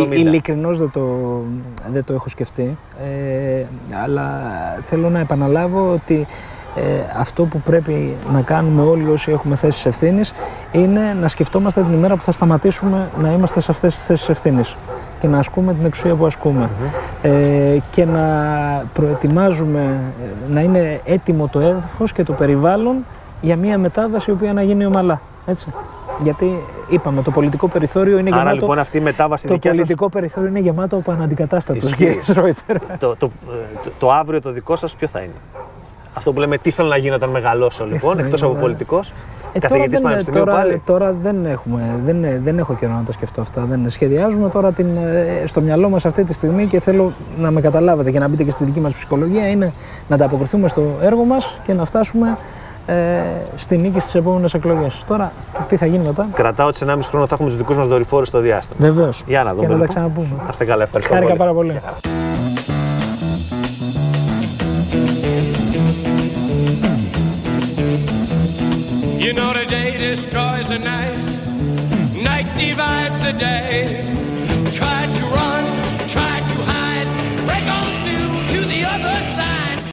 δεν, το, δεν το έχω σκεφτεί, ε, αλλά θέλω να επαναλάβω ότι Ε, αυτό που πρέπει να κάνουμε όλοι όσοι έχουμε θέσεις ευθύνης είναι να σκεφτόμαστε την ημέρα που θα σταματήσουμε να είμαστε σε αυτές τις θέσεις ευθύνης και να ασκούμε την εξουσία που ασκούμε. Mm-hmm. ε, και να προετοιμάζουμε, να είναι έτοιμο το έδαφος και το περιβάλλον για μια μετάβαση η οποία να γίνει ομαλά. Έτσι. Γιατί είπαμε, το πολιτικό περιθώριο είναι Άρα, γεμάτο. Λοιπόν, αυτή η μετάβαση το πολιτικό σας... περιθώριο είναι γεμάτο από αναντικατάστατους, κύριε Σρόιτερ. το, το, το, το αύριο το δικό σας ποιο θα είναι? Αυτό που λέμε, τι θέλω να γίνω όταν μεγαλώσω, λοιπόν, εκτός από πολιτικός, ε, καθηγητής πανεπιστημίου τώρα, πάλι. Τώρα δεν, έχουμε, δεν, δεν έχω καιρό να τα σκεφτώ αυτά. Δεν σχεδιάζουμε τώρα την, στο μυαλό μας αυτή τη στιγμή, και θέλω να με καταλάβετε και να μπείτε και στη δική μας ψυχολογία, είναι να ανταποκριθούμε στο έργο μας και να φτάσουμε ε, στη νίκη στις επόμενες εκλογές. Τώρα, τι θα γίνει μετά? Κρατάω ότι σε ενάμιση χρόνο θα έχουμε τους δικούς μας δορυφόρους στο διάστημα. Βεβαίως. Για να δούμε. Και να τα ξαναπούμε. Να είστε καλά, ευχαριστώ. Χάρηκα πάρα πολύ. You know the day destroys the night, night divides the day. Try to run